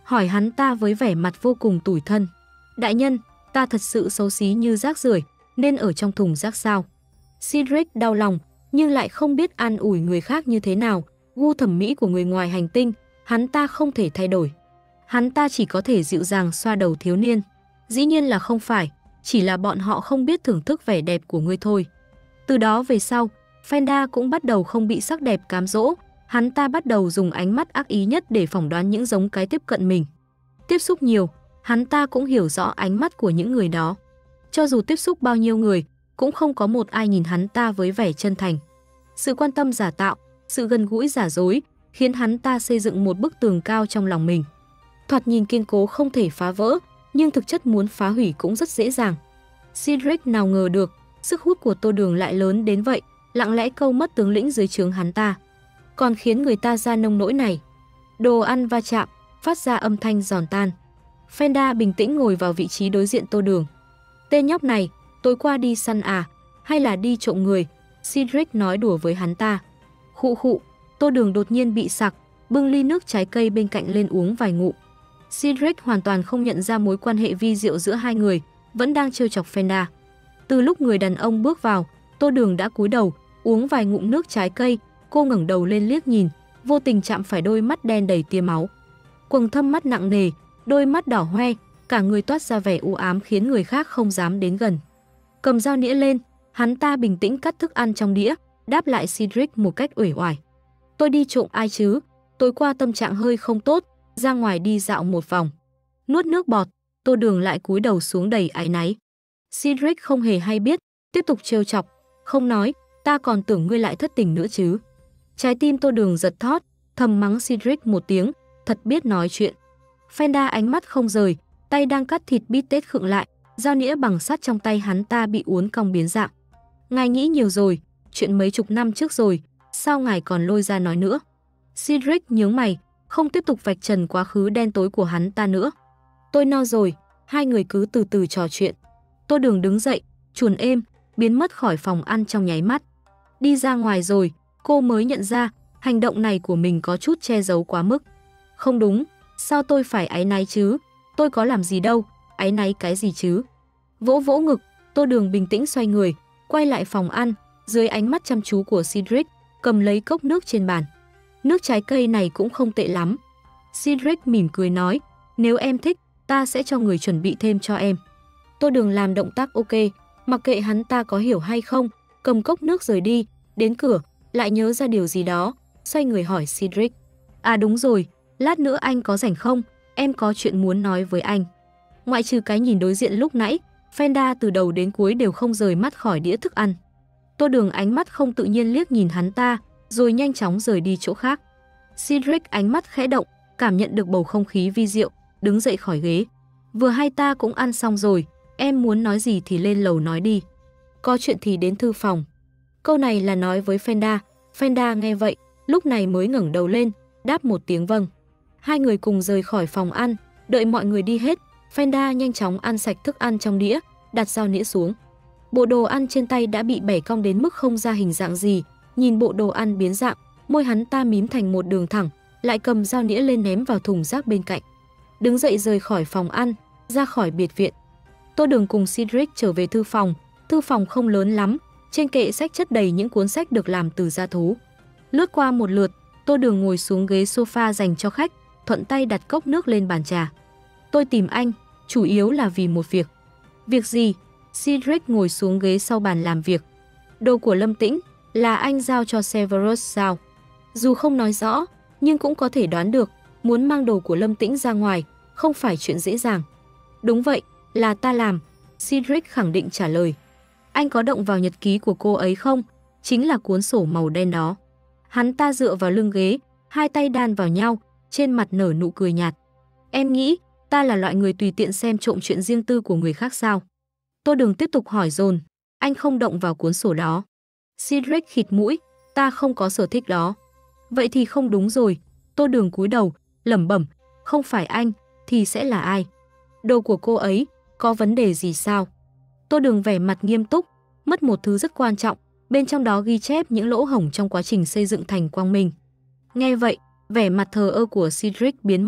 hỏi hắn ta với vẻ mặt vô cùng tủi thân. Đại nhân, ta thật sự xấu xí như rác rưởi, nên ở trong thùng rác sao? Cedric đau lòng, nhưng lại không biết an ủi người khác như thế nào. Gu thẩm mỹ của người ngoài hành tinh, hắn ta không thể thay đổi. Hắn ta chỉ có thể dịu dàng xoa đầu thiếu niên. Dĩ nhiên là không phải, chỉ là bọn họ không biết thưởng thức vẻ đẹp của ngươi thôi. Từ đó về sau, Fenda cũng bắt đầu không bị sắc đẹp cám dỗ. Hắn ta bắt đầu dùng ánh mắt ác ý nhất để phỏng đoán những giống cái tiếp cận mình. Tiếp xúc nhiều, hắn ta cũng hiểu rõ ánh mắt của những người đó. Cho dù tiếp xúc bao nhiêu người, cũng không có một ai nhìn hắn ta với vẻ chân thành. Sự quan tâm giả tạo, sự gần gũi giả dối, khiến hắn ta xây dựng một bức tường cao trong lòng mình. Thoạt nhìn kiên cố không thể phá vỡ, nhưng thực chất muốn phá hủy cũng rất dễ dàng. Cedric nào ngờ được, sức hút của Tô Đường lại lớn đến vậy, lặng lẽ câu mất tướng lĩnh dưới trướng hắn ta. Còn khiến người ta ra nông nỗi này. Đồ ăn va chạm, phát ra âm thanh giòn tan. Fenda bình tĩnh ngồi vào vị trí đối diện Tô Đường. Tên nhóc này, tối qua đi săn à, hay là đi trộm người? Cedric nói đùa với hắn ta. Khụ khụ, Tô Đường đột nhiên bị sặc, bưng ly nước trái cây bên cạnh lên uống vài ngụm. Cedric hoàn toàn không nhận ra mối quan hệ vi diệu giữa hai người, vẫn đang trêu chọc Fenda. Từ lúc người đàn ông bước vào, Tô Đường đã cúi đầu, uống vài ngụm nước trái cây, cô ngẩng đầu lên liếc nhìn, vô tình chạm phải đôi mắt đen đầy tia máu. Quầng thâm mắt nặng nề, đôi mắt đỏ hoe, cả người toát ra vẻ u ám khiến người khác không dám đến gần. Cầm dao nĩa lên, hắn ta bình tĩnh cắt thức ăn trong đĩa, đáp lại Cedric một cách uể oải. Tôi đi trộm ai chứ, tối qua tâm trạng hơi không tốt, ra ngoài đi dạo một vòng. Nuốt nước bọt, Tô Đường lại cúi đầu xuống đầy áy náy. Cedric không hề hay biết, tiếp tục trêu chọc, không nói, ta còn tưởng ngươi lại thất tình nữa chứ. Trái tim Tô Đường giật thót, thầm mắng Cedric một tiếng, thật biết nói chuyện. Fenda ánh mắt không rời, tay đang cắt thịt bít tết khựng lại, dao nĩa bằng sắt trong tay hắn ta bị uốn cong biến dạng. Ngài nghĩ nhiều rồi, chuyện mấy chục năm trước rồi, sao ngài còn lôi ra nói nữa? Cedric nhướng mày, không tiếp tục vạch trần quá khứ đen tối của hắn ta nữa. Tôi no rồi, hai người cứ từ từ trò chuyện. Tô Đường đứng dậy, chuồn êm, biến mất khỏi phòng ăn trong nháy mắt. Đi ra ngoài rồi, cô mới nhận ra, hành động này của mình có chút che giấu quá mức. Không đúng, sao tôi phải áy náy chứ? Tôi có làm gì đâu, áy náy cái gì chứ? Vỗ vỗ ngực, Tô Đường bình tĩnh xoay người, quay lại phòng ăn, dưới ánh mắt chăm chú của Cedric, cầm lấy cốc nước trên bàn. Nước trái cây này cũng không tệ lắm. Cedric mỉm cười nói, nếu em thích, ta sẽ cho người chuẩn bị thêm cho em. Tô Đường làm động tác ok, mặc kệ hắn ta có hiểu hay không, cầm cốc nước rời đi, đến cửa, lại nhớ ra điều gì đó, xoay người hỏi Cedric. À đúng rồi, lát nữa anh có rảnh không? Em có chuyện muốn nói với anh. Ngoại trừ cái nhìn đối diện lúc nãy, Fenda từ đầu đến cuối đều không rời mắt khỏi đĩa thức ăn. Tô Đường ánh mắt không tự nhiên liếc nhìn hắn ta, rồi nhanh chóng rời đi chỗ khác. Cedric ánh mắt khẽ động, cảm nhận được bầu không khí vi diệu, đứng dậy khỏi ghế. Vừa hay ta cũng ăn xong rồi, em muốn nói gì thì lên lầu nói đi. Có chuyện thì đến thư phòng. Câu này là nói với Fenda. Fenda nghe vậy, lúc này mới ngẩng đầu lên, đáp một tiếng vâng. Hai người cùng rời khỏi phòng ăn, đợi mọi người đi hết, Fenda nhanh chóng ăn sạch thức ăn trong đĩa, đặt dao nĩa xuống. Bộ đồ ăn trên tay đã bị bẻ cong đến mức không ra hình dạng gì, nhìn bộ đồ ăn biến dạng, môi hắn ta mím thành một đường thẳng, lại cầm dao nĩa lên ném vào thùng rác bên cạnh. Đứng dậy rời khỏi phòng ăn, ra khỏi biệt viện. Tô Đường cùng Cedric trở về thư phòng. Thư phòng không lớn lắm, trên kệ sách chất đầy những cuốn sách được làm từ da thú. Lướt qua một lượt, Tô Đường ngồi xuống ghế sofa dành cho khách, thuận tay đặt cốc nước lên bàn trà. Tôi tìm anh, chủ yếu là vì một việc. Việc gì? Cedric ngồi xuống ghế sau bàn làm việc. Đồ của Lâm Tĩnh là anh giao cho Severus sao? Dù không nói rõ, nhưng cũng có thể đoán được, muốn mang đồ của Lâm Tĩnh ra ngoài, không phải chuyện dễ dàng. Đúng vậy, là ta làm, Cedric khẳng định trả lời. Anh có động vào nhật ký của cô ấy không? Chính là cuốn sổ màu đen đó. Hắn ta dựa vào lưng ghế, hai tay đan vào nhau, trên mặt nở nụ cười nhạt. Em nghĩ, ta là loại người tùy tiện xem trộm chuyện riêng tư của người khác sao? Tô Đường tiếp tục hỏi dồn. Anh không động vào cuốn sổ đó. Cedric khịt mũi, ta không có sở thích đó. Vậy thì không đúng rồi. Tô Đường cúi đầu, lẩm bẩm, không phải anh, thì sẽ là ai? Đồ của cô ấy, có vấn đề gì sao? Tô Đường vẻ mặt nghiêm túc, mất một thứ rất quan trọng, bên trong đó ghi chép những lỗ hổng trong quá trình xây dựng thành Quang Minh. Nghe vậy, vẻ mặt thờ ơ của Cedric biến mất,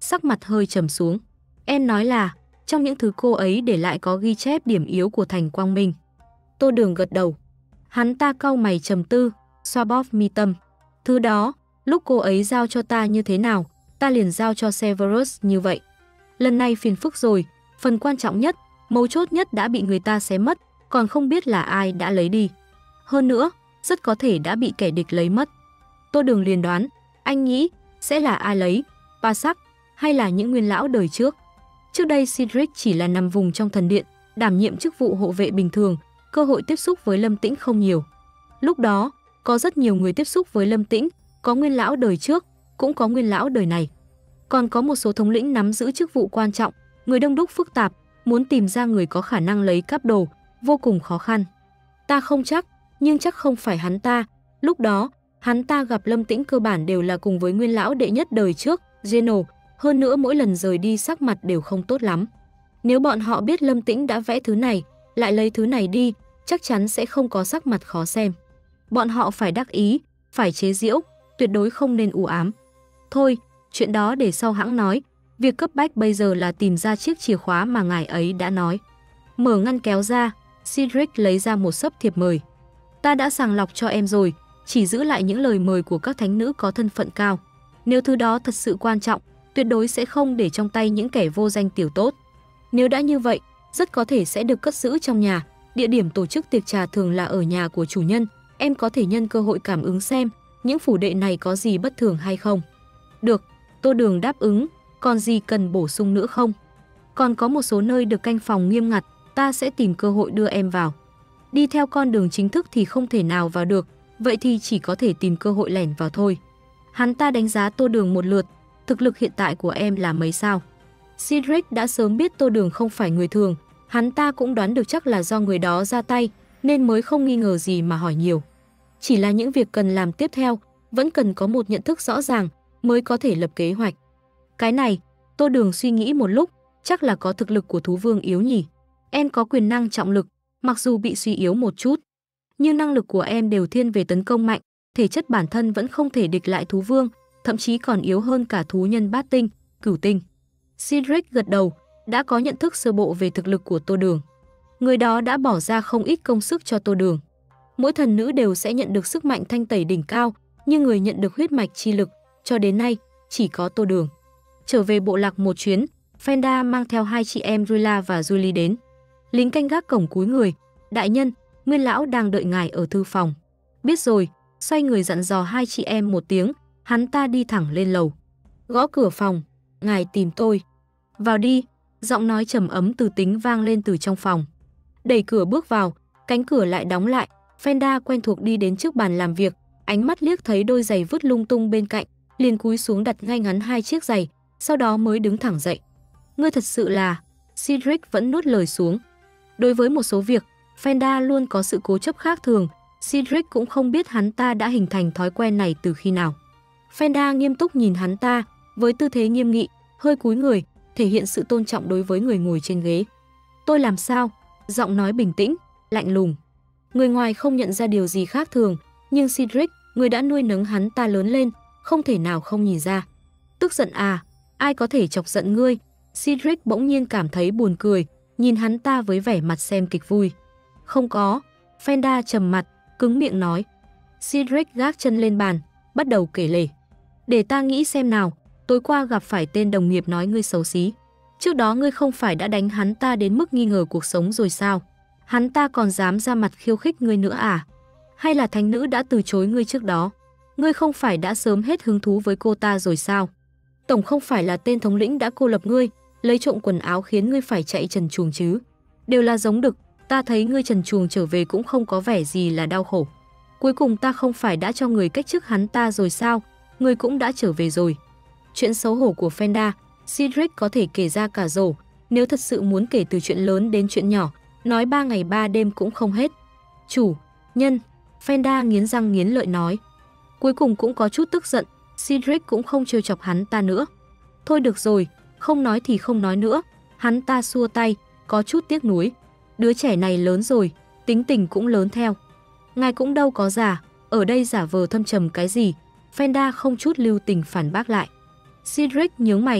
sắc mặt hơi trầm xuống. Em nói là, trong những thứ cô ấy để lại có ghi chép điểm yếu của Thành Quang Minh. Tô Đường gật đầu. Hắn ta cau mày trầm tư, xoa bóp mi tâm. Thứ đó, lúc cô ấy giao cho ta như thế nào, ta liền giao cho Severus như vậy. Lần này phiền phức rồi, phần quan trọng nhất, mấu chốt nhất đã bị người ta xé mất, còn không biết là ai đã lấy đi. Hơn nữa, rất có thể đã bị kẻ địch lấy mất. Tô Đường liền đoán, anh nghĩ sẽ là ai lấy, Parsak hay là những nguyên lão đời trước. Trước đây Cedric chỉ là nằm vùng trong thần điện, đảm nhiệm chức vụ hộ vệ bình thường, cơ hội tiếp xúc với Lâm Tĩnh không nhiều. Lúc đó, có rất nhiều người tiếp xúc với Lâm Tĩnh, có nguyên lão đời trước, cũng có nguyên lão đời này. Còn có một số thống lĩnh nắm giữ chức vụ quan trọng, người đông đúc phức tạp, muốn tìm ra người có khả năng lấy cắp đồ, vô cùng khó khăn. Ta không chắc, nhưng chắc không phải hắn ta. Lúc đó, hắn ta gặp Lâm Tĩnh cơ bản đều là cùng với nguyên lão đệ nhất đời trước, Geno, hơn nữa mỗi lần rời đi sắc mặt đều không tốt lắm. Nếu bọn họ biết Lâm Tĩnh đã vẽ thứ này, lại lấy thứ này đi, chắc chắn sẽ không có sắc mặt khó xem. Bọn họ phải đắc ý, phải chế giễu, tuyệt đối không nên u ám. Thôi, chuyện đó để sau hãng nói, việc cấp bách bây giờ là tìm ra chiếc chìa khóa mà ngài ấy đã nói. Mở ngăn kéo ra, Cedric lấy ra một xấp thiệp mời. Ta đã sàng lọc cho em rồi, chỉ giữ lại những lời mời của các thánh nữ có thân phận cao. Nếu thứ đó thật sự quan trọng, tuyệt đối sẽ không để trong tay những kẻ vô danh tiểu tốt. Nếu đã như vậy, rất có thể sẽ được cất giữ trong nhà. Địa điểm tổ chức tiệc trà thường là ở nhà của chủ nhân. Em có thể nhân cơ hội cảm ứng xem những phủ đệ này có gì bất thường hay không. Được, Tô Đường đáp ứng. Còn gì cần bổ sung nữa không? Còn có một số nơi được canh phòng nghiêm ngặt, ta sẽ tìm cơ hội đưa em vào. Đi theo con đường chính thức thì không thể nào vào được, vậy thì chỉ có thể tìm cơ hội lẻn vào thôi. Hắn ta đánh giá Tô Đường một lượt, thực lực hiện tại của em là mấy sao? Cedric đã sớm biết Tô Đường không phải người thường, hắn ta cũng đoán được chắc là do người đó ra tay, nên mới không nghi ngờ gì mà hỏi nhiều. Chỉ là những việc cần làm tiếp theo, vẫn cần có một nhận thức rõ ràng mới có thể lập kế hoạch. Cái này, Tô Đường suy nghĩ một lúc, chắc là có thực lực của thú vương yếu nhỉ. Em có quyền năng trọng lực, mặc dù bị suy yếu một chút, nhưng năng lực của em đều thiên về tấn công mạnh, thể chất bản thân vẫn không thể địch lại thú vương, thậm chí còn yếu hơn cả thú nhân bát tinh, cửu tinh. Cedric gật đầu, đã có nhận thức sơ bộ về thực lực của Tô Đường. Người đó đã bỏ ra không ít công sức cho Tô Đường. Mỗi thần nữ đều sẽ nhận được sức mạnh thanh tẩy đỉnh cao, nhưng người nhận được huyết mạch chi lực, cho đến nay, chỉ có Tô Đường. Trở về bộ lạc một chuyến, Fenda mang theo hai chị em Rilla và Julie đến. Lính canh gác cổng cúi người, đại nhân, nguyên lão đang đợi ngài ở thư phòng. Biết rồi, xoay người dặn dò hai chị em một tiếng, hắn ta đi thẳng lên lầu. Gõ cửa phòng, ngài tìm tôi. Vào đi, giọng nói trầm ấm từ tính vang lên từ trong phòng. Đẩy cửa bước vào, cánh cửa lại đóng lại, Fenda quen thuộc đi đến trước bàn làm việc, ánh mắt liếc thấy đôi giày vứt lung tung bên cạnh, liền cúi xuống đặt ngay ngắn hai chiếc giày, sau đó mới đứng thẳng dậy. Ngươi thật sự là... Cedric vẫn nuốt lời xuống. Đối với một số việc, Fenda luôn có sự cố chấp khác thường, Cedric cũng không biết hắn ta đã hình thành thói quen này từ khi nào. Fenda nghiêm túc nhìn hắn ta, với tư thế nghiêm nghị, hơi cúi người, thể hiện sự tôn trọng đối với người ngồi trên ghế. Tôi làm sao? Giọng nói bình tĩnh, lạnh lùng. Người ngoài không nhận ra điều gì khác thường, nhưng Cedric, người đã nuôi nấng hắn ta lớn lên, không thể nào không nhìn ra. Tức giận à? Ai có thể chọc giận ngươi? Cedric bỗng nhiên cảm thấy buồn cười, nhìn hắn ta với vẻ mặt xem kịch vui. Không có. Fenda trầm mặt, cứng miệng nói. Cedric gác chân lên bàn, bắt đầu kể lể. Để ta nghĩ xem nào, tối qua gặp phải tên đồng nghiệp nói ngươi xấu xí. Trước đó ngươi không phải đã đánh hắn ta đến mức nghi ngờ cuộc sống rồi sao? Hắn ta còn dám ra mặt khiêu khích ngươi nữa à? Hay là thánh nữ đã từ chối ngươi trước đó? Ngươi không phải đã sớm hết hứng thú với cô ta rồi sao? Tổng không phải là tên thống lĩnh đã cô lập ngươi, lấy trộm quần áo khiến ngươi phải chạy trần truồng chứ? Đều là giống đực, ta thấy ngươi trần truồng trở về cũng không có vẻ gì là đau khổ. Cuối cùng ta không phải đã cho người cách chức hắn ta rồi sao? Ngươi cũng đã trở về rồi. Chuyện xấu hổ của Fenda, Cedric có thể kể ra cả rổ, nếu thật sự muốn kể từ chuyện lớn đến chuyện nhỏ, nói ba ngày ba đêm cũng không hết. Chủ, nhân, Fenda nghiến răng nghiến lợi nói. Cuối cùng cũng có chút tức giận, Cedric cũng không trêu chọc hắn ta nữa. Thôi được rồi, không nói thì không nói nữa. Hắn ta xua tay, có chút tiếc nuối. Đứa trẻ này lớn rồi, tính tình cũng lớn theo. Ngài cũng đâu có già, ở đây giả vờ thâm trầm cái gì? Fenda không chút lưu tình phản bác lại. Cedric nhướng mày,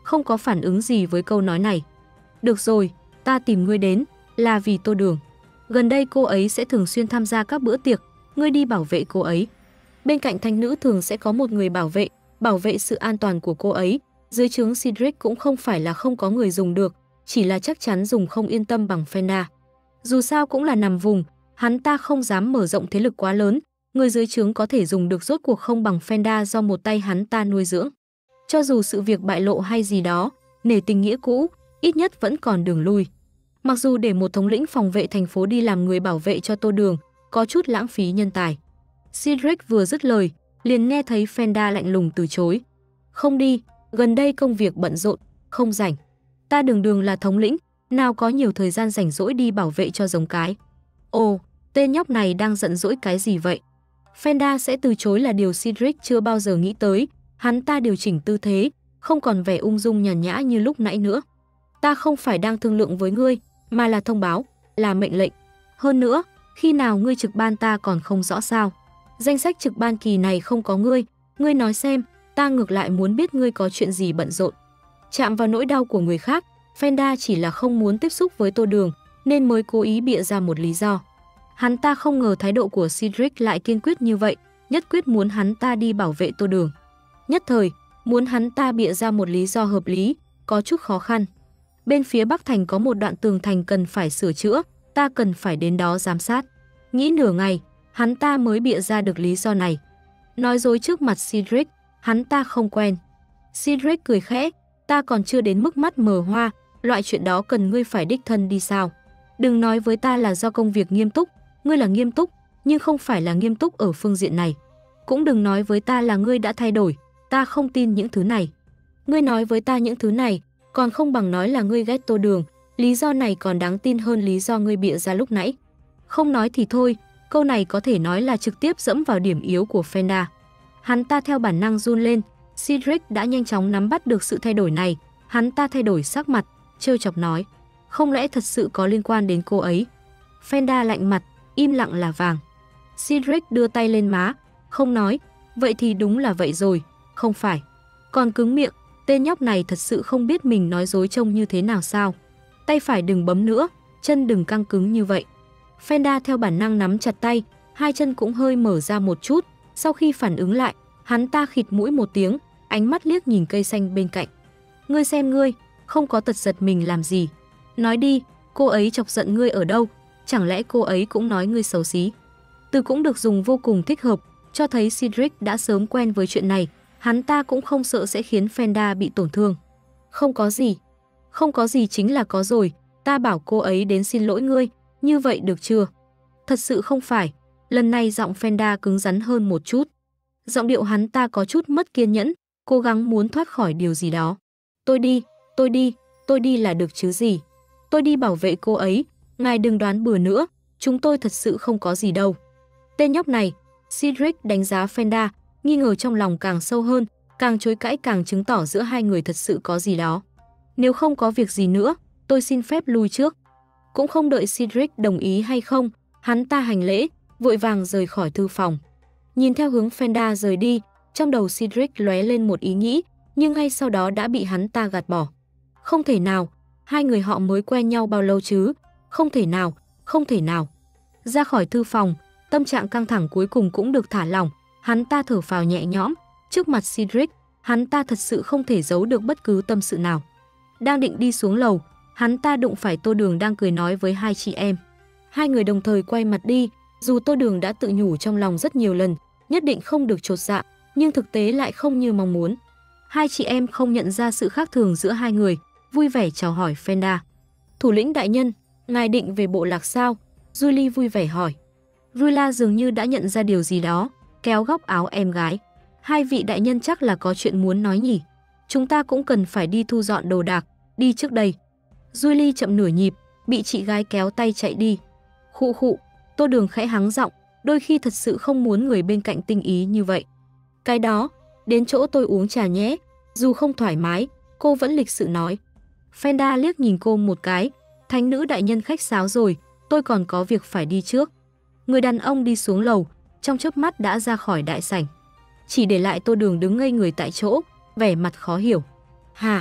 không có phản ứng gì với câu nói này. Được rồi, ta tìm ngươi đến, là vì Tô Đường. Gần đây cô ấy sẽ thường xuyên tham gia các bữa tiệc, ngươi đi bảo vệ cô ấy. Bên cạnh thánh nữ thường sẽ có một người bảo vệ, bảo vệ sự an toàn của cô ấy. Dưới trướng Cedric cũng không phải là không có người dùng được, chỉ là chắc chắn dùng không yên tâm bằng Fenda. Dù sao cũng là nằm vùng, hắn ta không dám mở rộng thế lực quá lớn, người dưới trướng có thể dùng được rốt cuộc không bằng Fenda do một tay hắn ta nuôi dưỡng. Cho dù sự việc bại lộ hay gì đó, nể tình nghĩa cũ, ít nhất vẫn còn đường lui. Mặc dù để một thống lĩnh phòng vệ thành phố đi làm người bảo vệ cho Tô Đường, có chút lãng phí nhân tài. Cedric vừa dứt lời, liền nghe thấy Fenda lạnh lùng từ chối. Không đi, gần đây công việc bận rộn, không rảnh. Ta Đường Đường là thống lĩnh, nào có nhiều thời gian rảnh rỗi đi bảo vệ cho giống cái. Ồ, tên nhóc này đang giận dỗi cái gì vậy? Fenda sẽ từ chối là điều Cedric chưa bao giờ nghĩ tới. Hắn ta điều chỉnh tư thế, không còn vẻ ung dung nhàn nhã như lúc nãy nữa. Ta không phải đang thương lượng với ngươi, mà là thông báo, là mệnh lệnh. Hơn nữa, khi nào ngươi trực ban ta còn không rõ sao. Danh sách trực ban kỳ này không có ngươi, ngươi nói xem, ta ngược lại muốn biết ngươi có chuyện gì bận rộn. Chạm vào nỗi đau của người khác, Fenda chỉ là không muốn tiếp xúc với Tô Đường, nên mới cố ý bịa ra một lý do. Hắn ta không ngờ thái độ của Cedric lại kiên quyết như vậy, nhất quyết muốn hắn ta đi bảo vệ Tô Đường. Nhất thời, muốn hắn ta bịa ra một lý do hợp lý, có chút khó khăn. Bên phía Bắc Thành có một đoạn tường thành cần phải sửa chữa, ta cần phải đến đó giám sát. Nghĩ nửa ngày, hắn ta mới bịa ra được lý do này. Nói dối trước mặt Cedric, hắn ta không quen. Cedric cười khẽ, ta còn chưa đến mức mắt mờ hoa, loại chuyện đó cần ngươi phải đích thân đi sao. Đừng nói với ta là do công việc nghiêm túc, ngươi là nghiêm túc, nhưng không phải là nghiêm túc ở phương diện này. Cũng đừng nói với ta là ngươi đã thay đổi, ta không tin những thứ này. Ngươi nói với ta những thứ này, còn không bằng nói là ngươi ghét Tô Đường, lý do này còn đáng tin hơn lý do ngươi bịa ra lúc nãy. Không nói thì thôi, câu này có thể nói là trực tiếp dẫm vào điểm yếu của Fenda. Hắn ta theo bản năng run lên, Cedric đã nhanh chóng nắm bắt được sự thay đổi này, hắn ta thay đổi sắc mặt, trêu chọc nói, không lẽ thật sự có liên quan đến cô ấy? Fenda lạnh mặt, im lặng là vàng. Cedric đưa tay lên má, không nói, vậy thì đúng là vậy rồi, không phải. Còn cứng miệng, tên nhóc này thật sự không biết mình nói dối trông như thế nào sao. Tay phải đừng bấm nữa, chân đừng căng cứng như vậy. Fenda theo bản năng nắm chặt tay, hai chân cũng hơi mở ra một chút, sau khi phản ứng lại, hắn ta khịt mũi một tiếng, ánh mắt liếc nhìn cây xanh bên cạnh. Ngươi xem ngươi, không có tật giật mình làm gì. Nói đi, cô ấy chọc giận ngươi ở đâu, chẳng lẽ cô ấy cũng nói ngươi xấu xí. Từ cũng được dùng vô cùng thích hợp, cho thấy Cedric đã sớm quen với chuyện này, hắn ta cũng không sợ sẽ khiến Fenda bị tổn thương. Không có gì, không có gì chính là có rồi, ta bảo cô ấy đến xin lỗi ngươi, như vậy được chưa? Thật sự không phải, lần này giọng Fenda cứng rắn hơn một chút. Giọng điệu hắn ta có chút mất kiên nhẫn, cố gắng muốn thoát khỏi điều gì đó. Tôi đi, tôi đi, tôi đi là được chứ gì. Tôi đi bảo vệ cô ấy, ngài đừng đoán bừa nữa, chúng tôi thật sự không có gì đâu. Tên nhóc này, Cedric đánh giá Fenda, nghi ngờ trong lòng càng sâu hơn, càng chối cãi càng chứng tỏ giữa hai người thật sự có gì đó. Nếu không có việc gì nữa, tôi xin phép lui trước. Cũng không đợi Cedric đồng ý hay không, hắn ta hành lễ, vội vàng rời khỏi thư phòng. Nhìn theo hướng Fenda rời đi, trong đầu Cedric lóe lên một ý nghĩ, nhưng ngay sau đó đã bị hắn ta gạt bỏ. Không thể nào, hai người họ mới quen nhau bao lâu chứ? Không thể nào, không thể nào. Ra khỏi thư phòng, tâm trạng căng thẳng cuối cùng cũng được thả lỏng, hắn ta thở phào nhẹ nhõm, trước mặt Cedric, hắn ta thật sự không thể giấu được bất cứ tâm sự nào. Đang định đi xuống lầu, hắn ta đụng phải Tô Đường đang cười nói với hai chị em. Hai người đồng thời quay mặt đi, dù Tô Đường đã tự nhủ trong lòng rất nhiều lần, nhất định không được chột dạ, nhưng thực tế lại không như mong muốn. Hai chị em không nhận ra sự khác thường giữa hai người, vui vẻ chào hỏi Fenda. Thủ lĩnh đại nhân, ngài định về bộ lạc sao? Julie vui vẻ hỏi. Rula dường như đã nhận ra điều gì đó, kéo góc áo em gái. Hai vị đại nhân chắc là có chuyện muốn nói nhỉ? Chúng ta cũng cần phải đi thu dọn đồ đạc, đi trước đây. Julie chậm nửa nhịp, bị chị gái kéo tay chạy đi. Khụ khụ, Tô Đường khẽ hắng giọng, đôi khi thật sự không muốn người bên cạnh tinh ý như vậy. Cái đó, đến chỗ tôi uống trà nhé, dù không thoải mái, cô vẫn lịch sự nói. Fenda liếc nhìn cô một cái, thánh nữ đại nhân khách sáo rồi, tôi còn có việc phải đi trước. Người đàn ông đi xuống lầu, trong chớp mắt đã ra khỏi đại sảnh. Chỉ để lại Tô Đường đứng ngây người tại chỗ, vẻ mặt khó hiểu. Hả?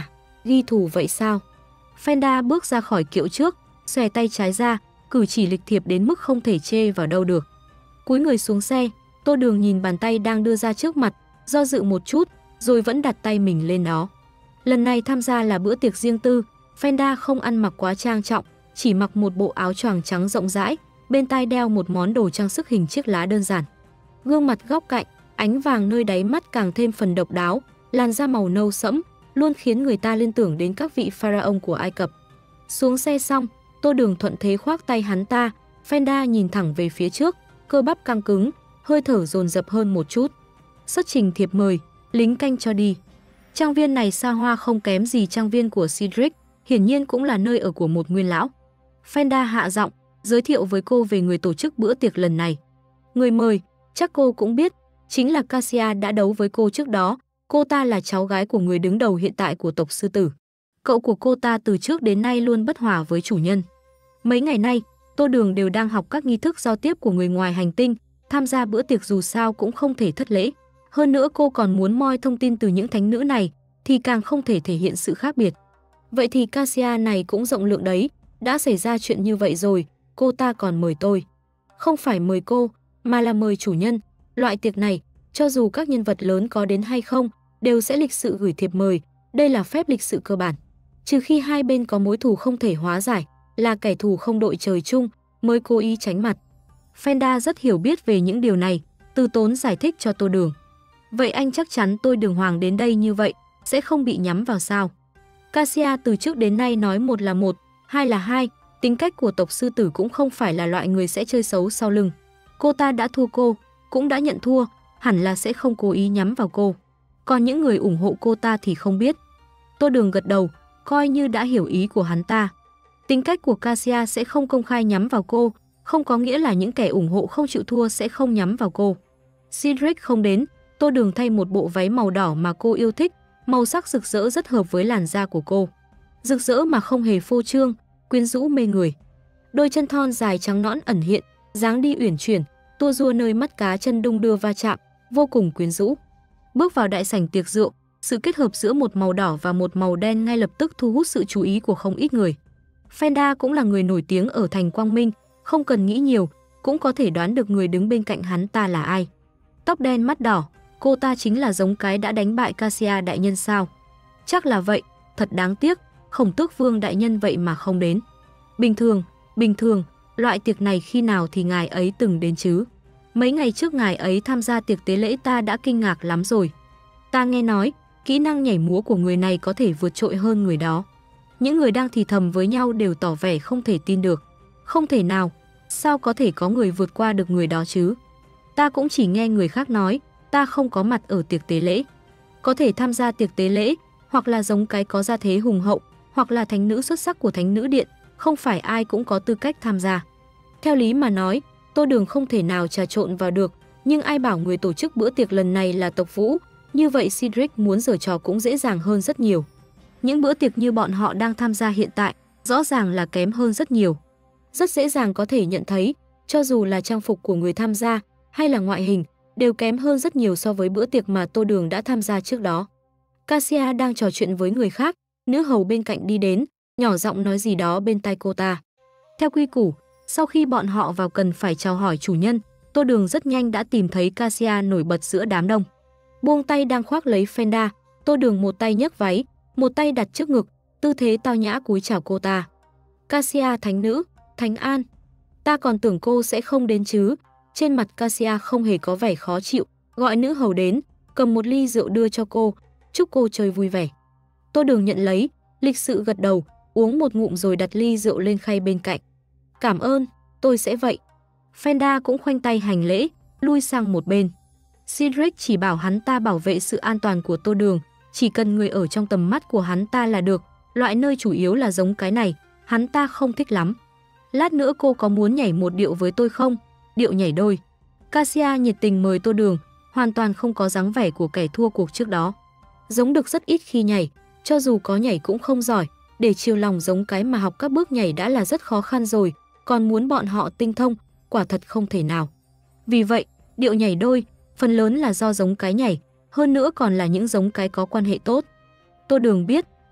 Ghi thù vậy sao? Fenda bước ra khỏi kiệu trước, xòe tay trái ra, cử chỉ lịch thiệp đến mức không thể chê vào đâu được. Cúi người xuống xe, Tô Đường nhìn bàn tay đang đưa ra trước mặt, do dự một chút, rồi vẫn đặt tay mình lên đó. Lần này tham gia là bữa tiệc riêng tư, Fenda không ăn mặc quá trang trọng, chỉ mặc một bộ áo choàng trắng rộng rãi, bên tai đeo một món đồ trang sức hình chiếc lá đơn giản. Gương mặt góc cạnh, ánh vàng nơi đáy mắt càng thêm phần độc đáo, làn da màu nâu sẫm, luôn khiến người ta liên tưởng đến các vị pharaoh của Ai Cập. Xuống xe xong, Tô Đường thuận thế khoác tay hắn ta, Fenda nhìn thẳng về phía trước, cơ bắp căng cứng, hơi thở dồn dập hơn một chút. Xuất trình thiệp mời, lính canh cho đi. Trang viên này xa hoa không kém gì trang viên của Cedric, hiển nhiên cũng là nơi ở của một nguyên lão. Fenda hạ giọng, giới thiệu với cô về người tổ chức bữa tiệc lần này. Người mời, chắc cô cũng biết, chính là Cassia đã đấu với cô trước đó. Cô ta là cháu gái của người đứng đầu hiện tại của tộc Sư Tử. Cậu của cô ta từ trước đến nay luôn bất hòa với chủ nhân. Mấy ngày nay, Tô Đường đều đang học các nghi thức giao tiếp của người ngoài hành tinh, tham gia bữa tiệc dù sao cũng không thể thất lễ. Hơn nữa cô còn muốn moi thông tin từ những thánh nữ này, thì càng không thể thể hiện sự khác biệt. Vậy thì Cassia này cũng rộng lượng đấy, đã xảy ra chuyện như vậy rồi, cô ta còn mời tôi. Không phải mời cô, mà là mời chủ nhân. Loại tiệc này, cho dù các nhân vật lớn có đến hay không, đều sẽ lịch sự gửi thiệp mời, đây là phép lịch sự cơ bản. Trừ khi hai bên có mối thù không thể hóa giải, là kẻ thù không đội trời chung, mới cố ý tránh mặt. Fenda rất hiểu biết về những điều này, từ tốn giải thích cho Tô Đường. Vậy anh chắc chắn tôi Đường Hoàng đến đây như vậy, sẽ không bị nhắm vào sao? Cassia từ trước đến nay nói một là một, hai là hai, tính cách của tộc Sư Tử cũng không phải là loại người sẽ chơi xấu sau lưng. Cô ta đã thua cô, cũng đã nhận thua, hẳn là sẽ không cố ý nhắm vào cô. Còn những người ủng hộ cô ta thì không biết. Tô Đường gật đầu, coi như đã hiểu ý của hắn ta. Tính cách của Cassia sẽ không công khai nhắm vào cô, không có nghĩa là những kẻ ủng hộ không chịu thua sẽ không nhắm vào cô. Cedric không đến, Tô Đường thay một bộ váy màu đỏ mà cô yêu thích, màu sắc rực rỡ rất hợp với làn da của cô. Rực rỡ mà không hề phô trương, quyến rũ mê người. Đôi chân thon dài trắng nõn ẩn hiện, dáng đi uyển chuyển, tua rua nơi mắt cá chân đung đưa va chạm, vô cùng quyến rũ. Bước vào đại sảnh tiệc rượu, sự kết hợp giữa một màu đỏ và một màu đen ngay lập tức thu hút sự chú ý của không ít người. Fenda cũng là người nổi tiếng ở thành Quang Minh, không cần nghĩ nhiều, cũng có thể đoán được người đứng bên cạnh hắn ta là ai. Tóc đen mắt đỏ, cô ta chính là giống cái đã đánh bại Cassia đại nhân sao? Chắc là vậy, thật đáng tiếc, Khổng Tước Vương đại nhân vậy mà không đến. Bình thường, bình thường, loại tiệc này khi nào thì ngài ấy từng đến chứ? Mấy ngày trước ngài ấy tham gia tiệc tế lễ ta đã kinh ngạc lắm rồi. Ta nghe nói, kỹ năng nhảy múa của người này có thể vượt trội hơn người đó. Những người đang thì thầm với nhau đều tỏ vẻ không thể tin được. Không thể nào, sao có thể có người vượt qua được người đó chứ? Ta cũng chỉ nghe người khác nói, ta không có mặt ở tiệc tế lễ. Có thể tham gia tiệc tế lễ, hoặc là giống cái có gia thế hùng hậu, hoặc là thánh nữ xuất sắc của Thánh Nữ Điện, không phải ai cũng có tư cách tham gia. Theo lý mà nói, Tô Đường không thể nào trà trộn vào được, nhưng ai bảo người tổ chức bữa tiệc lần này là tộc Vũ, như vậy Cedric muốn giở trò cũng dễ dàng hơn rất nhiều. Những bữa tiệc như bọn họ đang tham gia hiện tại, rõ ràng là kém hơn rất nhiều. Rất dễ dàng có thể nhận thấy, cho dù là trang phục của người tham gia hay là ngoại hình, đều kém hơn rất nhiều so với bữa tiệc mà Tô Đường đã tham gia trước đó. Cassia đang trò chuyện với người khác, nữ hầu bên cạnh đi đến, nhỏ giọng nói gì đó bên tai cô ta. Theo quy củ, sau khi bọn họ vào cần phải chào hỏi chủ nhân, Tô Đường rất nhanh đã tìm thấy Cassia nổi bật giữa đám đông. Buông tay đang khoác lấy Fenda, Tô Đường một tay nhấc váy, một tay đặt trước ngực, tư thế tao nhã cúi chào cô ta. Cassia thánh nữ, Thánh An. Ta còn tưởng cô sẽ không đến chứ. Trên mặt Cassia không hề có vẻ khó chịu, gọi nữ hầu đến, cầm một ly rượu đưa cho cô, chúc cô chơi vui vẻ. Tô Đường nhận lấy, lịch sự gật đầu, uống một ngụm rồi đặt ly rượu lên khay bên cạnh. Cảm ơn, tôi sẽ vậy. Fenda cũng khoanh tay hành lễ, lui sang một bên. Cedric chỉ bảo hắn ta bảo vệ sự an toàn của Tô Đường, chỉ cần người ở trong tầm mắt của hắn ta là được, loại nơi chủ yếu là giống cái này, hắn ta không thích lắm. Lát nữa cô có muốn nhảy một điệu với tôi không? Điệu nhảy đôi. Cassia nhiệt tình mời Tô Đường, hoàn toàn không có dáng vẻ của kẻ thua cuộc trước đó. Giống được rất ít khi nhảy, cho dù có nhảy cũng không giỏi, để chiều lòng giống cái mà học các bước nhảy đã là rất khó khăn rồi, còn muốn bọn họ tinh thông, quả thật không thể nào. Vì vậy, điệu nhảy đôi, phần lớn là do giống cái nhảy, hơn nữa còn là những giống cái có quan hệ tốt. Tô Đường biết,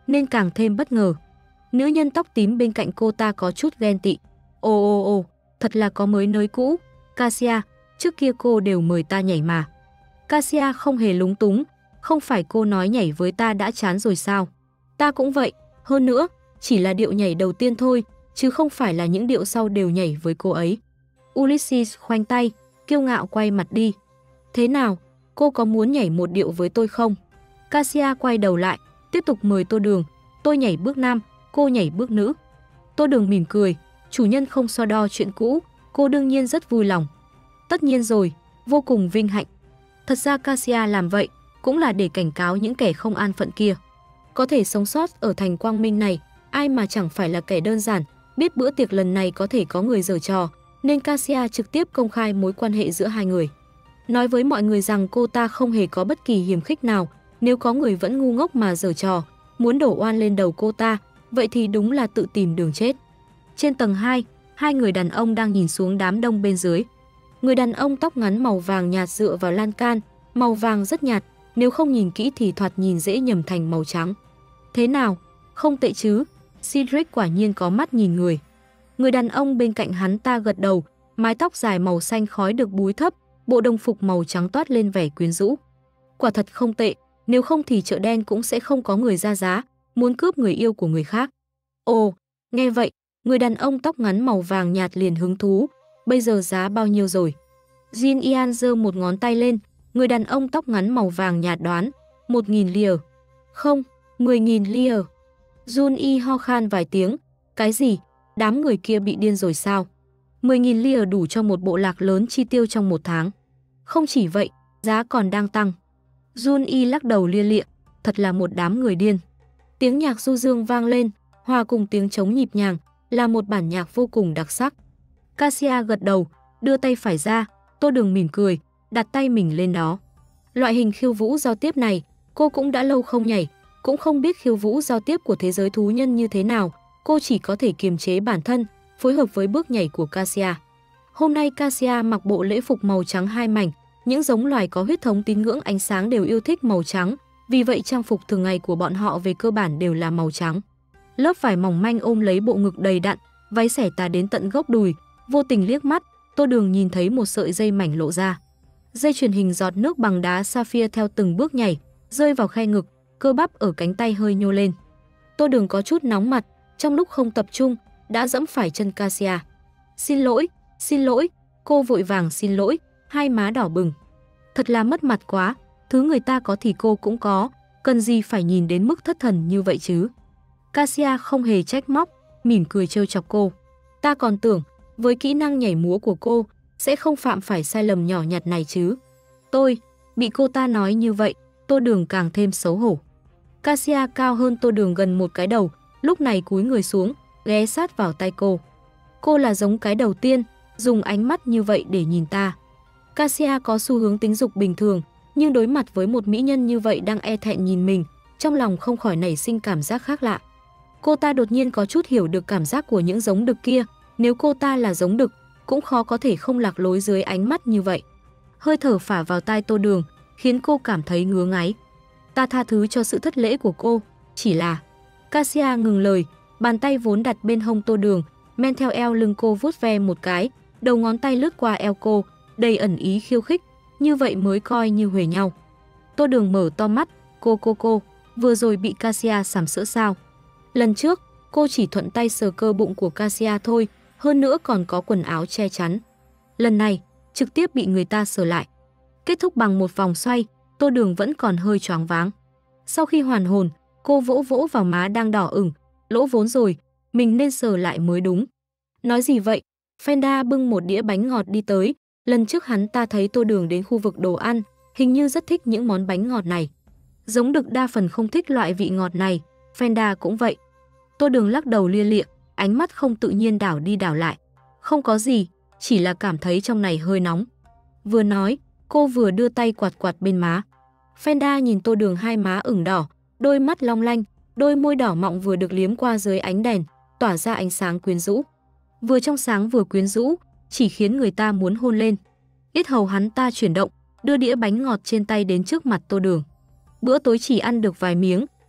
nên càng thêm bất ngờ. Nữ nhân tóc tím bên cạnh cô ta có chút ghen tị. Ồ ồ ồ, thật là có mới nới cũ. Cassia, trước kia cô đều mời ta nhảy mà. Cassia không hề lúng túng. Không phải cô nói nhảy với ta đã chán rồi sao? Ta cũng vậy. Hơn nữa, chỉ là điệu nhảy đầu tiên thôi, chứ không phải là những điệu sau đều nhảy với cô ấy. Ulysses khoanh tay, kiêu ngạo quay mặt đi. Thế nào, cô có muốn nhảy một điệu với tôi không? Cassia quay đầu lại, tiếp tục mời Tô Đường. Tôi nhảy bước nam, cô nhảy bước nữ. Tô Đường mỉm cười, chủ nhân không so đo chuyện cũ, cô đương nhiên rất vui lòng. Tất nhiên rồi, vô cùng vinh hạnh. Thật ra Cassia làm vậy cũng là để cảnh cáo những kẻ không an phận kia. Có thể sống sót ở thành Quang Minh này, ai mà chẳng phải là kẻ đơn giản, biết bữa tiệc lần này có thể có người giở trò, nên Cassia trực tiếp công khai mối quan hệ giữa hai người. Nói với mọi người rằng cô ta không hề có bất kỳ hiềm khích nào, nếu có người vẫn ngu ngốc mà giở trò, muốn đổ oan lên đầu cô ta, vậy thì đúng là tự tìm đường chết. Trên tầng hai, hai người đàn ông đang nhìn xuống đám đông bên dưới. Người đàn ông tóc ngắn màu vàng nhạt dựa vào lan can, màu vàng rất nhạt, nếu không nhìn kỹ thì thoạt nhìn dễ nhầm thành màu trắng. Thế nào, không tệ chứ? Cedric quả nhiên có mắt nhìn người. Người đàn ông bên cạnh hắn ta gật đầu, mái tóc dài màu xanh khói được búi thấp, bộ đồng phục màu trắng toát lên vẻ quyến rũ. Quả thật không tệ, nếu không thì chợ đen cũng sẽ không có người ra giá, muốn cướp người yêu của người khác. Ồ, nghe vậy, người đàn ông tóc ngắn màu vàng nhạt liền hứng thú. Bây giờ giá bao nhiêu rồi? Jin Ian giơ một ngón tay lên, người đàn ông tóc ngắn màu vàng nhạt đoán, một nghìn lire. Không, mười nghìn lire. Jun Y ho khan vài tiếng. Cái gì? Đám người kia bị điên rồi sao? mười nghìn lire đủ cho một bộ lạc lớn chi tiêu trong một tháng. Không chỉ vậy, giá còn đang tăng. Jun Y lắc đầu lia lịa, thật là một đám người điên. Tiếng nhạc du dương vang lên, hòa cùng tiếng trống nhịp nhàng, là một bản nhạc vô cùng đặc sắc. Cassia gật đầu, đưa tay phải ra, Tô Đường mỉm cười, đặt tay mình lên đó. Loại hình khiêu vũ giao tiếp này, cô cũng đã lâu không nhảy, cũng không biết khiêu vũ giao tiếp của thế giới thú nhân như thế nào, cô chỉ có thể kiềm chế bản thân, phối hợp với bước nhảy của Cassia. Hôm nay Cassia mặc bộ lễ phục màu trắng hai mảnh, những giống loài có huyết thống tín ngưỡng ánh sáng đều yêu thích màu trắng, vì vậy trang phục thường ngày của bọn họ về cơ bản đều là màu trắng. Lớp vải mỏng manh ôm lấy bộ ngực đầy đặn, váy xẻ tà đến tận gốc đùi, vô tình liếc mắt, Tô Đường nhìn thấy một sợi dây mảnh lộ ra. Dây chuyền hình giọt nước bằng đá sapphire theo từng bước nhảy, rơi vào khe ngực, cơ bắp ở cánh tay hơi nhô lên. Tô Đường có chút nóng mặt, trong lúc không tập trung, đã giẫm phải chân Cassia. Xin lỗi, xin lỗi, cô vội vàng xin lỗi, hai má đỏ bừng. Thật là mất mặt quá, thứ người ta có thì cô cũng có, cần gì phải nhìn đến mức thất thần như vậy chứ. Cassia không hề trách móc, mỉm cười trêu chọc cô. Ta còn tưởng, với kỹ năng nhảy múa của cô, sẽ không phạm phải sai lầm nhỏ nhặt này chứ. Tôi, bị cô ta nói như vậy, Tô Đường càng thêm xấu hổ. Cassia cao hơn Tô Đường gần một cái đầu, lúc này cúi người xuống, ghé sát vào tay cô. Cô là giống cái đầu tiên, dùng ánh mắt như vậy để nhìn ta. Cassia có xu hướng tính dục bình thường, nhưng đối mặt với một mỹ nhân như vậy đang e thẹn nhìn mình, trong lòng không khỏi nảy sinh cảm giác khác lạ. Cô ta đột nhiên có chút hiểu được cảm giác của những giống đực kia, nếu cô ta là giống đực, cũng khó có thể không lạc lối dưới ánh mắt như vậy. Hơi thở phả vào tai Tô Đường, khiến cô cảm thấy ngứa ngáy. Ta tha thứ cho sự thất lễ của cô, chỉ là... Cassia ngừng lời, bàn tay vốn đặt bên hông Tô Đường, men theo eo lưng cô vuốt ve một cái, đầu ngón tay lướt qua eo cô, đầy ẩn ý khiêu khích, như vậy mới coi như huề nhau. Tô Đường mở to mắt, cô cô cô, vừa rồi bị Cassia sàm sỡ sao? Lần trước, cô chỉ thuận tay sờ cơ bụng của Cassia thôi, hơn nữa còn có quần áo che chắn. Lần này, trực tiếp bị người ta sờ lại. Kết thúc bằng một vòng xoay, Tô Đường vẫn còn hơi choáng váng. Sau khi hoàn hồn, cô vỗ vỗ vào má đang đỏ ửng, lỗ vốn rồi, mình nên sờ lại mới đúng. Nói gì vậy? Fenda bưng một đĩa bánh ngọt đi tới, lần trước hắn ta thấy Tô Đường đến khu vực đồ ăn, hình như rất thích những món bánh ngọt này. Giống đực đa phần không thích loại vị ngọt này, Fenda cũng vậy. Tô Đường lắc đầu lia lịa, ánh mắt không tự nhiên đảo đi đảo lại. Không có gì, chỉ là cảm thấy trong này hơi nóng. Vừa nói, cô vừa đưa tay quạt quạt bên má. Fenda nhìn Tô Đường hai má ửng đỏ, đôi mắt long lanh, đôi môi đỏ mọng vừa được liếm qua dưới ánh đèn, tỏa ra ánh sáng quyến rũ. Vừa trong sáng vừa quyến rũ, chỉ khiến người ta muốn hôn lên. Yết hầu hắn ta chuyển động, đưa đĩa bánh ngọt trên tay đến trước mặt Tô Đường. Bữa tối chỉ ăn được vài miếng,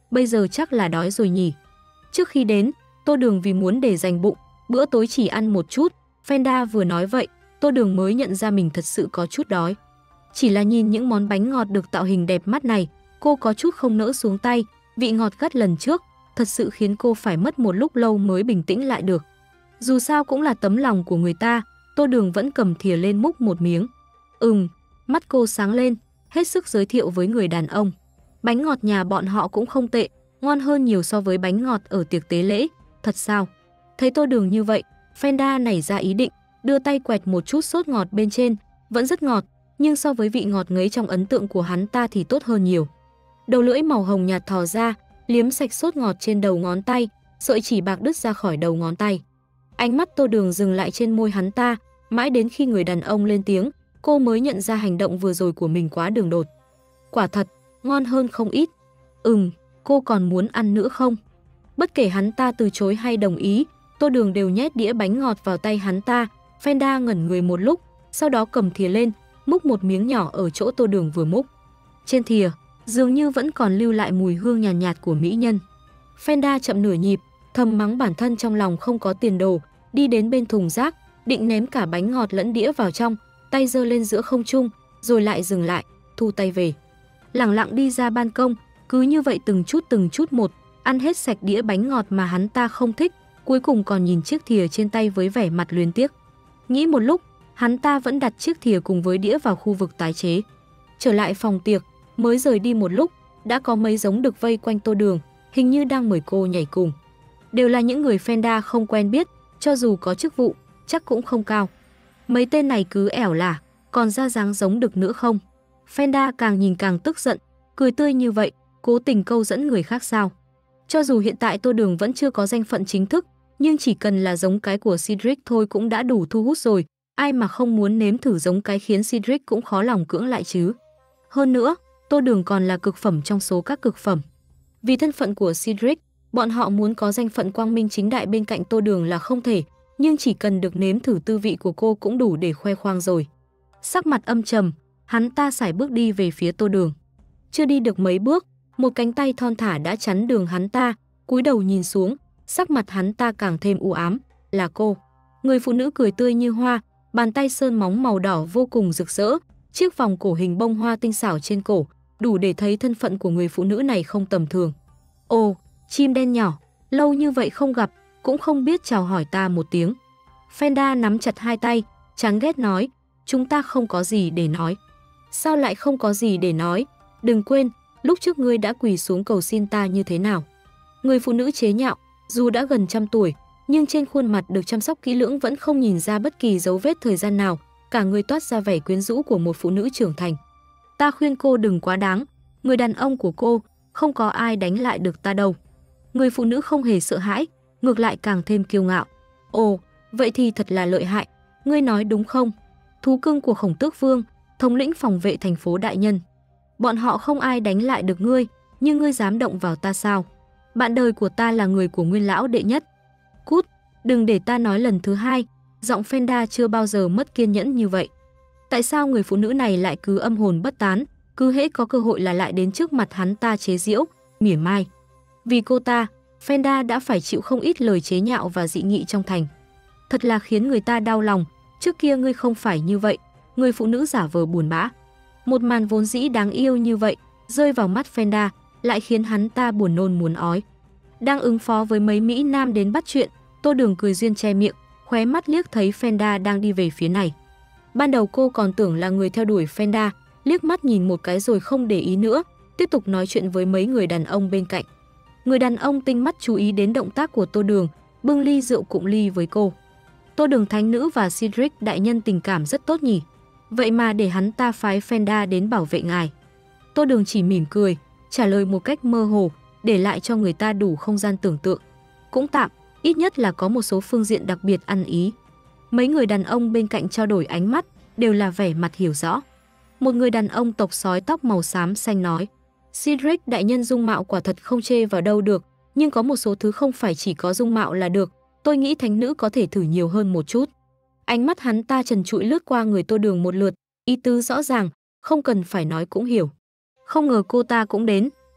bây giờ chắc là đói rồi nhỉ. Trước khi đến, Tô Đường vì muốn để dành bụng, bữa tối chỉ ăn một chút. Fenda vừa nói vậy, Tô Đường mới nhận ra mình thật sự có chút đói. Chỉ là nhìn những món bánh ngọt được tạo hình đẹp mắt này, cô có chút không nỡ xuống tay. Vị ngọt gắt lần trước thật sự khiến cô phải mất một lúc lâu mới bình tĩnh lại được. Dù sao cũng là tấm lòng của người ta, Tô Đường vẫn cầm thìa lên múc một miếng. Ừm, mắt cô sáng lên, hết sức giới thiệu với người đàn ông. Bánh ngọt nhà bọn họ cũng không tệ, ngon hơn nhiều so với bánh ngọt ở tiệc tế lễ. Thật sao? Thấy Tô Đường như vậy, Fenda nảy ra ý định, đưa tay quẹt một chút sốt ngọt bên trên, vẫn rất ngọt, nhưng so với vị ngọt ngấy trong ấn tượng của hắn ta thì tốt hơn nhiều. Đầu lưỡi màu hồng nhạt thò ra, liếm sạch sốt ngọt trên đầu ngón tay, sợi chỉ bạc đứt ra khỏi đầu ngón tay. Ánh mắt Tô Đường dừng lại trên môi hắn ta, mãi đến khi người đàn ông lên tiếng, cô mới nhận ra hành động vừa rồi của mình quá đường đột. Quả thật, ngon hơn không ít. Ừm, cô còn muốn ăn nữa không? Bất kể hắn ta từ chối hay đồng ý, Tô Đường đều nhét đĩa bánh ngọt vào tay hắn ta. Fenda ngẩn người một lúc, sau đó cầm thìa lên, múc một miếng nhỏ ở chỗ Tô Đường vừa múc. Trên thìa, dường như vẫn còn lưu lại mùi hương nhàn nhạt, nhạt của mỹ nhân. Fenda chậm nửa nhịp, thầm mắng bản thân trong lòng không có tiền đồ, đi đến bên thùng rác, định ném cả bánh ngọt lẫn đĩa vào trong, tay giơ lên giữa không trung, rồi lại dừng lại, thu tay về. Lẳng lặng đi ra ban công, cứ như vậy từng chút từng chút một, ăn hết sạch đĩa bánh ngọt mà hắn ta không thích, cuối cùng còn nhìn chiếc thìa trên tay với vẻ mặt luyến tiếc. Nghĩ một lúc, hắn ta vẫn đặt chiếc thìa cùng với đĩa vào khu vực tái chế. Trở lại phòng tiệc, mới rời đi một lúc, đã có mấy giống đực vây quanh Tô Đường, hình như đang mời cô nhảy cùng. Đều là những người Fenda không quen biết, cho dù có chức vụ, chắc cũng không cao. Mấy tên này cứ ẻo lả, còn ra dáng giống đực nữa không? Fenda càng nhìn càng tức giận, cười tươi như vậy, cố tình câu dẫn người khác sao? Cho dù hiện tại Tô Đường vẫn chưa có danh phận chính thức, nhưng chỉ cần là giống cái của Cedric thôi cũng đã đủ thu hút rồi. Ai mà không muốn nếm thử giống cái khiến Cedric cũng khó lòng cưỡng lại chứ. Hơn nữa, Tô Đường còn là cực phẩm trong số các cực phẩm. Vì thân phận của Cedric, bọn họ muốn có danh phận quang minh chính đại bên cạnh Tô Đường là không thể, nhưng chỉ cần được nếm thử tư vị của cô cũng đủ để khoe khoang rồi. Sắc mặt âm trầm, hắn ta sải bước đi về phía Tô Đường. Chưa đi được mấy bước, một cánh tay thon thả đã chắn đường hắn ta, cúi đầu nhìn xuống, sắc mặt hắn ta càng thêm u ám, là cô. Người phụ nữ cười tươi như hoa, bàn tay sơn móng màu đỏ vô cùng rực rỡ, chiếc vòng cổ hình bông hoa tinh xảo trên cổ, đủ để thấy thân phận của người phụ nữ này không tầm thường. Ồ, chim đen nhỏ, lâu như vậy không gặp, cũng không biết chào hỏi ta một tiếng. Fenda nắm chặt hai tay, chán ghét nói, chúng ta không có gì để nói. Sao lại không có gì để nói? Đừng quên, lúc trước ngươi đã quỳ xuống cầu xin ta như thế nào. Người phụ nữ chế nhạo, dù đã gần trăm tuổi, nhưng trên khuôn mặt được chăm sóc kỹ lưỡng vẫn không nhìn ra bất kỳ dấu vết thời gian nào, cả người toát ra vẻ quyến rũ của một phụ nữ trưởng thành. Ta khuyên cô đừng quá đáng, người đàn ông của cô, không có ai đánh lại được ta đâu. Người phụ nữ không hề sợ hãi, ngược lại càng thêm kiêu ngạo. Ồ, vậy thì thật là lợi hại, ngươi nói đúng không? Thú cưng của Khổng Tước Vương, thống lĩnh phòng vệ thành phố đại nhân. Bọn họ không ai đánh lại được ngươi, nhưng ngươi dám động vào ta sao? Bạn đời của ta là người của Nguyên lão đệ nhất. Cút, đừng để ta nói lần thứ hai, giọng Fenda chưa bao giờ mất kiên nhẫn như vậy. Tại sao người phụ nữ này lại cứ âm hồn bất tán, cứ hễ có cơ hội là lại đến trước mặt hắn ta chế giễu, mỉa mai. Vì cô ta, Fenda đã phải chịu không ít lời chế nhạo và dị nghị trong thành. Thật là khiến người ta đau lòng, trước kia ngươi không phải như vậy, người phụ nữ giả vờ buồn bã. Một màn vốn dĩ đáng yêu như vậy, rơi vào mắt Fenda, lại khiến hắn ta buồn nôn muốn ói. Đang ứng phó với mấy Mỹ Nam đến bắt chuyện, Tô Đường cười duyên che miệng, khóe mắt liếc thấy Fenda đang đi về phía này. Ban đầu cô còn tưởng là người theo đuổi Fenda, liếc mắt nhìn một cái rồi không để ý nữa, tiếp tục nói chuyện với mấy người đàn ông bên cạnh. Người đàn ông tinh mắt chú ý đến động tác của Tô Đường, bưng ly rượu cụng ly với cô. Tô Đường thánh nữ và Cedric đại nhân tình cảm rất tốt nhỉ, vậy mà để hắn ta phái Fenda đến bảo vệ ngài. Tô Đường chỉ mỉm cười, trả lời một cách mơ hồ, để lại cho người ta đủ không gian tưởng tượng. Cũng tạm, ít nhất là có một số phương diện đặc biệt ăn ý. Mấy người đàn ông bên cạnh trao đổi ánh mắt, đều là vẻ mặt hiểu rõ. Một người đàn ông tộc sói tóc màu xám xanh nói, Cedric đại nhân dung mạo quả thật không chê vào đâu được, nhưng có một số thứ không phải chỉ có dung mạo là được, tôi nghĩ thánh nữ có thể thử nhiều hơn một chút. Ánh mắt hắn ta trần trụi lướt qua người Tô Đường một lượt, ý tứ rõ ràng, không cần phải nói cũng hiểu. Không ngờ cô ta cũng đến,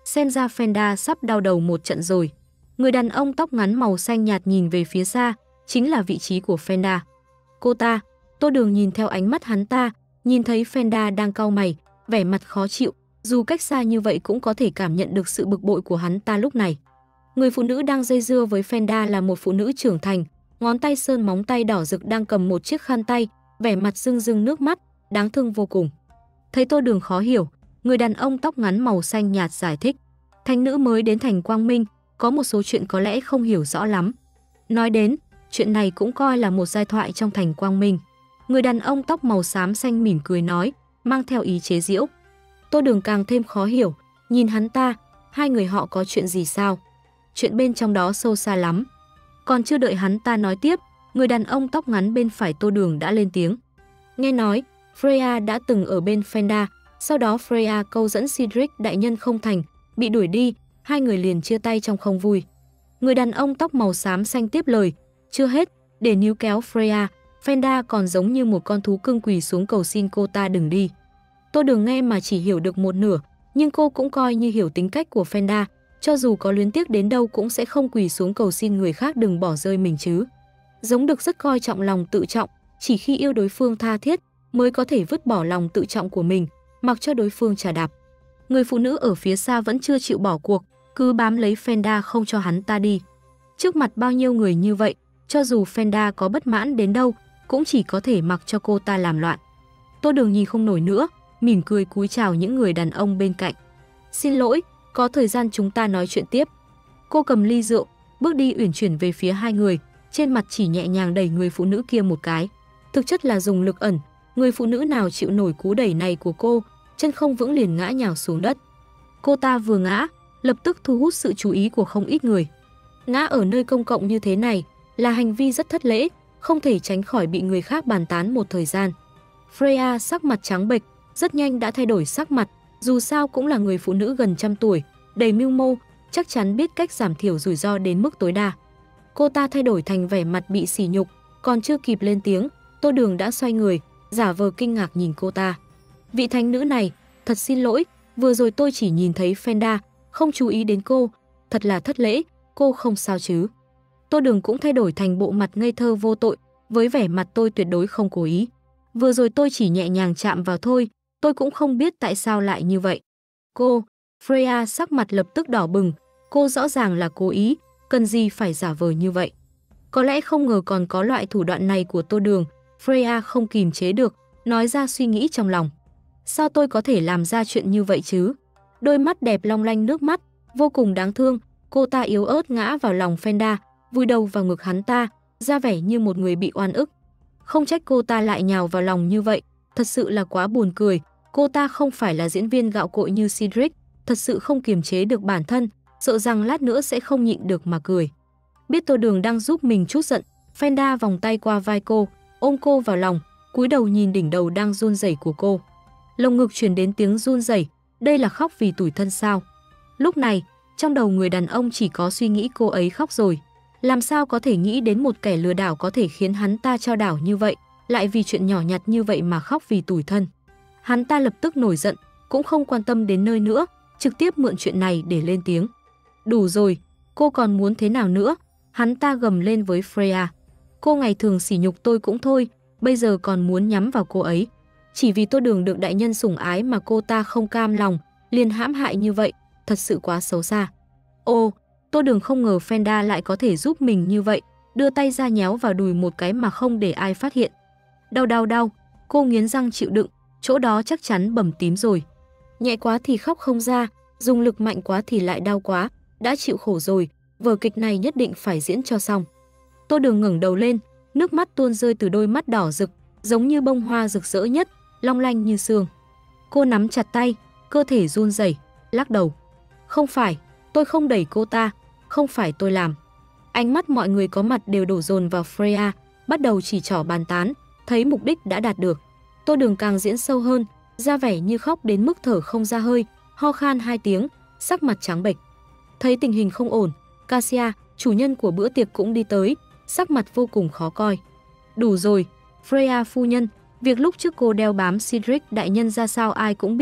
xem ra Fenda sắp đau đầu một trận rồi. Người đàn ông tóc ngắn màu xanh nhạt nhìn về phía xa, chính là vị trí của Fenda. Cô ta, Tô Đường nhìn theo ánh mắt hắn ta, nhìn thấy Fenda đang cau mày, vẻ mặt khó chịu, dù cách xa như vậy cũng có thể cảm nhận được sự bực bội của hắn ta lúc này. Người phụ nữ đang dây dưa với Fenda là một phụ nữ trưởng thành, ngón tay sơn móng tay đỏ rực đang cầm một chiếc khăn tay, vẻ mặt rưng rưng nước mắt, đáng thương vô cùng. Thấy Tô Đường khó hiểu, người đàn ông tóc ngắn màu xanh nhạt giải thích, thánh nữ mới đến thành Quang Minh, có một số chuyện có lẽ không hiểu rõ lắm. Nói đến, chuyện này cũng coi là một giai thoại trong thành Quang Minh. Người đàn ông tóc màu xám xanh mỉm cười nói, mang theo ý chế giễu. Tô Đường càng thêm khó hiểu, nhìn hắn ta, hai người họ có chuyện gì sao? Chuyện bên trong đó sâu xa lắm. Còn chưa đợi hắn ta nói tiếp, người đàn ông tóc ngắn bên phải Tô Đường đã lên tiếng. Nghe nói, Freya đã từng ở bên Fenda, sau đó Freya câu dẫn Cedric đại nhân không thành, bị đuổi đi, hai người liền chia tay trong không vui. Người đàn ông tóc màu xám xanh tiếp lời, chưa hết, để níu kéo Freya, Fenda còn giống như một con thú cưng quỳ xuống cầu xin cô ta đừng đi. Tô Đường nghe mà chỉ hiểu được một nửa, nhưng cô cũng coi như hiểu tính cách của Fenda, cho dù có luyến tiếc đến đâu cũng sẽ không quỳ xuống cầu xin người khác đừng bỏ rơi mình chứ. Giống Đực rất coi trọng lòng tự trọng, chỉ khi yêu đối phương tha thiết mới có thể vứt bỏ lòng tự trọng của mình, mặc cho đối phương chà đạp. Người phụ nữ ở phía xa vẫn chưa chịu bỏ cuộc, cứ bám lấy Fenda không cho hắn ta đi. Trước mặt bao nhiêu người như vậy, cho dù Fenda có bất mãn đến đâu, cũng chỉ có thể mặc cho cô ta làm loạn. Tô Đường nhìn không nổi nữa, mỉm cười cúi chào những người đàn ông bên cạnh. Xin lỗi, có thời gian chúng ta nói chuyện tiếp. Cô cầm ly rượu, bước đi uyển chuyển về phía hai người, trên mặt chỉ nhẹ nhàng đẩy người phụ nữ kia một cái. Thực chất là dùng lực ẩn, người phụ nữ nào chịu nổi cú đẩy này của cô, chân không vững liền ngã nhào xuống đất. Cô ta vừa ngã, lập tức thu hút sự chú ý của không ít người. Ngã ở nơi công cộng như thế này là hành vi rất thất lễ, không thể tránh khỏi bị người khác bàn tán một thời gian. Freya sắc mặt trắng bệch, rất nhanh đã thay đổi sắc mặt, dù sao cũng là người phụ nữ gần trăm tuổi, đầy mưu mô, chắc chắn biết cách giảm thiểu rủi ro đến mức tối đa. Cô ta thay đổi thành vẻ mặt bị sỉ nhục, còn chưa kịp lên tiếng, Tô Đường đã xoay người, giả vờ kinh ngạc nhìn cô ta. Vị thánh nữ này, thật xin lỗi, vừa rồi tôi chỉ nhìn thấy Fenda, không chú ý đến cô, thật là thất lễ, cô không sao chứ. Tô Đường cũng thay đổi thành bộ mặt ngây thơ vô tội, với vẻ mặt tôi tuyệt đối không cố ý. Vừa rồi tôi chỉ nhẹ nhàng chạm vào thôi, tôi cũng không biết tại sao lại như vậy. Cô, Freya sắc mặt lập tức đỏ bừng, cô rõ ràng là cố ý, cần gì phải giả vờ như vậy. Có lẽ không ngờ còn có loại thủ đoạn này của Tô Đường, Freya không kìm chế được, nói ra suy nghĩ trong lòng. Sao tôi có thể làm ra chuyện như vậy chứ? Đôi mắt đẹp long lanh nước mắt, vô cùng đáng thương, cô ta yếu ớt ngã vào lòng Fenda, vùi đầu vào ngực hắn ta, ra vẻ như một người bị oan ức. Không trách cô ta lại nhào vào lòng như vậy, thật sự là quá buồn cười, cô ta không phải là diễn viên gạo cội như Cedric, thật sự không kiềm chế được bản thân, sợ rằng lát nữa sẽ không nhịn được mà cười. Biết Tô Đường đang giúp mình trút giận, Fenda vòng tay qua vai cô, ôm cô vào lòng, cúi đầu nhìn đỉnh đầu đang run rẩy của cô. Lồng ngực truyền đến tiếng run rẩy, đây là khóc vì tủi thân sao? Lúc này, trong đầu người đàn ông chỉ có suy nghĩ cô ấy khóc rồi. Làm sao có thể nghĩ đến một kẻ lừa đảo có thể khiến hắn ta trao đảo như vậy, lại vì chuyện nhỏ nhặt như vậy mà khóc vì tủi thân. Hắn ta lập tức nổi giận, cũng không quan tâm đến nơi nữa, trực tiếp mượn chuyện này để lên tiếng. Đủ rồi, cô còn muốn thế nào nữa? Hắn ta gầm lên với Freya. Cô ngày thường sỉ nhục tôi cũng thôi, bây giờ còn muốn nhắm vào cô ấy. Chỉ vì Tô Đường được đại nhân sủng ái mà cô ta không cam lòng, liền hãm hại như vậy, thật sự quá xấu xa. Ô, Tô Đường không ngờ Fenda lại có thể giúp mình như vậy, đưa tay ra nhéo vào đùi một cái mà không để ai phát hiện. Đau đau đau, cô nghiến răng chịu đựng, chỗ đó chắc chắn bầm tím rồi. Nhẹ quá thì khóc không ra, dùng lực mạnh quá thì lại đau quá, đã chịu khổ rồi, vở kịch này nhất định phải diễn cho xong. Tô Đường ngẩng đầu lên, nước mắt tuôn rơi từ đôi mắt đỏ rực, giống như bông hoa rực rỡ nhất, long lanh như sương. Cô nắm chặt tay, cơ thể run rẩy, lắc đầu. Không phải, tôi không đẩy cô ta, không phải tôi làm. Ánh mắt mọi người có mặt đều đổ dồn vào Freya, bắt đầu chỉ trỏ bàn tán, thấy mục đích đã đạt được. Tô Đường càng diễn sâu hơn, ra vẻ như khóc đến mức thở không ra hơi, ho khan hai tiếng, sắc mặt trắng bệch. Thấy tình hình không ổn, Cassia, chủ nhân của bữa tiệc cũng đi tới, sắc mặt vô cùng khó coi. Đủ rồi, Freya phu nhân, việc lúc trước cô đeo bám Cedric đại nhân ra sao ai cũng biết,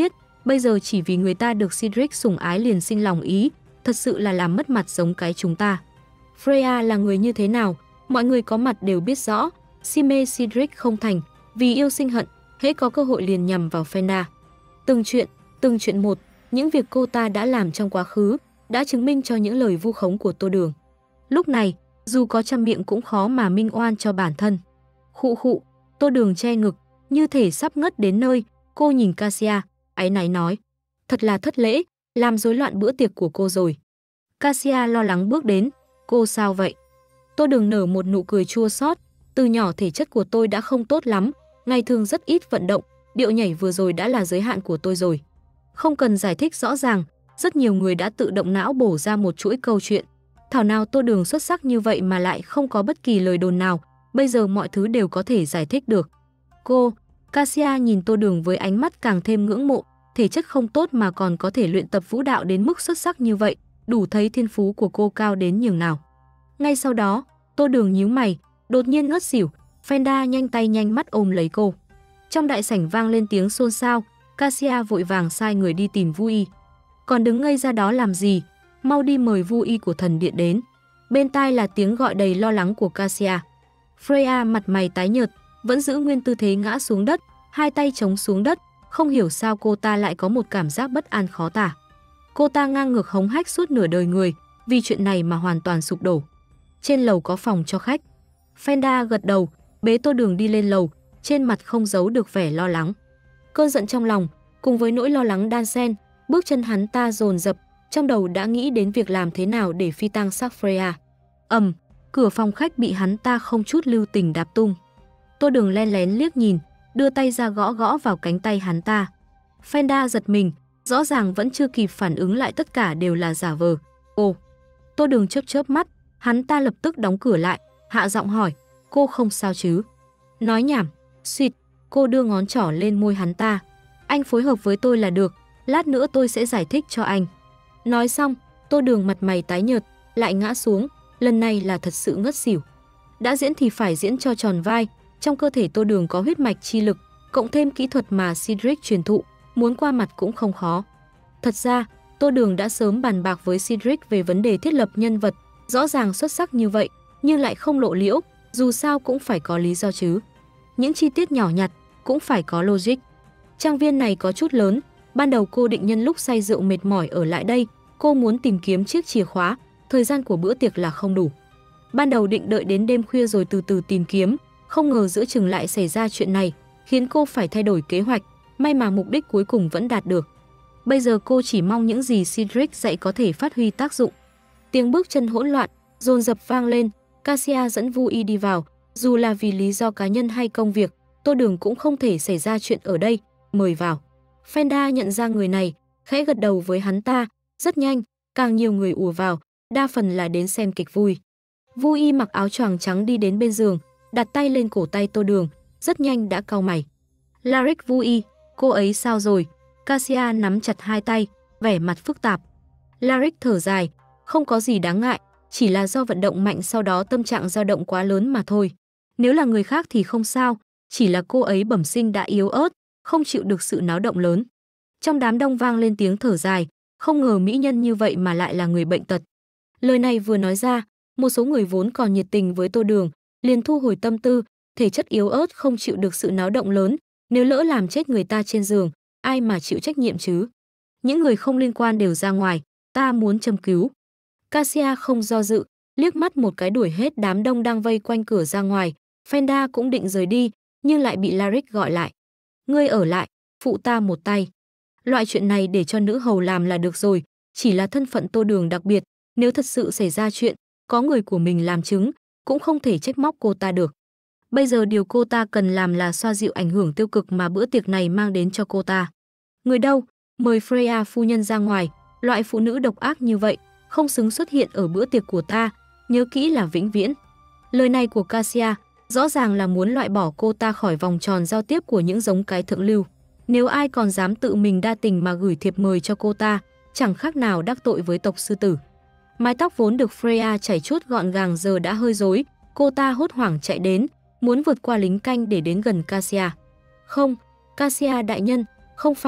Bây giờ chỉ vì người ta được Cedric sủng ái liền sinh lòng ý, thật sự là làm mất mặt giống cái chúng ta. Freya là người như thế nào, mọi người có mặt đều biết rõ, si mê Cedric không thành, vì yêu sinh hận, hễ có cơ hội liền nhằm vào Fenda. Từng chuyện, từng chuyện một, những việc cô ta đã làm trong quá khứ, đã chứng minh cho những lời vu khống của Tô Đường. Lúc này, dù có trăm miệng cũng khó mà minh oan cho bản thân. Khụ khụ, Tô Đường che ngực, như thể sắp ngất đến nơi, cô nhìn Cassia, áy náy nói. Thật là thất lễ, làm rối loạn bữa tiệc của cô rồi. Cassia lo lắng bước đến, cô sao vậy? Tô Đường nở một nụ cười chua xót, từ nhỏ thể chất của tôi đã không tốt lắm, ngày thường rất ít vận động, điệu nhảy vừa rồi đã là giới hạn của tôi rồi. Không cần giải thích rõ ràng, rất nhiều người đã tự động não bổ ra một chuỗi câu chuyện. Thảo nào Tô Đường xuất sắc như vậy mà lại không có bất kỳ lời đồn nào, bây giờ mọi thứ đều có thể giải thích được. Cô, Cassia nhìn Tô Đường với ánh mắt càng thêm ngưỡng mộ, thể chất không tốt mà còn có thể luyện tập vũ đạo đến mức xuất sắc như vậy, đủ thấy thiên phú của cô cao đến nhường nào. Ngay sau đó, Tô Đường nhíu mày, đột nhiên ngất xỉu, Fenda nhanh tay nhanh mắt ôm lấy cô. Trong đại sảnh vang lên tiếng xôn xao, Cassia vội vàng sai người đi tìm Vu Y. Còn đứng ngây ra đó làm gì, mau đi mời Vu Y của thần điện đến. Bên tai là tiếng gọi đầy lo lắng của Cassia. Freya mặt mày tái nhợt, vẫn giữ nguyên tư thế ngã xuống đất, hai tay chống xuống đất, không hiểu sao cô ta lại có một cảm giác bất an khó tả. Cô ta ngang ngược hống hách suốt nửa đời người, vì chuyện này mà hoàn toàn sụp đổ. Trên lầu có phòng cho khách. Fenda gật đầu, bế Tô Đường đi lên lầu, trên mặt không giấu được vẻ lo lắng. Cơn giận trong lòng, cùng với nỗi lo lắng đan xen, bước chân hắn ta dồn dập, trong đầu đã nghĩ đến việc làm thế nào để phi tang xác Freya. Ầm, cửa phòng khách bị hắn ta không chút lưu tình đạp tung. Tô Đường len lén liếc nhìn, đưa tay ra gõ gõ vào cánh tay hắn ta. Fenda giật mình, rõ ràng vẫn chưa kịp phản ứng lại tất cả đều là giả vờ. Ồ, Tô Đường chớp chớp mắt, hắn ta lập tức đóng cửa lại, hạ giọng hỏi, cô không sao chứ? Nói nhảm, xịt, cô đưa ngón trỏ lên môi hắn ta. Anh phối hợp với tôi là được, lát nữa tôi sẽ giải thích cho anh. Nói xong, Tô Đường mặt mày tái nhợt, lại ngã xuống, lần này là thật sự ngất xỉu. Đã diễn thì phải diễn cho tròn vai, trong cơ thể Tô Đường có huyết mạch chi lực, cộng thêm kỹ thuật mà Cedric truyền thụ, muốn qua mặt cũng không khó. Thật ra, Tô Đường đã sớm bàn bạc với Cedric về vấn đề thiết lập nhân vật, rõ ràng xuất sắc như vậy, nhưng lại không lộ liễu, dù sao cũng phải có lý do chứ. Những chi tiết nhỏ nhặt cũng phải có logic. Trang viên này có chút lớn, ban đầu cô định nhân lúc say rượu mệt mỏi ở lại đây, cô muốn tìm kiếm chiếc chìa khóa, thời gian của bữa tiệc là không đủ. Ban đầu định đợi đến đêm khuya rồi từ từ tìm kiếm, không ngờ giữa chừng lại xảy ra chuyện này, khiến cô phải thay đổi kế hoạch, may mà mục đích cuối cùng vẫn đạt được. Bây giờ cô chỉ mong những gì Cedric dạy có thể phát huy tác dụng. Tiếng bước chân hỗn loạn, dồn dập vang lên, Cassia dẫn Vu Y đi vào, dù là vì lý do cá nhân hay công việc, Tô Đường cũng không thể xảy ra chuyện ở đây, mời vào. Fenda nhận ra người này, khẽ gật đầu với hắn ta, rất nhanh, càng nhiều người ùa vào, đa phần là đến xem kịch vui. Vu Y mặc áo choàng trắng đi đến bên giường, đặt tay lên cổ tay Tô Đường, rất nhanh đã cau mày. Larrick Vu Y, cô ấy sao rồi? Cassia nắm chặt hai tay, vẻ mặt phức tạp. Larrick thở dài, không có gì đáng ngại, chỉ là do vận động mạnh sau đó tâm trạng dao động quá lớn mà thôi. Nếu là người khác thì không sao, chỉ là cô ấy bẩm sinh đã yếu ớt, không chịu được sự náo động lớn. Trong đám đông vang lên tiếng thở dài, không ngờ mỹ nhân như vậy mà lại là người bệnh tật. Lời này vừa nói ra, một số người vốn còn nhiệt tình với Tô Đường, liền thu hồi tâm tư, thể chất yếu ớt không chịu được sự náo động lớn, nếu lỡ làm chết người ta trên giường, ai mà chịu trách nhiệm chứ? Những người không liên quan đều ra ngoài, ta muốn châm cứu. Cassia không do dự, liếc mắt một cái đuổi hết đám đông đang vây quanh cửa ra ngoài, Fenda cũng định rời đi, nhưng lại bị Larrick gọi lại. Ngươi ở lại, phụ ta một tay. Loại chuyện này để cho nữ hầu làm là được rồi, chỉ là thân phận Tô Đường đặc biệt, nếu thật sự xảy ra chuyện, có người của mình làm chứng, cũng không thể trách móc cô ta được. Bây giờ điều cô ta cần làm là xoa dịu ảnh hưởng tiêu cực mà bữa tiệc này mang đến cho cô ta. Người đâu? Mời Freya phu nhân ra ngoài, loại phụ nữ độc ác như vậy, không xứng xuất hiện ở bữa tiệc của ta, nhớ kỹ là vĩnh viễn. Lời này của Cassia rõ ràng là muốn loại bỏ cô ta khỏi vòng tròn giao tiếp của những giống cái thượng lưu. Nếu ai còn dám tự mình đa tình mà gửi thiệp mời cho cô ta, chẳng khác nào đắc tội với tộc sư tử. Mái tóc vốn được Freya chảy chuốt gọn gàng giờ đã hơi rối, cô ta hốt hoảng chạy đến, muốn vượt qua lính canh để đến gần Cassia. Không, Cassia đại nhân, không phải,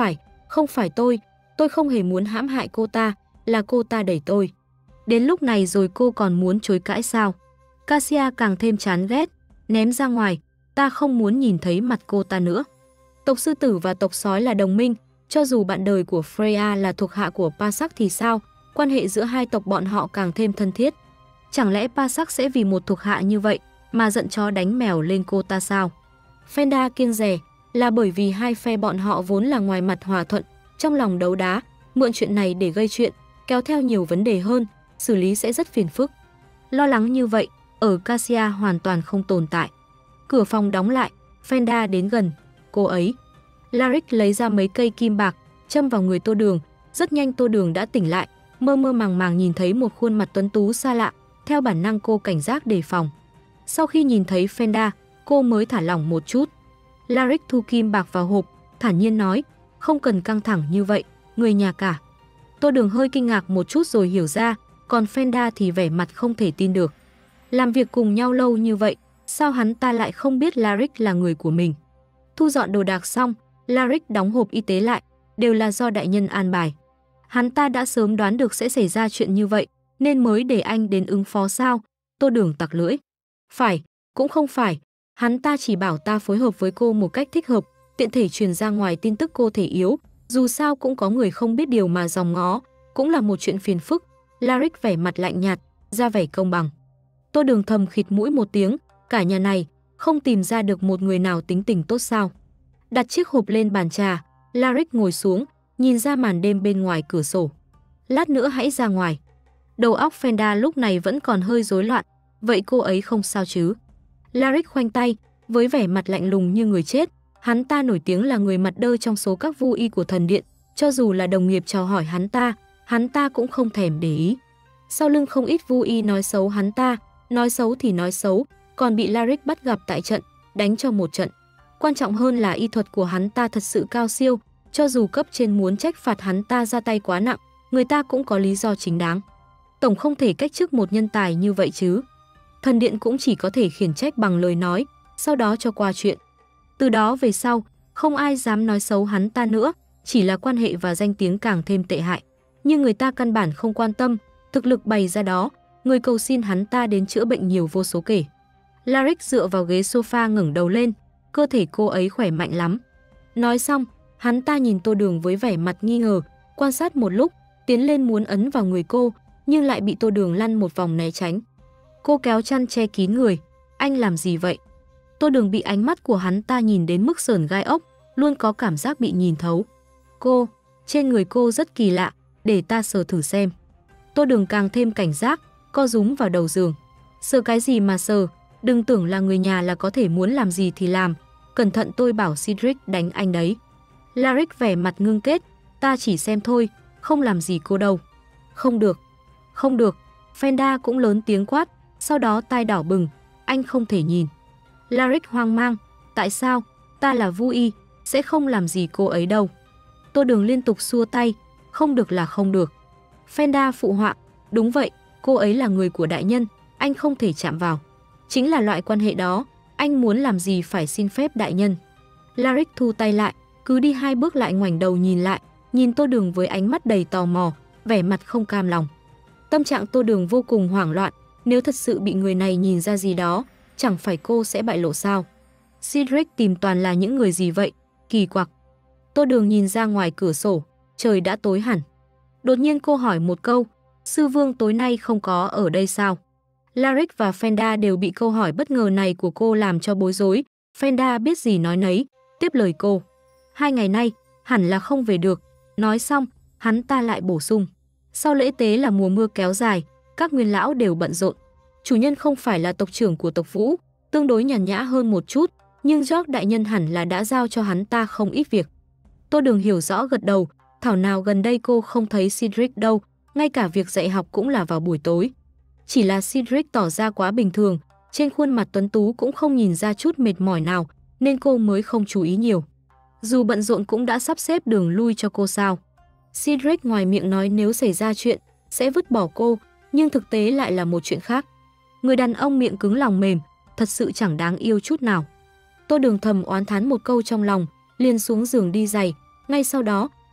Không phải tôi, tôi không hề muốn hãm hại cô ta, là cô ta đẩy tôi. Đến lúc này rồi cô còn muốn chối cãi sao? Cassia càng thêm chán ghét, ném ra ngoài, ta không muốn nhìn thấy mặt cô ta nữa. Tộc sư tử và tộc sói là đồng minh, cho dù bạn đời của Freya là thuộc hạ của Pasak thì sao, quan hệ giữa hai tộc bọn họ càng thêm thân thiết. Chẳng lẽ Pasak sẽ vì một thuộc hạ như vậy mà giận chó đánh mèo lên cô ta sao? Fenda kiêng dè, là bởi vì hai phe bọn họ vốn là ngoài mặt hòa thuận, trong lòng đấu đá, mượn chuyện này để gây chuyện, kéo theo nhiều vấn đề hơn, xử lý sẽ rất phiền phức. Lo lắng như vậy, ở Cassia hoàn toàn không tồn tại. Cửa phòng đóng lại, Fenda đến gần, cô ấy. Larik lấy ra mấy cây kim bạc, châm vào người Tô Đường, rất nhanh Tô Đường đã tỉnh lại, mơ mơ màng màng nhìn thấy một khuôn mặt tuấn tú xa lạ, theo bản năng cô cảnh giác đề phòng. Sau khi nhìn thấy Fenda, cô mới thả lỏng một chút. Larik thu kim bạc vào hộp, thản nhiên nói, không cần căng thẳng như vậy, người nhà cả. Tô Đường hơi kinh ngạc một chút rồi hiểu ra, còn Fenda thì vẻ mặt không thể tin được. Làm việc cùng nhau lâu như vậy, sao hắn ta lại không biết Larik là người của mình? Thu dọn đồ đạc xong, Larik đóng hộp y tế lại, đều là do đại nhân an bài. Hắn ta đã sớm đoán được sẽ xảy ra chuyện như vậy, nên mới để anh đến ứng phó sao? Tô Đường tặc lưỡi. Phải, cũng không phải, hắn ta chỉ bảo ta phối hợp với cô một cách thích hợp, tiện thể truyền ra ngoài tin tức cô thể yếu, dù sao cũng có người không biết điều mà dòm ngó, cũng là một chuyện phiền phức. Larik vẻ mặt lạnh nhạt, ra vẻ công bằng. Tô Đường thầm khịt mũi một tiếng, cả nhà này không tìm ra được một người nào tính tình tốt sao? Đặt chiếc hộp lên bàn trà, Larik ngồi xuống, nhìn ra màn đêm bên ngoài cửa sổ. Lát nữa hãy ra ngoài. Đầu óc Fenda lúc này vẫn còn hơi rối loạn, vậy cô ấy không sao chứ? Larik khoanh tay, với vẻ mặt lạnh lùng như người chết. Hắn ta nổi tiếng là người mặt đơ trong số các vu y của thần điện, cho dù là đồng nghiệp chào hỏi hắn ta, hắn ta cũng không thèm để ý. Sau lưng không ít vu y nói xấu hắn ta, nói xấu thì nói xấu, còn bị Larik bắt gặp tại trận, đánh cho một trận. Quan trọng hơn là y thuật của hắn ta thật sự cao siêu, cho dù cấp trên muốn trách phạt hắn ta ra tay quá nặng, người ta cũng có lý do chính đáng. Tổng không thể cách chức một nhân tài như vậy chứ. Thần điện cũng chỉ có thể khiển trách bằng lời nói, sau đó cho qua chuyện. Từ đó về sau, không ai dám nói xấu hắn ta nữa, chỉ là quan hệ và danh tiếng càng thêm tệ hại. Nhưng người ta căn bản không quan tâm, thực lực bày ra đó, người cầu xin hắn ta đến chữa bệnh nhiều vô số kể. Larik dựa vào ghế sofa ngẩng đầu lên, cơ thể cô ấy khỏe mạnh lắm. Nói xong, hắn ta nhìn Tô Đường với vẻ mặt nghi ngờ, quan sát một lúc, tiến lên muốn ấn vào người cô, nhưng lại bị Tô Đường lăn một vòng né tránh. Cô kéo chăn che kín người, anh làm gì vậy? Tô Đường bị ánh mắt của hắn ta nhìn đến mức sởn gai ốc, luôn có cảm giác bị nhìn thấu. Cô, trên người cô rất kỳ lạ, để ta sờ thử xem. Tô Đường càng thêm cảnh giác, co rúm vào đầu giường. Sờ cái gì mà sờ, đừng tưởng là người nhà là có thể muốn làm gì thì làm, cẩn thận tôi bảo Cedric đánh anh đấy. Larik vẻ mặt ngưng kết, ta chỉ xem thôi, không làm gì cô đâu. Không được, không được, Fenda cũng lớn tiếng quát, sau đó tai đỏ bừng, anh không thể nhìn. Larik hoang mang, tại sao, ta là vu y, sẽ không làm gì cô ấy đâu. Tô Đường liên tục xua tay, không được là không được. Fenda phụ họa, đúng vậy, cô ấy là người của đại nhân, anh không thể chạm vào. Chính là loại quan hệ đó, anh muốn làm gì phải xin phép đại nhân. Larik thu tay lại, cứ đi hai bước lại ngoảnh đầu nhìn lại, nhìn Tô Đường với ánh mắt đầy tò mò, vẻ mặt không cam lòng. Tâm trạng Tô Đường vô cùng hoảng loạn, nếu thật sự bị người này nhìn ra gì đó, chẳng phải cô sẽ bại lộ sao? Cedric tìm toàn là những người gì vậy? Kỳ quặc. Tô Đường nhìn ra ngoài cửa sổ, trời đã tối hẳn. Đột nhiên cô hỏi một câu, sư vương tối nay không có ở đây sao? Larik và Fenda đều bị câu hỏi bất ngờ này của cô làm cho bối rối. Fenda biết gì nói nấy, tiếp lời cô. Hai ngày nay, hẳn là không về được. Nói xong, hắn ta lại bổ sung. Sau lễ tế là mùa mưa kéo dài, các nguyên lão đều bận rộn. Chủ nhân không phải là tộc trưởng của tộc Vũ, tương đối nhàn nhã hơn một chút, nhưng George đại nhân hẳn là đã giao cho hắn ta không ít việc. Tô Đường hiểu rõ gật đầu, thảo nào gần đây cô không thấy Cedric đâu, ngay cả việc dạy học cũng là vào buổi tối. Chỉ là Cedric tỏ ra quá bình thường, trên khuôn mặt tuấn tú cũng không nhìn ra chút mệt mỏi nào, nên cô mới không chú ý nhiều. Dù bận rộn cũng đã sắp xếp đường lui cho cô sao. Cedric ngoài miệng nói nếu xảy ra chuyện, sẽ vứt bỏ cô, nhưng thực tế lại là một chuyện khác. Người đàn ông miệng cứng lòng mềm, thật sự chẳng đáng yêu chút nào. Tô Đường thầm oán thán một câu trong lòng, liền xuống giường đi giày. Ngay sau đó,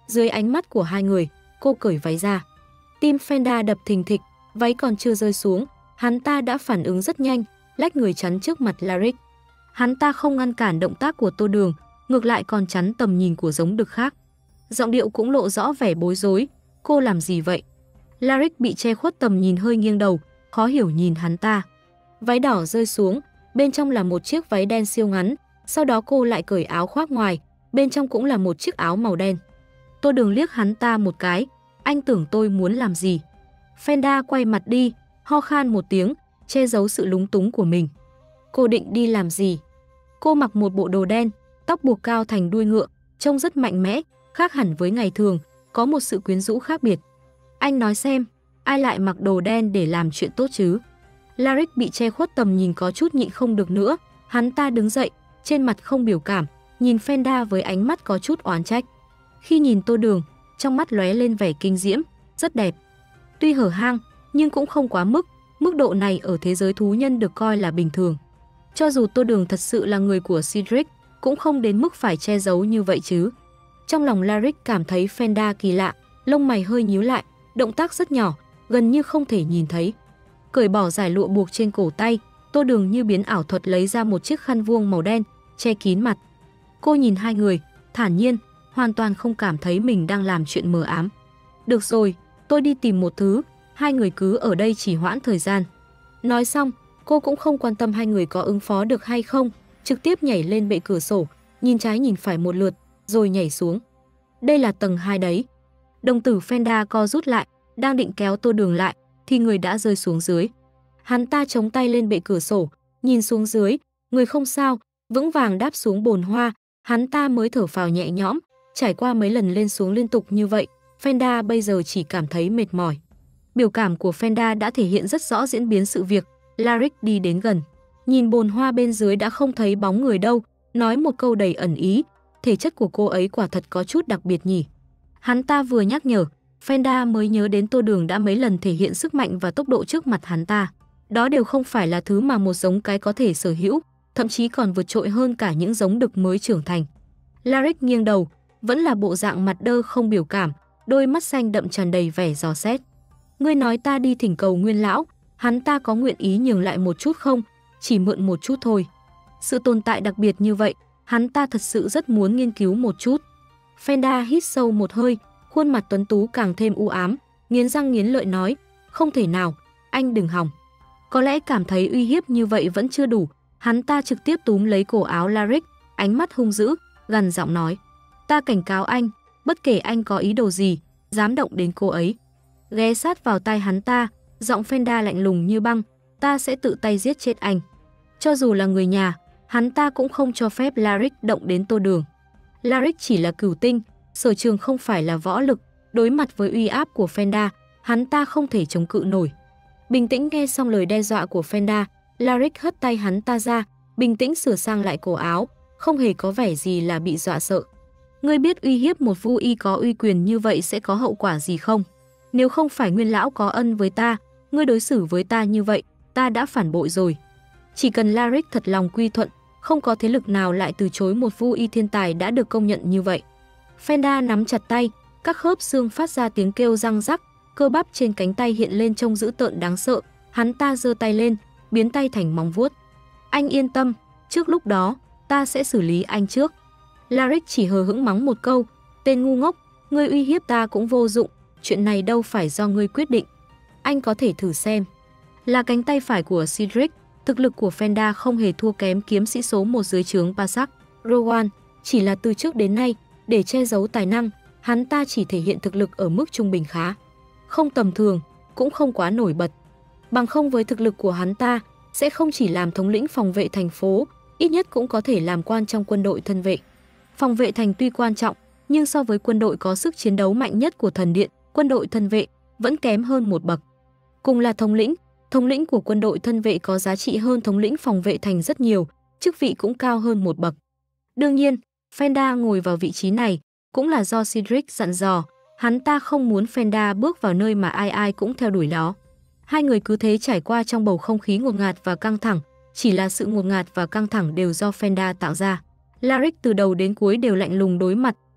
Dưới ánh mắt của hai người, cô cởi váy ra. Tim Fenda đập thình thịch, váy còn chưa rơi xuống, hắn ta đã phản ứng rất nhanh, lách người chắn trước mặt Larix. Hắn ta không ngăn cản động tác của Tô Đường, ngược lại còn chắn tầm nhìn của giống đực khác. Giọng điệu cũng lộ rõ vẻ bối rối, cô làm gì vậy? Larix bị che khuất tầm nhìn hơi nghiêng đầu, khó hiểu nhìn hắn ta. Váy đỏ rơi xuống, bên trong là một chiếc váy đen siêu ngắn, sau đó cô lại cởi áo khoác ngoài, bên trong cũng là một chiếc áo màu đen. Tô Đường liếc hắn ta một cái, anh tưởng tôi muốn làm gì? Fenda quay mặt đi, ho khan một tiếng, che giấu sự lúng túng của mình. Cô định đi làm gì? Cô mặc một bộ đồ đen, tóc buộc cao thành đuôi ngựa, trông rất mạnh mẽ, khác hẳn với ngày thường, có một sự quyến rũ khác biệt. Anh nói xem, ai lại mặc đồ đen để làm chuyện tốt chứ? Larix bị che khuất tầm nhìn có chút nhịn không được nữa, hắn ta đứng dậy, trên mặt không biểu cảm, nhìn Fenda với ánh mắt có chút oán trách. Khi nhìn Tô Đường, trong mắt lóe lên vẻ kinh diễm, rất đẹp. Tuy hở hang, nhưng cũng không quá mức, mức độ này ở thế giới thú nhân được coi là bình thường. Cho dù Tô Đường thật sự là người của Cedric, cũng không đến mức phải che giấu như vậy chứ. Trong lòng Larix cảm thấy Fenda kỳ lạ, lông mày hơi nhíu lại, động tác rất nhỏ, gần như không thể nhìn thấy. Cởi bỏ giải lụa buộc trên cổ tay, Tô Đường như biến ảo thuật lấy ra một chiếc khăn vuông màu đen, che kín mặt. Cô nhìn hai người, thản nhiên, hoàn toàn không cảm thấy mình đang làm chuyện mờ ám. Được rồi, tôi đi tìm một thứ, hai người cứ ở đây chỉ hoãn thời gian. Nói xong, cô cũng không quan tâm hai người có ứng phó được hay không, trực tiếp nhảy lên bệ cửa sổ, nhìn trái nhìn phải một lượt, rồi nhảy xuống. Đây là tầng hai đấy. Đồng tử Fenda co rút lại, đang định kéo Tô Đường lại, thì người đã rơi xuống dưới. Hắn ta chống tay lên bệ cửa sổ, nhìn xuống dưới, người không sao, vững vàng đáp xuống bồn hoa, hắn ta mới thở phào nhẹ nhõm. Trải qua mấy lần lên xuống liên tục như vậy, Fenda bây giờ chỉ cảm thấy mệt mỏi. Biểu cảm của Fenda đã thể hiện rất rõ diễn biến sự việc. Larix đi đến gần, nhìn bồn hoa bên dưới đã không thấy bóng người đâu, nói một câu đầy ẩn ý, thể chất của cô ấy quả thật có chút đặc biệt nhỉ. Hắn ta vừa nhắc nhở, Fenda mới nhớ đến Tô Đường đã mấy lần thể hiện sức mạnh và tốc độ trước mặt hắn ta. Đó đều không phải là thứ mà một giống cái có thể sở hữu, thậm chí còn vượt trội hơn cả những giống đực mới trưởng thành. Larix nghiêng đầu, vẫn là bộ dạng mặt đơ không biểu cảm, đôi mắt xanh đậm tràn đầy vẻ dò xét. Ngươi nói ta đi thỉnh cầu Nguyên lão, hắn ta có nguyện ý nhường lại một chút không? Chỉ mượn một chút thôi. Sự tồn tại đặc biệt như vậy, hắn ta thật sự rất muốn nghiên cứu một chút. Fenda hít sâu một hơi, khuôn mặt tuấn tú càng thêm u ám, nghiến răng nghiến lợi nói, không thể nào, anh đừng hòng. Có lẽ cảm thấy uy hiếp như vậy vẫn chưa đủ, hắn ta trực tiếp túm lấy cổ áo Larix, ánh mắt hung dữ, gằn giọng nói, ta cảnh cáo anh, bất kể anh có ý đồ gì, dám động đến cô ấy. Ghé sát vào tai hắn ta, giọng Fenda lạnh lùng như băng, ta sẽ tự tay giết chết anh. Cho dù là người nhà, hắn ta cũng không cho phép Larix động đến Tô Đường. Larix chỉ là cửu tinh, sở trường không phải là võ lực, đối mặt với uy áp của Fenda, hắn ta không thể chống cự nổi. Bình tĩnh nghe xong lời đe dọa của Fenda, Larix hất tay hắn ta ra, bình tĩnh sửa sang lại cổ áo, không hề có vẻ gì là bị dọa sợ. Ngươi biết uy hiếp một vu y có uy quyền như vậy sẽ có hậu quả gì không? Nếu không phải Nguyên lão có ân với ta, ngươi đối xử với ta như vậy, ta đã phản bội rồi. Chỉ cần Larix thật lòng quy thuận, không có thế lực nào lại từ chối một vu y thiên tài đã được công nhận như vậy. Fenda nắm chặt tay, các khớp xương phát ra tiếng kêu răng rắc, cơ bắp trên cánh tay hiện lên trông dữ tợn đáng sợ, hắn ta giơ tay lên, biến tay thành móng vuốt. Anh yên tâm, trước lúc đó, ta sẽ xử lý anh trước. Larix chỉ hờ hững mắng một câu, tên ngu ngốc, ngươi uy hiếp ta cũng vô dụng, chuyện này đâu phải do ngươi quyết định. Anh có thể thử xem. Là cánh tay phải của Cedric, thực lực của Fenda không hề thua kém kiếm sĩ số một dưới trướng Pasak, Rowan, chỉ là từ trước đến nay, để che giấu tài năng, hắn ta chỉ thể hiện thực lực ở mức trung bình khá. Không tầm thường, cũng không quá nổi bật. Bằng không với thực lực của hắn ta, sẽ không chỉ làm thống lĩnh phòng vệ thành phố, ít nhất cũng có thể làm quan trong quân đội thân vệ. Phòng vệ thành tuy quan trọng, nhưng so với quân đội có sức chiến đấu mạnh nhất của thần điện, quân đội thân vệ vẫn kém hơn một bậc. Cùng là thống lĩnh, thống lĩnh của quân đội thân vệ có giá trị hơn thống lĩnh phòng vệ thành rất nhiều, chức vị cũng cao hơn một bậc. Đương nhiên, Fenda ngồi vào vị trí này cũng là do Cedric dặn dò, hắn ta không muốn Fenda bước vào nơi mà ai ai cũng theo đuổi đó. Hai người cứ thế trải qua trong bầu không khí ngột ngạt và căng thẳng, chỉ là sự ngột ngạt và căng thẳng đều do Fenda tạo ra. Larix từ đầu đến cuối đều lạnh lùng đối mặt,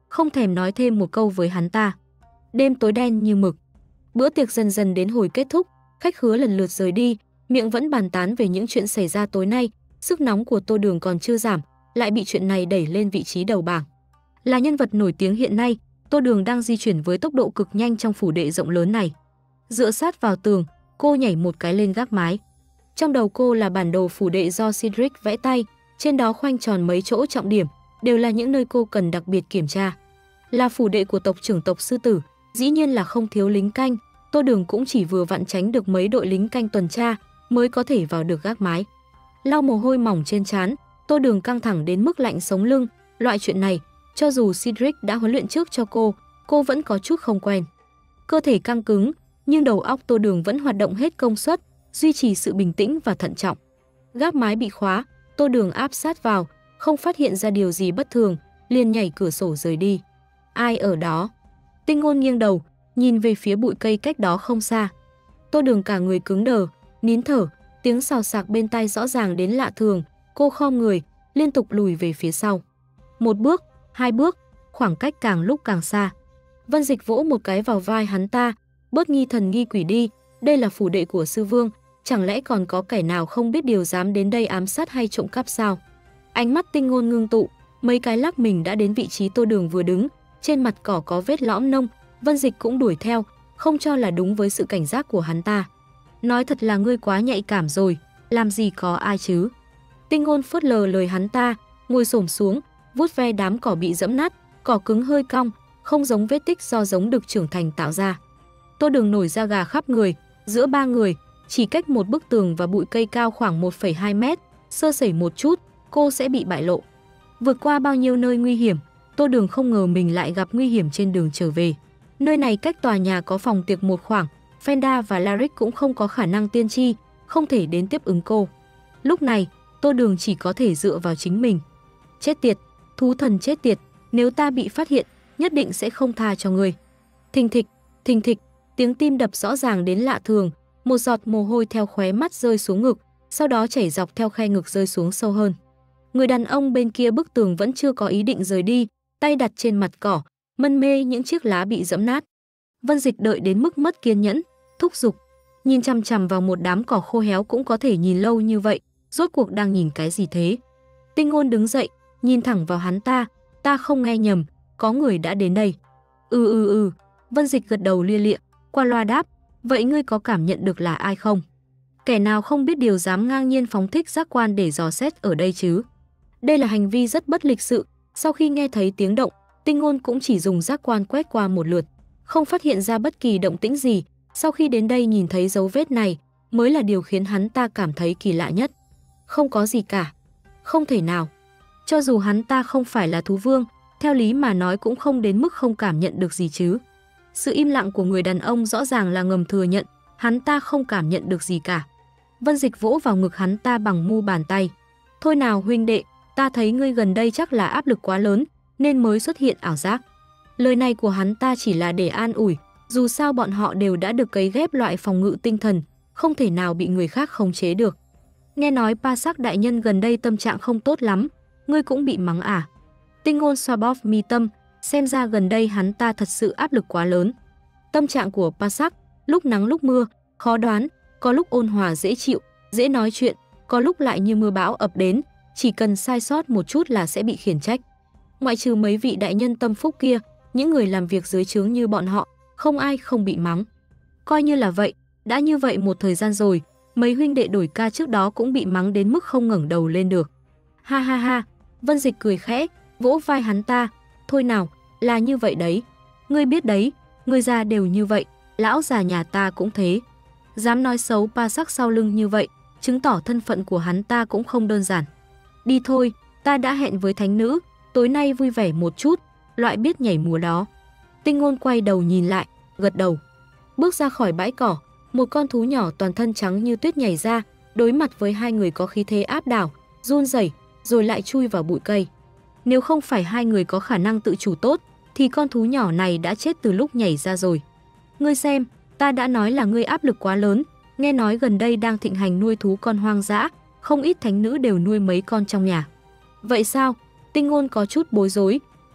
không thèm nói thêm một câu với hắn ta. Đêm tối đen như mực. Bữa tiệc dần dần đến hồi kết thúc, khách khứa lần lượt rời đi, miệng vẫn bàn tán về những chuyện xảy ra tối nay. Sức nóng của Tô Đường còn chưa giảm, lại bị chuyện này đẩy lên vị trí đầu bảng. Là nhân vật nổi tiếng hiện nay, Tô Đường đang di chuyển với tốc độ cực nhanh trong phủ đệ rộng lớn này. Dựa sát vào tường, cô nhảy một cái lên gác mái. Trong đầu cô là bản đồ phủ đệ do Cedric vẽ tay, trên đó khoanh tròn mấy chỗ trọng điểm, đều là những nơi cô cần đặc biệt kiểm tra. Là phủ đệ của tộc trưởng tộc Sư Tử, dĩ nhiên là không thiếu lính canh, Tô Đường cũng chỉ vừa vặn tránh được mấy đội lính canh tuần tra mới có thể vào được gác mái. Lau mồ hôi mỏng trên trán, Tô Đường căng thẳng đến mức lạnh sống lưng, loại chuyện này, cho dù Cedric đã huấn luyện trước cho cô, cô vẫn có chút không quen. Cơ thể căng cứng, nhưng đầu óc Tô Đường vẫn hoạt động hết công suất, duy trì sự bình tĩnh và thận trọng. Gác mái bị khóa, Tô Đường áp sát vào, không phát hiện ra điều gì bất thường, liền nhảy cửa sổ rời đi. Ai ở đó? Tinh Ngôn nghiêng đầu, nhìn về phía bụi cây cách đó không xa. Tô Đường cả người cứng đờ, nín thở, tiếng xào xạc bên tai rõ ràng đến lạ thường, cô khom người, liên tục lùi về phía sau. Một bước, hai bước, khoảng cách càng lúc càng xa. Vân Dịch vỗ một cái vào vai hắn ta, bớt nghi thần nghi quỷ đi, đây là phủ đệ của sư vương, chẳng lẽ còn có kẻ nào không biết điều dám đến đây ám sát hay trộm cắp sao? Ánh mắt Tinh Ngôn ngưng tụ, mấy cái lắc mình đã đến vị trí Tô Đường vừa đứng, trên mặt cỏ có vết lõm nông, Vân Dịch cũng đuổi theo, không cho là đúng với sự cảnh giác của hắn ta. Nói thật là ngươi quá nhạy cảm rồi, làm gì có ai chứ? Tinh Ngôn phớt lờ lời hắn ta, ngồi xổm xuống, vuốt ve đám cỏ bị dẫm nát, cỏ cứng hơi cong, không giống vết tích do giống đực trưởng thành tạo ra. Tô Đường nổi da gà khắp người, giữa ba người, chỉ cách một bức tường và bụi cây cao khoảng một phẩy hai mét, sơ sẩy một chút, cô sẽ bị bại lộ. Vượt qua bao nhiêu nơi nguy hiểm, Tô Đường không ngờ mình lại gặp nguy hiểm trên đường trở về. Nơi này cách tòa nhà có phòng tiệc một khoảng, Fenda và Laric cũng không có khả năng tiên tri, không thể đến tiếp ứng cô. Lúc này, Tô Đường chỉ có thể dựa vào chính mình. Chết tiệt, thú thần chết tiệt, nếu ta bị phát hiện, nhất định sẽ không tha cho ngươi. Thình thịch, thình thịch, tiếng tim đập rõ ràng đến lạ thường, một giọt mồ hôi theo khóe mắt rơi xuống ngực, sau đó chảy dọc theo khe ngực rơi xuống sâu hơn. Người đàn ông bên kia bức tường vẫn chưa có ý định rời đi, tay đặt trên mặt cỏ, mân mê những chiếc lá bị dẫm nát. Vân Dịch đợi đến mức mất kiên nhẫn, thúc giục, nhìn chằm chằm vào một đám cỏ khô héo cũng có thể nhìn lâu như vậy, rốt cuộc đang nhìn cái gì thế? Tinh Ngôn đứng dậy, nhìn thẳng vào hắn ta, ta không nghe nhầm, có người đã đến đây. Ừ ừ ừ, Vân Dịch gật đầu lia lịa, qua loa đáp, vậy ngươi có cảm nhận được là ai không? Kẻ nào không biết điều dám ngang nhiên phóng thích giác quan để dò xét ở đây chứ? Đây là hành vi rất bất lịch sự, sau khi nghe thấy tiếng động, Tinh Ngôn cũng chỉ dùng giác quan quét qua một lượt, không phát hiện ra bất kỳ động tĩnh gì, sau khi đến đây nhìn thấy dấu vết này, mới là điều khiến hắn ta cảm thấy kỳ lạ nhất. Không có gì cả. Không thể nào. Cho dù hắn ta không phải là thú vương, theo lý mà nói cũng không đến mức không cảm nhận được gì chứ. Sự im lặng của người đàn ông rõ ràng là ngầm thừa nhận, hắn ta không cảm nhận được gì cả. Vân Dịch vỗ vào ngực hắn ta bằng mu bàn tay. Thôi nào huynh đệ, ta thấy ngươi gần đây chắc là áp lực quá lớn, nên mới xuất hiện ảo giác. Lời này của hắn ta chỉ là để an ủi, dù sao bọn họ đều đã được cấy ghép loại phòng ngự tinh thần, không thể nào bị người khác khống chế được. Nghe nói Pa Sắc đại nhân gần đây tâm trạng không tốt lắm, ngươi cũng bị mắng à? Tinh Ngôn xoa bóp mi tâm, xem ra gần đây hắn ta thật sự áp lực quá lớn. Tâm trạng của Pa Sắc, lúc nắng lúc mưa, khó đoán, có lúc ôn hòa dễ chịu, dễ nói chuyện, có lúc lại như mưa bão ập đến, chỉ cần sai sót một chút là sẽ bị khiển trách. Ngoại trừ mấy vị đại nhân tâm phúc kia, những người làm việc dưới trướng như bọn họ, không ai không bị mắng. Coi như là vậy, đã như vậy một thời gian rồi, mấy huynh đệ đổi ca trước đó cũng bị mắng đến mức không ngẩng đầu lên được. Ha ha ha, Vân Dịch cười khẽ, vỗ vai hắn ta, thôi nào, là như vậy đấy. Ngươi biết đấy, người già đều như vậy, lão già nhà ta cũng thế. Dám nói xấu Pa Sắc sau lưng như vậy, chứng tỏ thân phận của hắn ta cũng không đơn giản. Đi thôi, ta đã hẹn với thánh nữ, tối nay vui vẻ một chút, loại biết nhảy múa đó. Tinh Ngôn quay đầu nhìn lại, gật đầu. Bước ra khỏi bãi cỏ, một con thú nhỏ toàn thân trắng như tuyết nhảy ra, đối mặt với hai người có khí thế áp đảo, run rẩy, rồi lại chui vào bụi cây. Nếu không phải hai người có khả năng tự chủ tốt, thì con thú nhỏ này đã chết từ lúc nhảy ra rồi. Ngươi xem, ta đã nói là ngươi áp lực quá lớn, nghe nói gần đây đang thịnh hành nuôi thú con hoang dã, không ít thánh nữ đều nuôi mấy con trong nhà. Vậy sao? Tinh Ngôn có chút bối rối,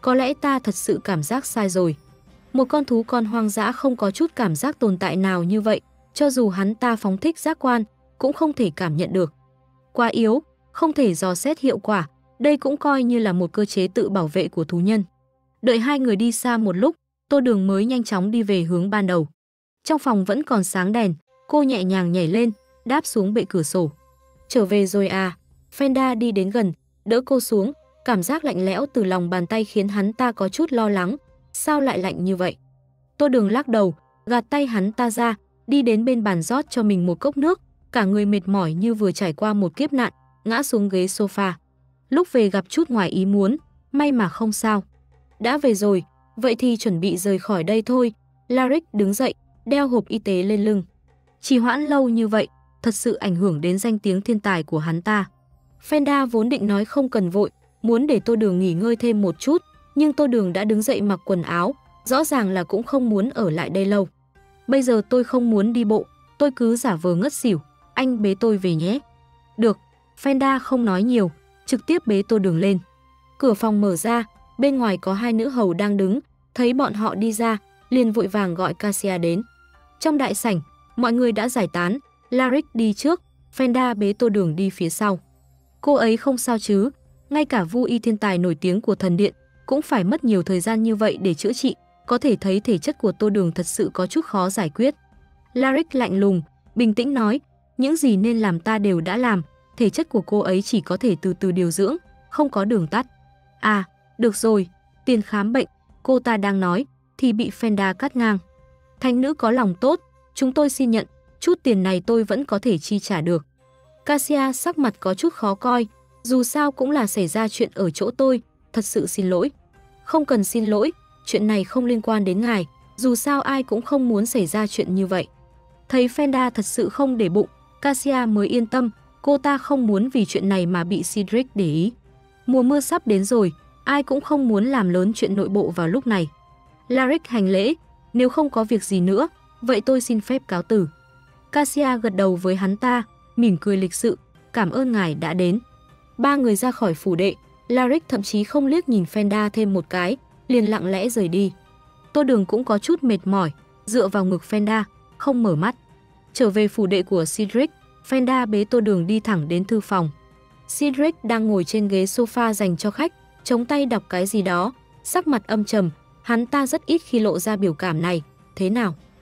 Có lẽ ta thật sự cảm giác sai rồi. Một con thú con hoang dã không có chút cảm giác tồn tại nào như vậy, cho dù hắn ta phóng thích giác quan, cũng không thể cảm nhận được. Quá yếu, không thể dò xét hiệu quả, đây cũng coi như là một cơ chế tự bảo vệ của thú nhân. Đợi hai người đi xa một lúc, Tô Đường mới nhanh chóng đi về hướng ban đầu. Trong phòng vẫn còn sáng đèn, cô nhẹ nhàng nhảy lên, đáp xuống bệ cửa sổ. Trở về rồi à? Fenda đi đến gần, đỡ cô xuống, cảm giác lạnh lẽo từ lòng bàn tay khiến hắn ta có chút lo lắng. Sao lại lạnh như vậy? Tô Đường lắc đầu, gạt tay hắn ta ra, đi đến bên bàn rót cho mình một cốc nước, cả người mệt mỏi như vừa trải qua một kiếp nạn, ngã xuống ghế sofa. Lúc về gặp chút ngoài ý muốn, may mà không sao. Đã về rồi, vậy thì chuẩn bị rời khỏi đây thôi. Larrick đứng dậy, đeo hộp y tế lên lưng. Trì hoãn lâu như vậy, thật sự ảnh hưởng đến danh tiếng thiên tài của hắn ta. Fenda vốn định nói không cần vội, muốn để Tô Đường nghỉ ngơi thêm một chút, nhưng Tô Đường đã đứng dậy mặc quần áo, rõ ràng là cũng không muốn ở lại đây lâu. Bây giờ tôi không muốn đi bộ, tôi cứ giả vờ ngất xỉu, anh bế tôi về nhé. Được, Fenda không nói nhiều, trực tiếp bế Tô Đường lên. Cửa phòng mở ra, bên ngoài có hai nữ hầu đang đứng, thấy bọn họ đi ra, liền vội vàng gọi Cassia đến. Trong đại sảnh, mọi người đã giải tán, Larrick đi trước, Fenda bế Tô Đường đi phía sau. Cô ấy không sao chứ, ngay cả Vu y thiên tài nổi tiếng của thần điện cũng phải mất nhiều thời gian như vậy để chữa trị, có thể thấy thể chất của Tô Đường thật sự có chút khó giải quyết. Larrick lạnh lùng, bình tĩnh nói, những gì nên làm ta đều đã làm, thể chất của cô ấy chỉ có thể từ từ điều dưỡng, không có đường tắt. À, được rồi, tiền khám bệnh, cô ta đang nói, thì bị Fenda cắt ngang. Thánh nữ có lòng tốt, chúng tôi xin nhận, chút tiền này tôi vẫn có thể chi trả được. Cassia sắc mặt có chút khó coi, dù sao cũng là xảy ra chuyện ở chỗ tôi, thật sự xin lỗi. Không cần xin lỗi, chuyện này không liên quan đến ngài, dù sao ai cũng không muốn xảy ra chuyện như vậy. Thấy Fenda thật sự không để bụng, Cassia mới yên tâm, cô ta không muốn vì chuyện này mà bị Cedric để ý. Mùa mưa sắp đến rồi, ai cũng không muốn làm lớn chuyện nội bộ vào lúc này. Larrick hành lễ, nếu không có việc gì nữa, vậy tôi xin phép cáo từ. Cassia gật đầu với hắn ta, mỉm cười lịch sự, cảm ơn ngài đã đến. Ba người ra khỏi phủ đệ, Larrick thậm chí không liếc nhìn Fenda thêm một cái, liền lặng lẽ rời đi. Tô Đường cũng có chút mệt mỏi, dựa vào ngực Fenda, không mở mắt. Trở về phủ đệ của Cedric, Fenda bế Tô Đường đi thẳng đến thư phòng. Cedric đang ngồi trên ghế sofa dành cho khách, chống tay đọc cái gì đó, sắc mặt âm trầm, hắn ta rất ít khi lộ ra biểu cảm này. Thế nào?